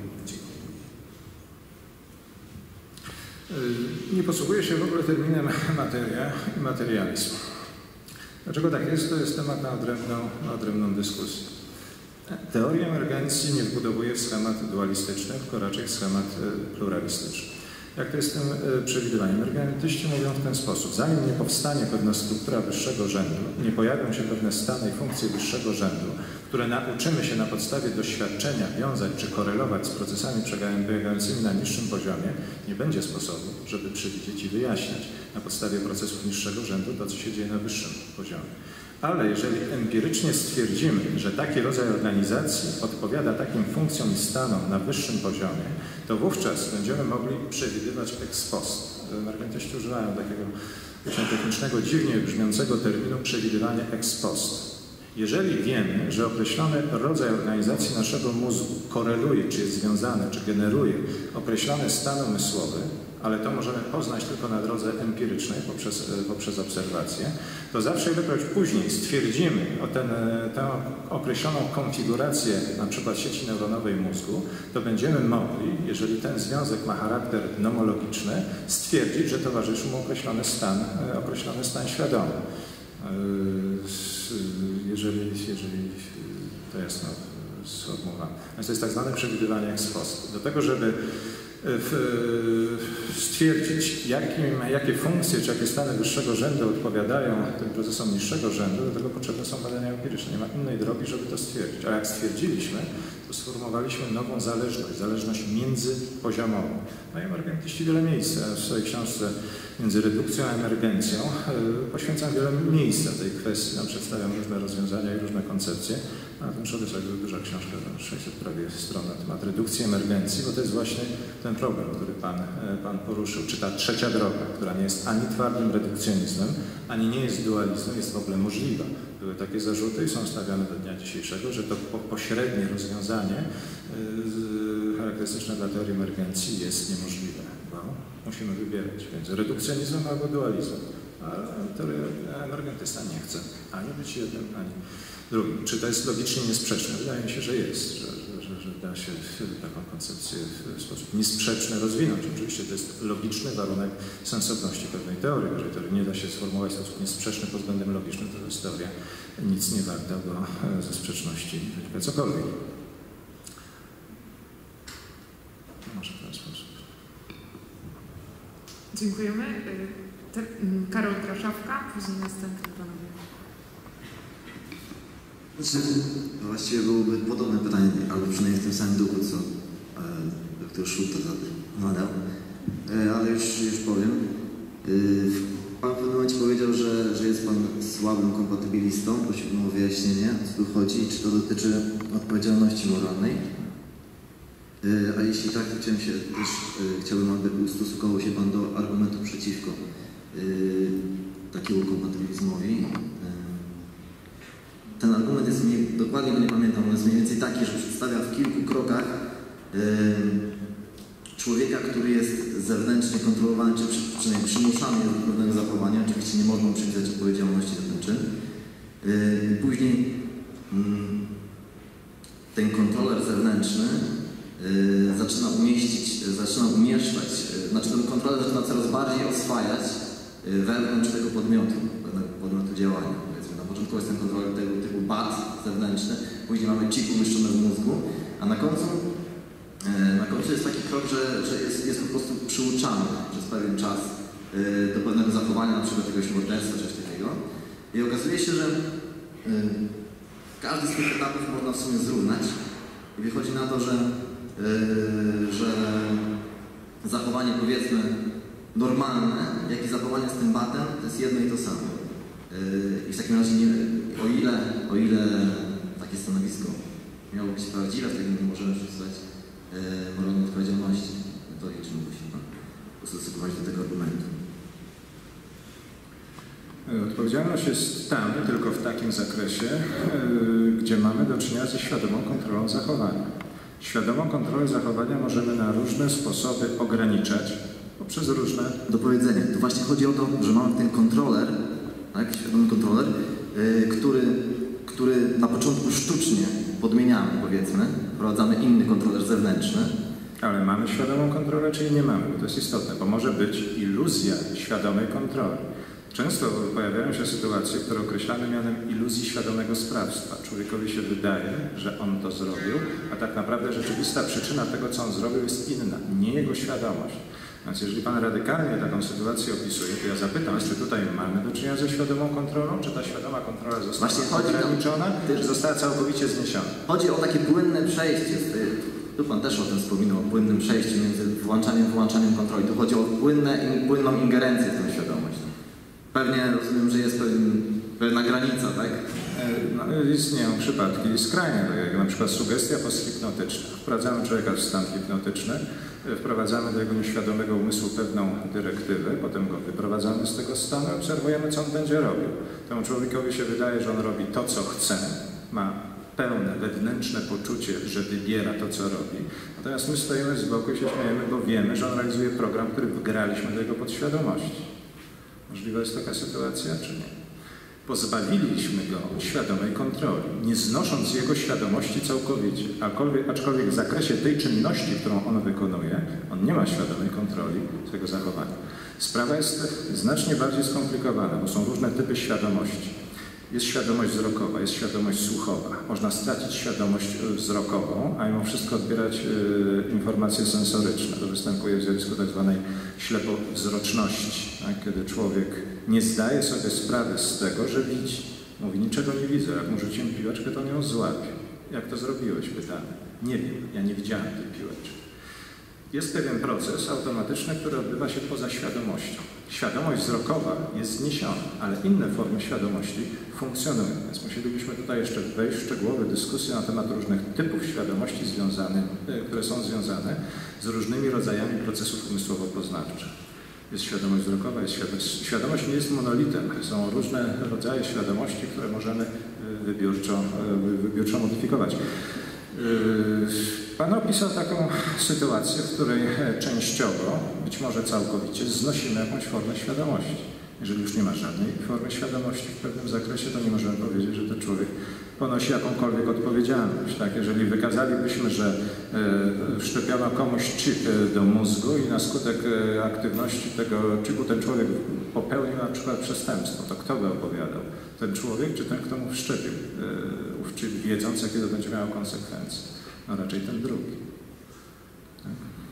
Nie posługuje się w ogóle terminem materia i materializm. Dlaczego tak jest? To jest temat na odrębną dyskusję. Teoria emergencji nie wbudowuje w schemat dualistyczny, tylko raczej w schemat pluralistyczny. Jak to jest z tym przewidywaniem? Emergentyści mówią w ten sposób. Zanim nie powstanie pewna struktura wyższego rzędu, nie pojawią się pewne stany i funkcje wyższego rzędu, które nauczymy się na podstawie doświadczenia wiązać czy korelować z procesami przebiegającymi na niższym poziomie, nie będzie sposobu, żeby przewidzieć i wyjaśniać na podstawie procesów niższego rzędu to, co się dzieje na wyższym poziomie. Ale jeżeli empirycznie stwierdzimy, że taki rodzaj organizacji odpowiada takim funkcjom i stanom na wyższym poziomie, to wówczas będziemy mogli przewidywać ex post. Emergentyści używają takiego technicznego, dziwnie brzmiącego terminu przewidywanie ex post. Jeżeli wiemy, że określony rodzaj organizacji naszego mózgu koreluje, czy jest związany, czy generuje określone stany umysłowe, ale to możemy poznać tylko na drodze empirycznej, poprzez obserwację, to zawsze ilekroć później stwierdzimy tę określoną konfigurację na przykład sieci neuronowej mózgu, to będziemy mogli, jeżeli ten związek ma charakter nomologiczny, stwierdzić, że towarzyszy mu określony stan świadomy. Jeżeli to jest sformułowane. Więc to jest tak zwane przewidywanie ex post. Do tego, żeby stwierdzić, jakie funkcje czy jakie stany wyższego rzędu odpowiadają tym procesom niższego rzędu, do tego potrzebne są badania empiryczne. Nie ma innej drogi, żeby to stwierdzić. A jak stwierdziliśmy, to sformułowaliśmy nową zależność międzypoziomową. No i emergentyści wiele miejsca w swojej książce Między redukcją a emergencją poświęcam wiele miejsca tej kwestii. Tam przedstawiam różne rozwiązania i różne koncepcje. A ten przodek jest duża książka, 600 prawie stron na temat redukcji emergencji, bo to jest właśnie ten problem, który Pan poruszył. Czy ta trzecia droga, która nie jest ani twardym redukcjonizmem, ani nie jest dualizmem, jest w ogóle możliwa. Były takie zarzuty i są stawiane do dnia dzisiejszego, że to pośrednie rozwiązanie charakterystyczne dla teorii emergencji jest niemożliwe, bo musimy wybierać między redukcjonizmem albo dualizmem. A teoria emergentysta nie chce ani być jednym, ani drugim. Czy to jest logicznie niesprzeczne? Wydaje mi się, że jest, że da się taką koncepcję w sposób niesprzeczny rozwinąć. Oczywiście to jest logiczny warunek sensowności pewnej teorii. Jeżeli teorii nie da się sformułować w sposób niesprzeczny pod względem logicznym, to jest teoria nic nie warta, bo ze sprzeczności wynika cokolwiek. Może w ten sposób. Dziękujemy. Karol Kraszawka, później następny panowie. Właściwie byłoby podobne pytanie, albo przynajmniej w tym samym duchu, co dr Schulte zadał, ale już powiem. Pan w pewnym momencie powiedział, że jest Pan słabym kompatybilistą. Prosiłbym o wyjaśnienie, o co tu chodzi i czy to dotyczy odpowiedzialności moralnej. A jeśli tak, to chciałbym, aby ustosunkował się Pan do argumentu przeciwko takiemu kompatybilizmowi. Ten argument jest, dokładnie go nie pamiętam, on jest mniej więcej taki, że przedstawia w kilku krokach człowieka, który jest zewnętrznie kontrolowany, czy przynajmniej przymuszany do pewnego zachowania. Oczywiście nie można przypisać odpowiedzialności za ten czyn. Później ten kontroler zewnętrzny zaczyna umieszczać, znaczy ten kontroler zaczyna coraz bardziej oswajać wewnątrz tego podmiotu działania. Powiedzmy. Na początku jest ten kontroler tego typu bat zewnętrzny, później mamy chip umieszczony w mózgu, a na końcu jest taki krok, że jest po prostu przyuczany przez pewien czas do pewnego zachowania, na przykład jakiegoś morderstwa, coś takiego. I okazuje się, że każdy z tych etapów można w sumie zrównać i wychodzi na to, że zachowanie, powiedzmy, normalne, jak i zachowanie z tym batem, to jest jedno i to samo. I w takim razie, o ile takie stanowisko miało być prawdziwe, wtedy nie możemy przypisać moralnej odpowiedzialności. To czy musi Pan ustosunkować do tego argumentu? Odpowiedzialność jest tam tylko w takim zakresie, gdzie mamy do czynienia ze świadomą kontrolą zachowania. Świadomą kontrolę zachowania możemy na różne sposoby ograniczać poprzez różne dopowiedzenia. To właśnie chodzi o to, że mamy ten kontroler, tak, świadomy kontroler, który na początku sztucznie podmieniamy, powiedzmy, wprowadzamy inny kontroler zewnętrzny. Ale mamy świadomą kontrolę, czyli nie mamy, bo to jest istotne, bo może być iluzja świadomej kontroli. Często pojawiają się sytuacje, które określamy mianem iluzji świadomego sprawstwa. Człowiekowi się wydaje, że on to zrobił, a tak naprawdę rzeczywista przyczyna tego, co on zrobił, jest inna, nie jego świadomość. Więc jeżeli Pan radykalnie taką sytuację opisuje, to ja zapytam, czy tutaj mamy do czynienia ze świadomą kontrolą, czy ta świadoma kontrola została ograniczona, czy została całkowicie zniesiona? Chodzi o takie płynne przejście. Tu Pan też o tym wspominał, o płynnym przejściu między włączaniem i wyłączaniem kontroli. Tu chodzi o płynną ingerencję w tę świadomość. Pewnie rozumiem, że jest pewna granica, tak? No, istnieją przypadki skrajne, tak jak na przykład sugestia posthipnotyczna. Wprowadzamy człowieka w stan hipnotyczny, wprowadzamy do jego nieświadomego umysłu pewną dyrektywę, potem go wyprowadzamy z tego stanu i obserwujemy, co on będzie robił. Temu człowiekowi się wydaje, że on robi to, co chce, ma pełne, wewnętrzne poczucie, że wybiera to, co robi. Natomiast my stoimy z boku i się śmiejemy, bo wiemy, że on realizuje program, który wgraliśmy do jego podświadomości. Możliwa jest taka sytuacja, czy nie? Pozbawiliśmy go świadomej kontroli, nie znosząc jego świadomości całkowicie. Aczkolwiek w zakresie tej czynności, którą on wykonuje, on nie ma świadomej kontroli swojego zachowania. Sprawa jest znacznie bardziej skomplikowana, bo są różne typy świadomości. Jest świadomość wzrokowa, jest świadomość słuchowa. Można stracić świadomość wzrokową, a mimo wszystko odbierać informacje sensoryczne. To występuje w zjawisku tak zwanej ślepowzroczności, tak? Kiedy człowiek nie zdaje sobie sprawy z tego, że widzi. Mówi, niczego nie widzę. Jak mu rzuciłem piłeczkę, to on ją złapie. Jak to zrobiłeś? Pytamy. Nie wiem, ja nie widziałem tej piłeczki. Jest pewien proces automatyczny, który odbywa się poza świadomością. Świadomość wzrokowa jest zniesiona, ale inne formy świadomości funkcjonują. Więc musielibyśmy tutaj jeszcze wejść w szczegółowe dyskusje na temat różnych typów świadomości które są związane z różnymi rodzajami procesów umysłowo-poznawczych. Jest świadomość wzrokowa, świadomość nie jest monolitem. Są różne rodzaje świadomości, które możemy wybiórczo modyfikować. Pan opisał taką sytuację, w której częściowo, być może całkowicie, znosimy jakąś formę świadomości. Jeżeli już nie ma żadnej formy świadomości w pewnym zakresie, to nie możemy powiedzieć, że ten człowiek ponosi jakąkolwiek odpowiedzialność. Tak? Jeżeli wykazalibyśmy, że wszczepiono komuś chip do mózgu i na skutek aktywności tego chipu ten człowiek popełnił na przykład przestępstwo, to kto by opowiadał? Ten człowiek czy ten, kto mu wszczepił ów chip, wiedząc, jakie to będzie miało konsekwencje? No raczej ten drugi. Tak?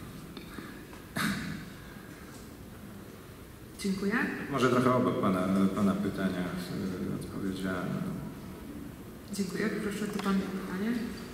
Dziękuję. Może trochę obok pana pytania odpowiedziałem. Dziękuję. Proszę, to Pan pytanie.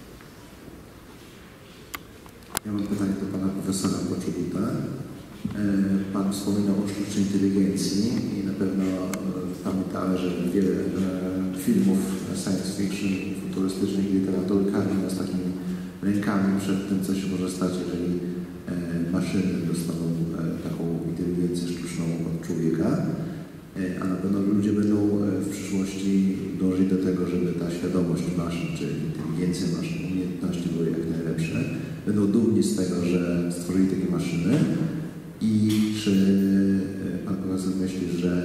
Ja mam pytanie do Pana Profesora Poczobuta. Pan wspominał o sztucznej inteligencji i na pewno pamiętałem, że wiele filmów science fiction, futurystycznych, literatury karmi nas takimi rękami przed tym, co się może stać, jeżeli maszyny dostaną taką inteligencję sztuczną od człowieka. A na pewno ludzie będą w przyszłości dążyć do tego, żeby ta świadomość maszyn, czy inteligencja maszyn, umiejętności były jak najlepsze. Będą dumni z tego, że stworzyli takie maszyny. I czy Pan Profesor myśli, że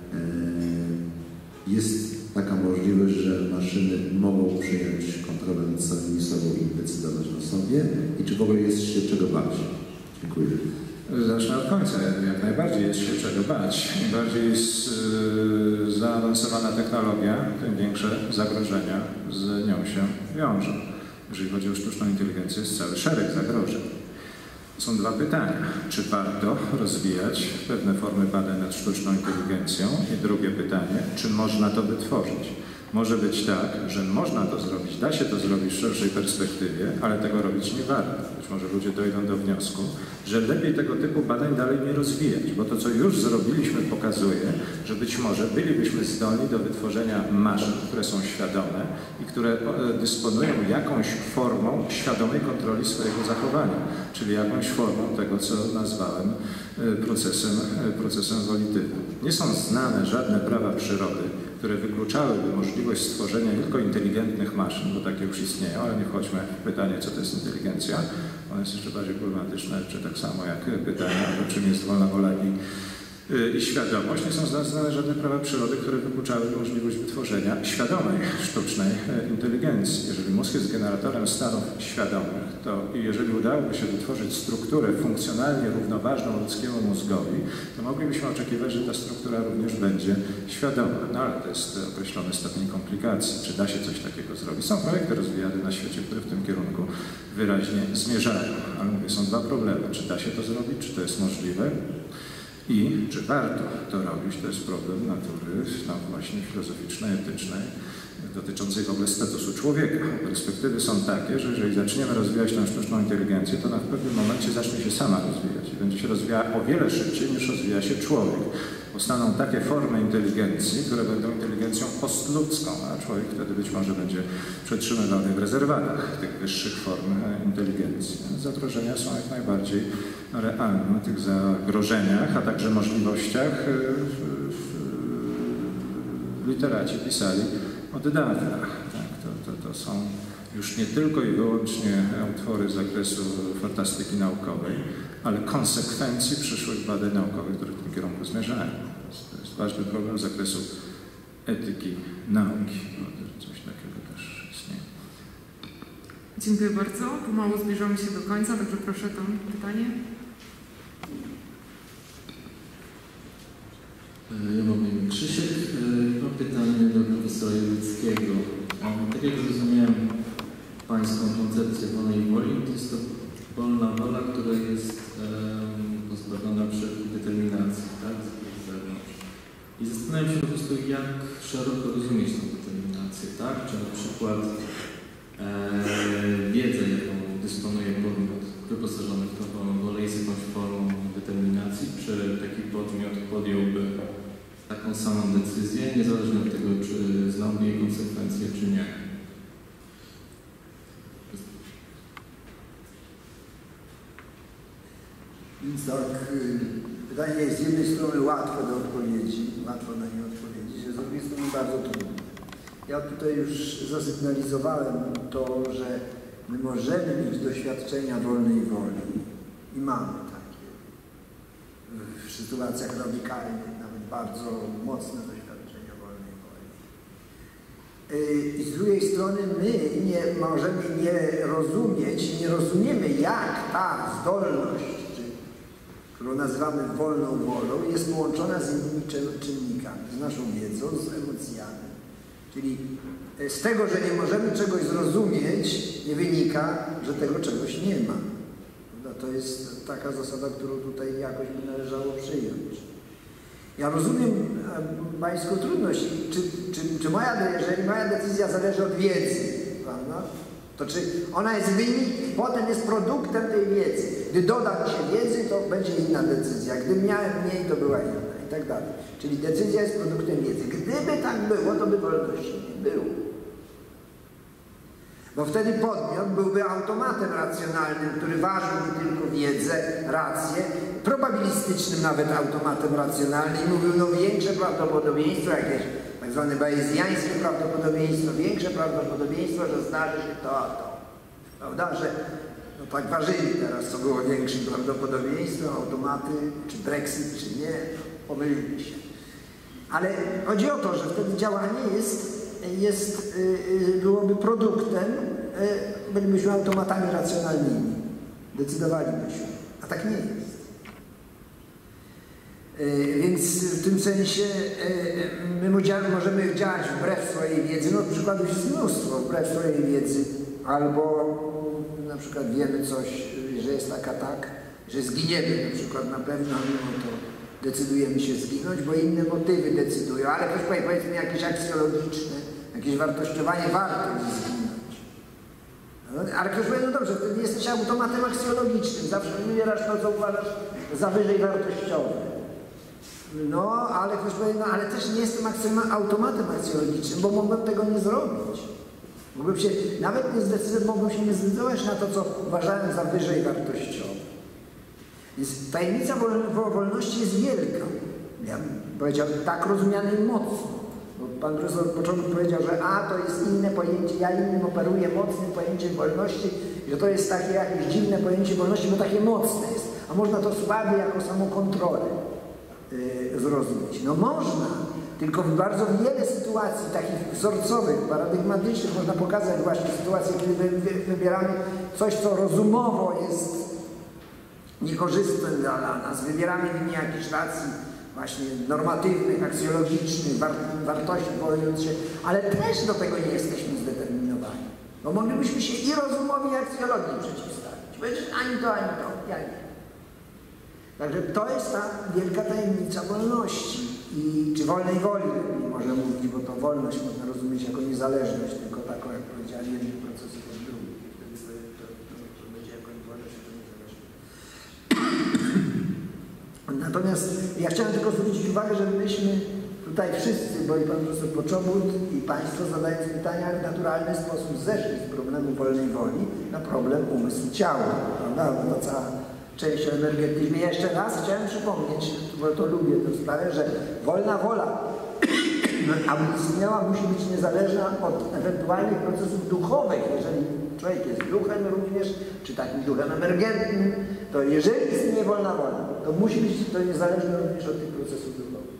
jest taka możliwość, że maszyny mogą przyjąć kontrolę nad samymi sobą i decydować o sobie? I czy w ogóle jest się czego bać? Dziękuję. Zacznę od końca. Jak najbardziej jest się czego bać. Im bardziej zaawansowana technologia, tym większe zagrożenia z nią się wiążą. Jeżeli chodzi o sztuczną inteligencję, jest cały szereg zagrożeń. Są dwa pytania. Czy warto rozwijać pewne formy badań nad sztuczną inteligencją? I drugie pytanie, czy można to wytworzyć? Może być tak, że można to zrobić, da się to zrobić w szerszej perspektywie, ale tego robić nie warto. Być może ludzie dojdą do wniosku, że lepiej tego typu badań dalej nie rozwijać, bo to, co już zrobiliśmy, pokazuje, że być może bylibyśmy zdolni do wytworzenia maszyn, które są świadome i które dysponują jakąś formą świadomej kontroli swojego zachowania, czyli jakąś formą tego, co nazwałem procesem wolitywnym. Nie są znane żadne prawa przyrody, które wykluczałyby możliwość stworzenia nie tylko inteligentnych maszyn, bo takie już istnieją, ale nie wchodźmy w pytanie, co to jest inteligencja. Ono jest jeszcze bardziej problematyczne, czy tak samo jak pytanie, czym jest wolna wola i i świadomość, nie są znane żadne prawa przyrody, które wykluczały możliwość wytworzenia świadomej, sztucznej inteligencji. Jeżeli mózg jest generatorem stanów świadomych, to jeżeli udałoby się wytworzyć strukturę funkcjonalnie równoważną ludzkiemu mózgowi, to moglibyśmy oczekiwać, że ta struktura również będzie świadoma. No ale to jest określony stopień komplikacji. Czy da się coś takiego zrobić? Są projekty rozwijane na świecie, które w tym kierunku wyraźnie zmierzają. Ale mówię, są dwa problemy. Czy da się to zrobić? Czy to jest możliwe? I czy warto to robić, to jest problem natury właśnie filozoficznej, etycznej, dotyczącej w ogóle statusu człowieka. Perspektywy są takie, że jeżeli zaczniemy rozwijać tę sztuczną inteligencję, to ona w pewnym momencie zacznie się sama rozwijać i będzie się rozwijała o wiele szybciej, niż rozwija się człowiek. Powstaną takie formy inteligencji, które będą inteligencją postludzką, a człowiek wtedy być może będzie przetrzymywany w rezerwatach tych wyższych form inteligencji. Zagrożenia są jak najbardziej realne. O tych zagrożeniach, a także możliwościach literaci pisali od dawna. Tak, to są już nie tylko i wyłącznie utwory z zakresu fantastyki naukowej, ale konsekwencji przyszłych badań naukowych, które w tym kierunku zmierzają. To jest ważny problem z zakresu etyki nauki. Coś takiego też istnieje. Dziękuję bardzo. Pomału zbliżamy się do końca, także proszę to pytanie. Ja mam na imię Krzysiek. Mam pytanie do profesora Jewickiego. Tak jak zrozumiałem Pańską koncepcję wolnej woli, to jest to wolna wola, która jest pozbawiona wszelkich determinacji, tak, z zewnątrz. I zastanawiam się po prostu, jak szeroko rozumieć tę determinację, tak? Czy na przykład wiedzę, jaką dysponuje podmiot wyposażony w tą wolną wolę, jest jakąś formą determinacji, czy taki podmiot podjąłby taką samą decyzję, niezależnie od tego, czy znałby jej konsekwencje, czy nie. Więc tak, pytanie jest z jednej strony łatwe do odpowiedzi, łatwo na nie odpowiedzieć, a z drugiej strony bardzo trudne. Ja tutaj już zasygnalizowałem to, że my możemy mieć doświadczenia wolnej woli i mamy takie w sytuacjach radykalnych, nawet bardzo mocne doświadczenia wolnej woli. I z drugiej strony my nie możemy nie rozumieć, nie rozumiemy, jak ta zdolność, którą nazywamy wolną wolą, jest połączona z innymi czynnikami, z naszą wiedzą, z emocjami. Czyli z tego, że nie możemy czegoś zrozumieć, nie wynika, że tego czegoś nie ma. No to jest taka zasada, którą tutaj jakoś by należało przyjąć. Ja rozumiem Pańską trudność. Jeżeli moja decyzja zależy od wiedzy, prawda? To czy ona jest potem jest produktem tej wiedzy. Gdy dodam się wiedzy, to będzie inna decyzja. Gdy miałem mniej, to była inna i tak dalej. Czyli decyzja jest produktem wiedzy. Gdyby tak było, to by wolności nie było. Bo wtedy podmiot byłby automatem racjonalnym, który ważyłby tylko wiedzę, rację, probabilistycznym nawet automatem racjonalnym i mówił, no większe prawdopodobieństwo, jakieś tak zwane bayezjańskie prawdopodobieństwo, większe prawdopodobieństwo, że zdarzy się to a to. Prawda, że no tak ważyli teraz, co było większym prawdopodobieństwem, automaty, czy Brexit, czy nie, pomylili się. Ale chodzi o to, że wtedy działanie byłoby produktem, bylibyśmy automatami racjonalnymi, decydowalibyśmy, a tak nie jest. Więc w tym sensie my możemy działać wbrew swojej wiedzy, no przykładów jest mnóstwo, wbrew swojej wiedzy, albo na przykład wiemy coś, że jest tak, że zginiemy na przykład na pewno, mimo to decydujemy się zginąć, bo inne motywy decydują, ale ktoś powie, powiedzmy jakieś aksjologiczne, jakieś wartościowanie, warto jest zginąć. No, ale ktoś powie, no dobrze, wtedy jesteś automatem aksjologicznym, zawsze wybierasz to, co uważasz za wyżej wartościowe. No, ale ktoś powie, no ale też nie jestem automatem aksjologicznym, bo mogłem tego nie zrobić. Mógłbym się, nawet nie mógłbym się nie zdecydować na to, co uważałem za wyżej wartościowe. Więc tajemnica wolności jest wielka. Ja bym powiedział tak rozumianej mocno. Bo pan profesor od początku powiedział, że to jest inne pojęcie, ja innym operuję mocnym pojęciem wolności, że to jest takie jakieś dziwne pojęcie wolności, bo takie mocne jest. A można to słabe jako samokontrolę. zrozumieć. No można, tylko w bardzo wiele sytuacji takich wzorcowych, paradygmatycznych można pokazać właśnie sytuacje, kiedy wybieramy coś, co rozumowo jest niekorzystne dla nas. Wybieramy w imię jakichś racji właśnie normatywnych, aksjologicznych, wartości powołując się, ale też do tego nie jesteśmy zdeterminowani. Bo moglibyśmy się i rozumowi, i aksjologii przeciwstawić. Powiedzieć ani to, ja nie. Także to jest ta wielka tajemnica wolności. Czy wolnej woli, nie można mówić, bo to wolność można rozumieć jako niezależność, tylko taką, jak powiedziałem, jednym procesem od drugim. Wtedy to będzie jakąś wolność, to niezależność. Natomiast ja chciałem tylko zwrócić uwagę, że myśmy tutaj wszyscy, bo i pan profesor Poczobut, i państwo zadając pytania w naturalny sposób zeszli z problemu wolnej woli na problem umysłu-ciała. Prawda? To cała część energetyki. Ja jeszcze raz chciałem przypomnieć, bo to lubię tę sprawę, że wolna wola, aby istniała, musi być niezależna od ewentualnych procesów duchowych. Jeżeli człowiek jest duchem również, czy takim duchem emergentnym, to jeżeli istnieje wolna wola, to musi być to niezależne również od tych procesów duchowych.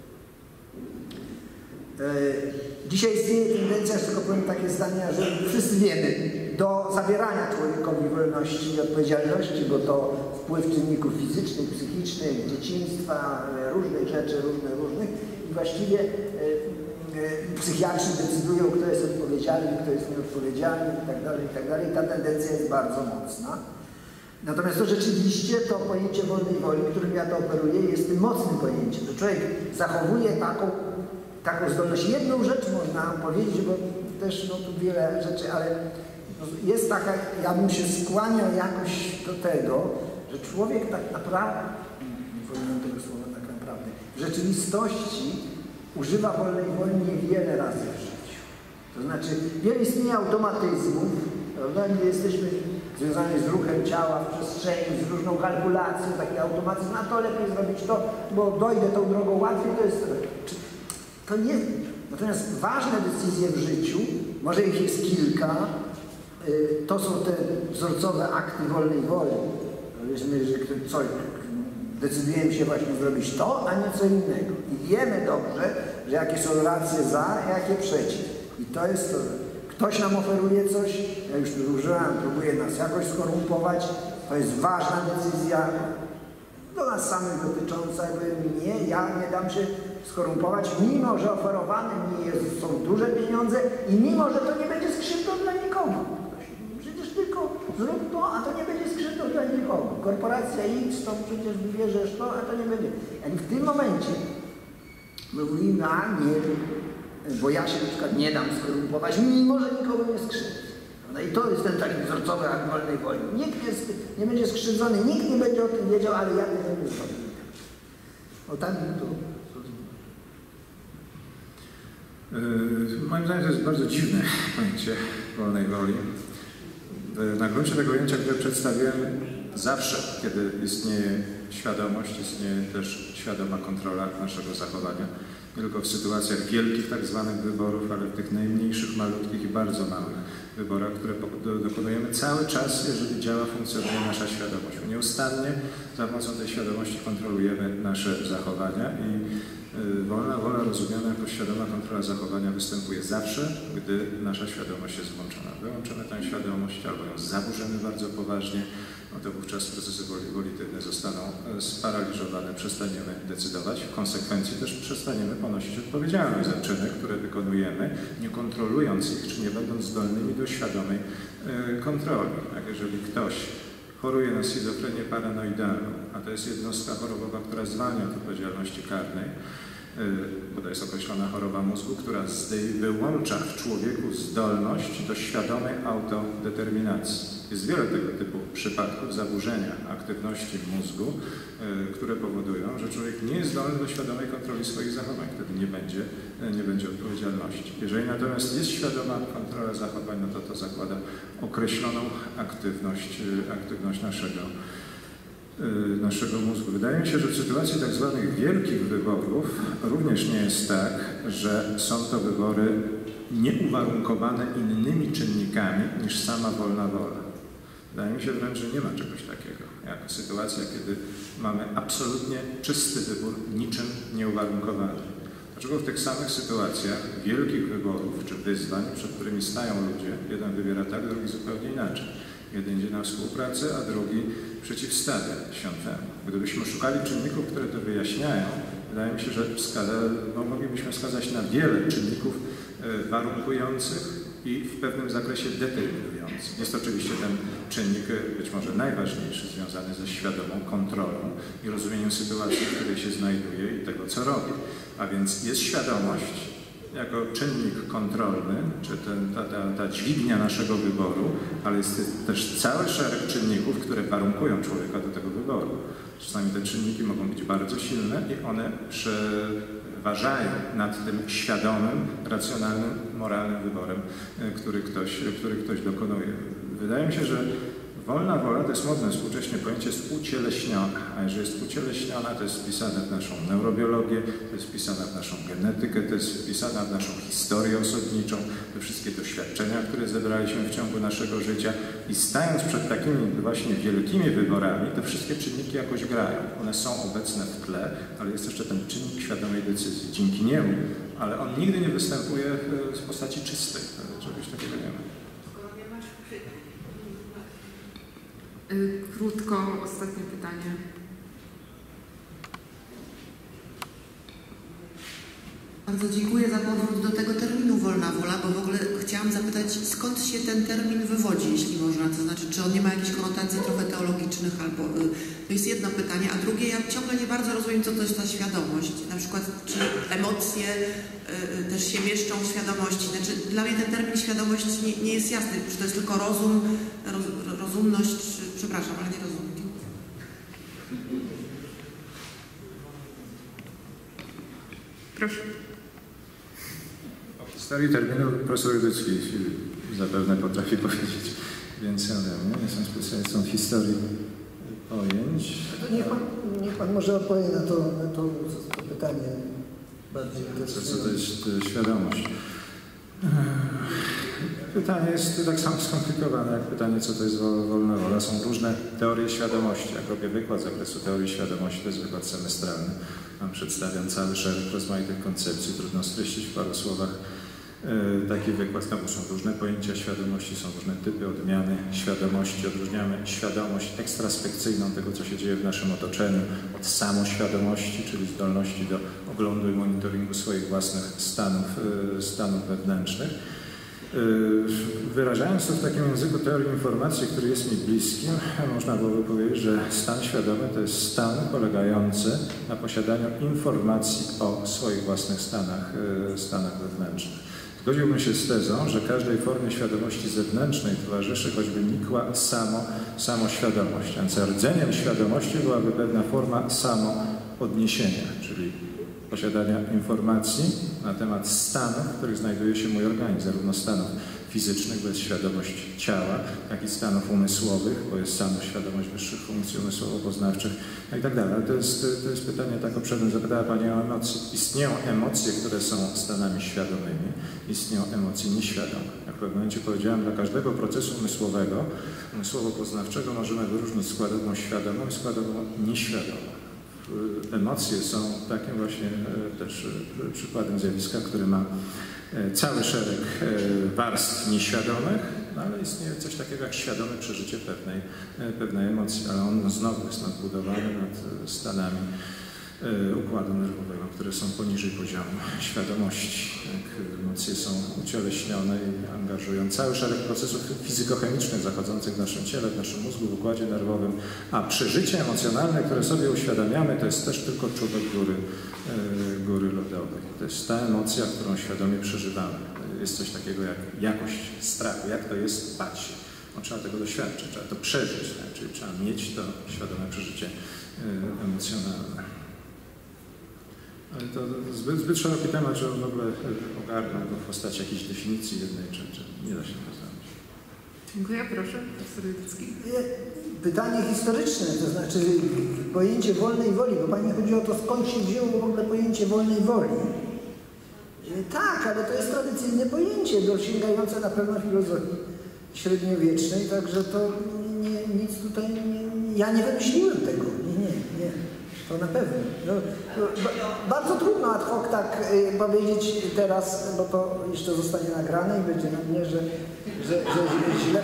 Dzisiaj istnieje tendencja, tylko powiem takie zdania, że wszyscy wiemy, do zabierania człowiekowi wolności i odpowiedzialności, bo to wpływ czynników fizycznych, psychicznych, dzieciństwa, różnych rzeczy, różnych i właściwie psychiatrzy decydują, kto jest odpowiedzialny, kto jest nieodpowiedzialny itd. I ta tendencja jest bardzo mocna. Natomiast to rzeczywiście to pojęcie wolnej woli, którym ja to operuję, jest tym mocnym pojęciem, że człowiek zachowuje taką zdolność. Jedną rzecz można powiedzieć, bo też tu wiele rzeczy, ale jest taka, ja bym się skłaniał jakoś do tego, że człowiek tak naprawdę, nie powinienem tego słowa tak naprawdę, w rzeczywistości używa wolnej woli niewiele razy w życiu. To znaczy, wiele istnieje automatyzmów, prawda, gdzie jesteśmy związani z ruchem ciała w przestrzeni, z różną kalkulacją, taki automatyzm, a to lepiej zrobić to, bo dojdę tą drogą łatwiej, to jest... To nie... Natomiast ważne decyzje w życiu, może ich jest kilka, to są te wzorcowe akty wolnej woli. Powiedzmy, że coś, decydujemy się właśnie zrobić to, a nie co innego. I wiemy dobrze, że jakie są racje za, a jakie przeciw. I to jest to, ktoś nam oferuje coś, ja już tu użyłem, próbuje nas jakoś skorumpować, to jest ważna decyzja, do nas samych dotycząca, ja nie dam się skorumpować, mimo że oferowane mi są duże pieniądze i mimo że to nie będzie skrzywdą dla nikogo. Przecież tylko zrób to, a to nie będzie skrzywdą dla nikogo. Korporacja X, to przecież wybierzesz to, a to nie będzie. I w tym momencie my mówimy, a nie, bo ja się na przykład nie dam skorumpować, mimo że nikogo nie skrzywdzi. No i to jest ten taki wzorcowy akt wolnej woli. Nikt nie będzie skrzywdzony, nikt nie będzie o tym wiedział, ale ja nie będę zrobił. O tak to. Moim zdaniem to jest bardzo dziwne pojęcie wolnej woli. Na gruncie tego pojęcia, które przedstawiłem, zawsze, kiedy istnieje świadomość, istnieje też świadoma kontrola naszego zachowania. Nie tylko w sytuacjach wielkich tak zwanych wyborów, ale w tych najmniejszych, malutkich i bardzo małych wyborach, które dokonujemy cały czas, jeżeli działa, funkcjonuje nasza świadomość. Nieustannie za pomocą tej świadomości kontrolujemy nasze zachowania i wolna wola rozumiana jako świadoma kontrola zachowania występuje zawsze, gdy nasza świadomość jest włączona. Wyłączymy tę świadomość albo ją zaburzymy bardzo poważnie, no to wówczas procesy wolitywne zostaną sparaliżowane, przestaniemy decydować, w konsekwencji też przestaniemy ponosić odpowiedzialność za czyny, które wykonujemy, nie kontrolując ich, czy nie będąc zdolnymi do świadomej kontroli. Jak jeżeli ktoś choruje na schizofrenię paranoidalną, a to jest jednostka chorobowa, która zwalnia od odpowiedzialności karnej, bo to jest określona choroba mózgu, która wyłącza w człowieku zdolność do świadomej autodeterminacji. Jest wiele tego typu przypadków zaburzenia aktywności mózgu, które powodują, że człowiek nie jest zdolny do świadomej kontroli swoich zachowań, wtedy nie będzie odpowiedzialności. Jeżeli natomiast jest świadoma kontrola zachowań, no to zakłada określoną aktywność naszego mózgu. Wydaje mi się, że w sytuacji tak zwanych wielkich wyborów również nie jest tak, że są to wybory nieuwarunkowane innymi czynnikami niż sama wolna wola. Wydaje mi się wręcz, że nie ma czegoś takiego jak sytuacja, kiedy mamy absolutnie czysty wybór, niczym nieuwarunkowany. Dlaczego w tych samych sytuacjach wielkich wyborów czy wyzwań, przed którymi stają ludzie, jeden wybiera tak, drugi zupełnie inaczej. Jeden idzie na współpracę, a drugi przeciwstawia się temu. Gdybyśmy szukali czynników, które to wyjaśniają, wydaje mi się, że moglibyśmy wskazać na wiele czynników warunkujących i w pewnym zakresie determinujących. Jest oczywiście ten czynnik być może najważniejszy, związany ze świadomą kontrolą i rozumieniem sytuacji, w której się znajduje i tego, co robi. A więc jest świadomość jako czynnik kontrolny, czy ta dźwignia naszego wyboru, ale jest też cały szereg czynników, które warunkują człowieka do tego wyboru. Czasami te czynniki mogą być bardzo silne i one przeważają nad tym świadomym, racjonalnym, moralnym wyborem, który ktoś dokonuje. Wydaje mi się, że wolna wola to jest modne współcześnie pojęcie, jest ucieleśniona, a jeżeli jest ucieleśniona, to jest wpisane w naszą neurobiologię, to jest wpisane w naszą genetykę, to jest wpisane w naszą historię osobniczą, te wszystkie doświadczenia, które zebraliśmy w ciągu naszego życia i stając przed takimi właśnie wielkimi wyborami, te wszystkie czynniki jakoś grają. One są obecne w tle, ale jest jeszcze ten czynnik świadomej decyzji. Dzięki niemu, ale on nigdy nie występuje w postaci czystej, czegoś takiego nie ma. Krótko, ostatnie pytanie. Bardzo dziękuję za powrót do tego terminu wolna wola, bo w ogóle chciałam zapytać, skąd się ten termin wywodzi, jeśli można, to znaczy, czy on nie ma jakichś konotacji trochę teologicznych, albo to jest jedno pytanie, a drugie, ja ciągle nie bardzo rozumiem, co to jest ta świadomość, na przykład, czy emocje też się mieszczą w świadomości, znaczy, dla mnie ten termin świadomość nie jest jasny, czy to jest tylko rozum, rozumność, przepraszam, ale nie rozumiem. Proszę. O historii terminu profesor Rydzycki zapewne potrafi powiedzieć więcej ode mnie. Jestem specjalistą w historii pojęć. Niech pan może odpowie na to pytanie bardziej. Co to jest świadomość? Pytanie jest tak samo skomplikowane jak pytanie, co to jest wolna wola. Są różne teorie świadomości. Jak robię wykład z zakresu teorii świadomości, to jest wykład semestralny. Przedstawiam cały szereg rozmaitych koncepcji. Trudno streścić w paru słowach taki wykład. Tam są różne pojęcia świadomości, są różne typy, odmiany świadomości. Odróżniamy świadomość ekstraspekcyjną tego, co się dzieje w naszym otoczeniu, od samoświadomości, czyli zdolności do oglądu i monitoringu swoich własnych stanów wewnętrznych. Wyrażając to w takim języku teorii informacji, który jest mi bliski, można byłoby powiedzieć, że stan świadomy to jest stan polegający na posiadaniu informacji o swoich własnych stanach wewnętrznych. Zgodziłbym się z tezą, że każdej formie świadomości zewnętrznej towarzyszy choćby nikła samoświadomość, a więc rdzeniem świadomości byłaby pewna forma samoodniesienia, czyli posiadania informacji na temat stanów, w których znajduje się mój organizm, zarówno stanów fizycznych, bo jest świadomość ciała, jak i stanów umysłowych, bo jest samoświadomość wyższych funkcji umysłowo-poznawczych i tak dalej. Ale to jest pytanie tak obszerne. Zapytała Pani o emocje. Istnieją emocje, które są stanami świadomymi, istnieją emocje nieświadome. Jak w pewnym momencie powiedziałem, dla każdego procesu umysłowego, umysłowo-poznawczego możemy wyróżnić składową świadomą i składową nieświadomą. Emocje są takim właśnie też przykładem zjawiska, który ma cały szereg warstw nieświadomych, no ale istnieje coś takiego jak świadome przeżycie pewnej emocji, ale on znowu jest nadbudowany nad stanami układu nerwowego, które są poniżej poziomu świadomości. Emocje są ucieleśnione i angażują cały szereg procesów fizykochemicznych zachodzących w naszym ciele, w naszym mózgu, w układzie nerwowym, a przeżycie emocjonalne, które sobie uświadamiamy, to jest też tylko czubek góry lodowej. To jest ta emocja, którą świadomie przeżywamy. Jest coś takiego jak jakość strachu, jak to jest bać się. No, trzeba tego doświadczyć, trzeba to przeżyć, czyli trzeba mieć to świadome przeżycie emocjonalne. Ale to zbyt szeroki temat, żeby w ogóle ogarnąć go w postaci jakiejś definicji jednej, czy nie da się to zrobić. Dziękuję, proszę, profesor Rydzycki. Pytanie historyczne, to znaczy pojęcie wolnej woli, bo Pani chodzi o to, skąd się wzięło w ogóle pojęcie wolnej woli. Tak, ale to jest tradycyjne pojęcie, sięgające na pewno filozofii średniowiecznej, także to nic tutaj ja nie wymyśliłem tego, nie. To na pewno. Bardzo trudno ad hoc tak powiedzieć teraz, bo to jeszcze zostanie nagrane i będzie na mnie, że źle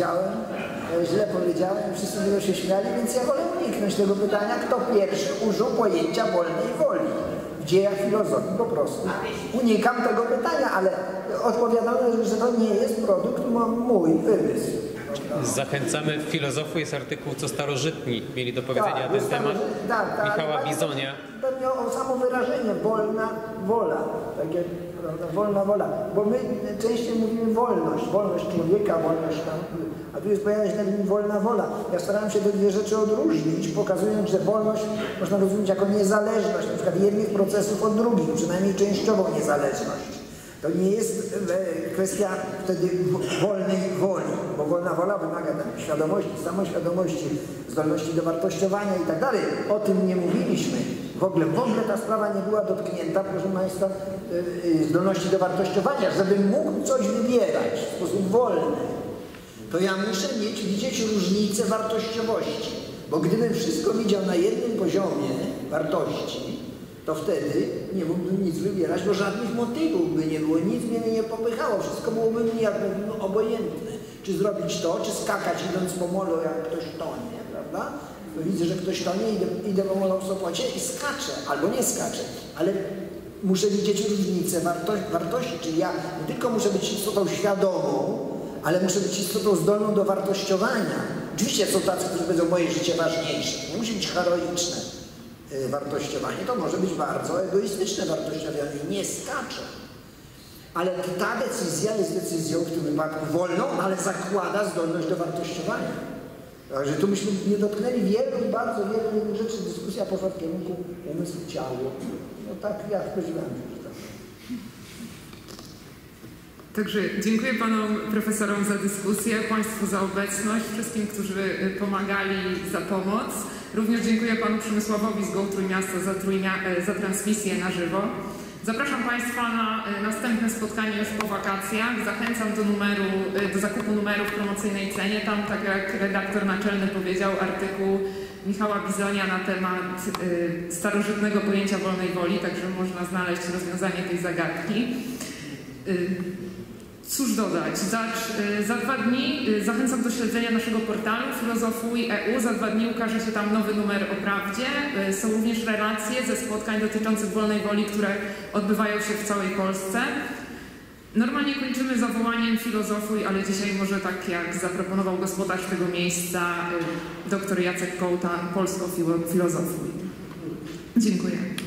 powiedziałem, wszyscy będą się śmiali, więc ja wolę uniknąć tego pytania, kto pierwszy użył pojęcia wolnej woli w dziejach filozofii, po prostu. Unikam tego pytania, ale odpowiadam, że to nie jest produkt mój wymysł. Zachęcamy filozofów, jest artykuł, co starożytni mieli do powiedzenia na ten temat. Michała Bizonia. Pewnie o samo wyrażenie, wolna wola, takie, prawda, wolna wola, bo my częściej mówimy wolność człowieka, wolność tam, a tu jest pojawia się termin wolna wola. Ja starałem się te dwie rzeczy odróżnić, pokazując, że wolność można rozumieć jako niezależność, na przykład jednych procesów od drugich, przynajmniej częściową niezależność. To nie jest kwestia wtedy wolnej woli, bo wolna wola wymaga tam świadomości, samoświadomości, zdolności do wartościowania i tak dalej. O tym nie mówiliśmy. W ogóle ta sprawa nie była dotknięta, proszę Państwa, zdolności do wartościowania. Żebym mógł coś wybierać w sposób wolny, to ja muszę widzieć różnicę wartościowości. Bo gdybym wszystko widział na jednym poziomie wartości, to wtedy nie mógłbym nic wybierać, bo żadnych motywów by nie było, nic mnie nie popychało, wszystko byłoby mi jakby obojętne. Czy zrobić to, czy skakać idąc po molo, jak ktoś tonie, prawda? Widzę, że ktoś tonie, idę po molo w Sopocie i skaczę, albo nie skaczę, ale muszę widzieć różnicę wartości, czyli ja nie tylko muszę być istotą świadomą, ale muszę być istotą zdolną do wartościowania. Oczywiście są tacy, którzy będą moje życie ważniejsze, nie musi być heroiczne wartościowanie, to może być bardzo egoistyczne wartościowanie, nie skacze. Ale ta decyzja jest decyzją w tym wypadku wolną, ale zakłada zdolność do wartościowania. Także tu myśmy nie dotknęli bardzo wielu rzeczy, dyskusja poszła w kierunku umysłu, ciało. No tak ja spodziewałem się, że tak. Także dziękuję Panom Profesorom za dyskusję, Państwu za obecność, wszystkim, którzy pomagali za pomoc. Również dziękuję Panu Przemysławowi z GO Trójmiasto za transmisję na żywo. Zapraszam Państwa na następne spotkanie już po wakacjach. Zachęcam do zakupu numeru w promocyjnej cenie. Tam, tak jak redaktor naczelny powiedział, artykuł Michała Bizonia na temat starożytnego pojęcia wolnej woli, także można znaleźć rozwiązanie tej zagadki. Cóż dodać? Za 2 dni zachęcam do śledzenia naszego portalu Filozofuj.eu. Za 2 dni ukaże się tam nowy numer o prawdzie. Są również relacje ze spotkań dotyczących wolnej woli, które odbywają się w całej Polsce. Normalnie kończymy zawołaniem Filozofuj, ale dzisiaj może tak jak zaproponował gospodarz tego miejsca, dr Jacek Kołta, Polsko Filozofuj. Dziękuję.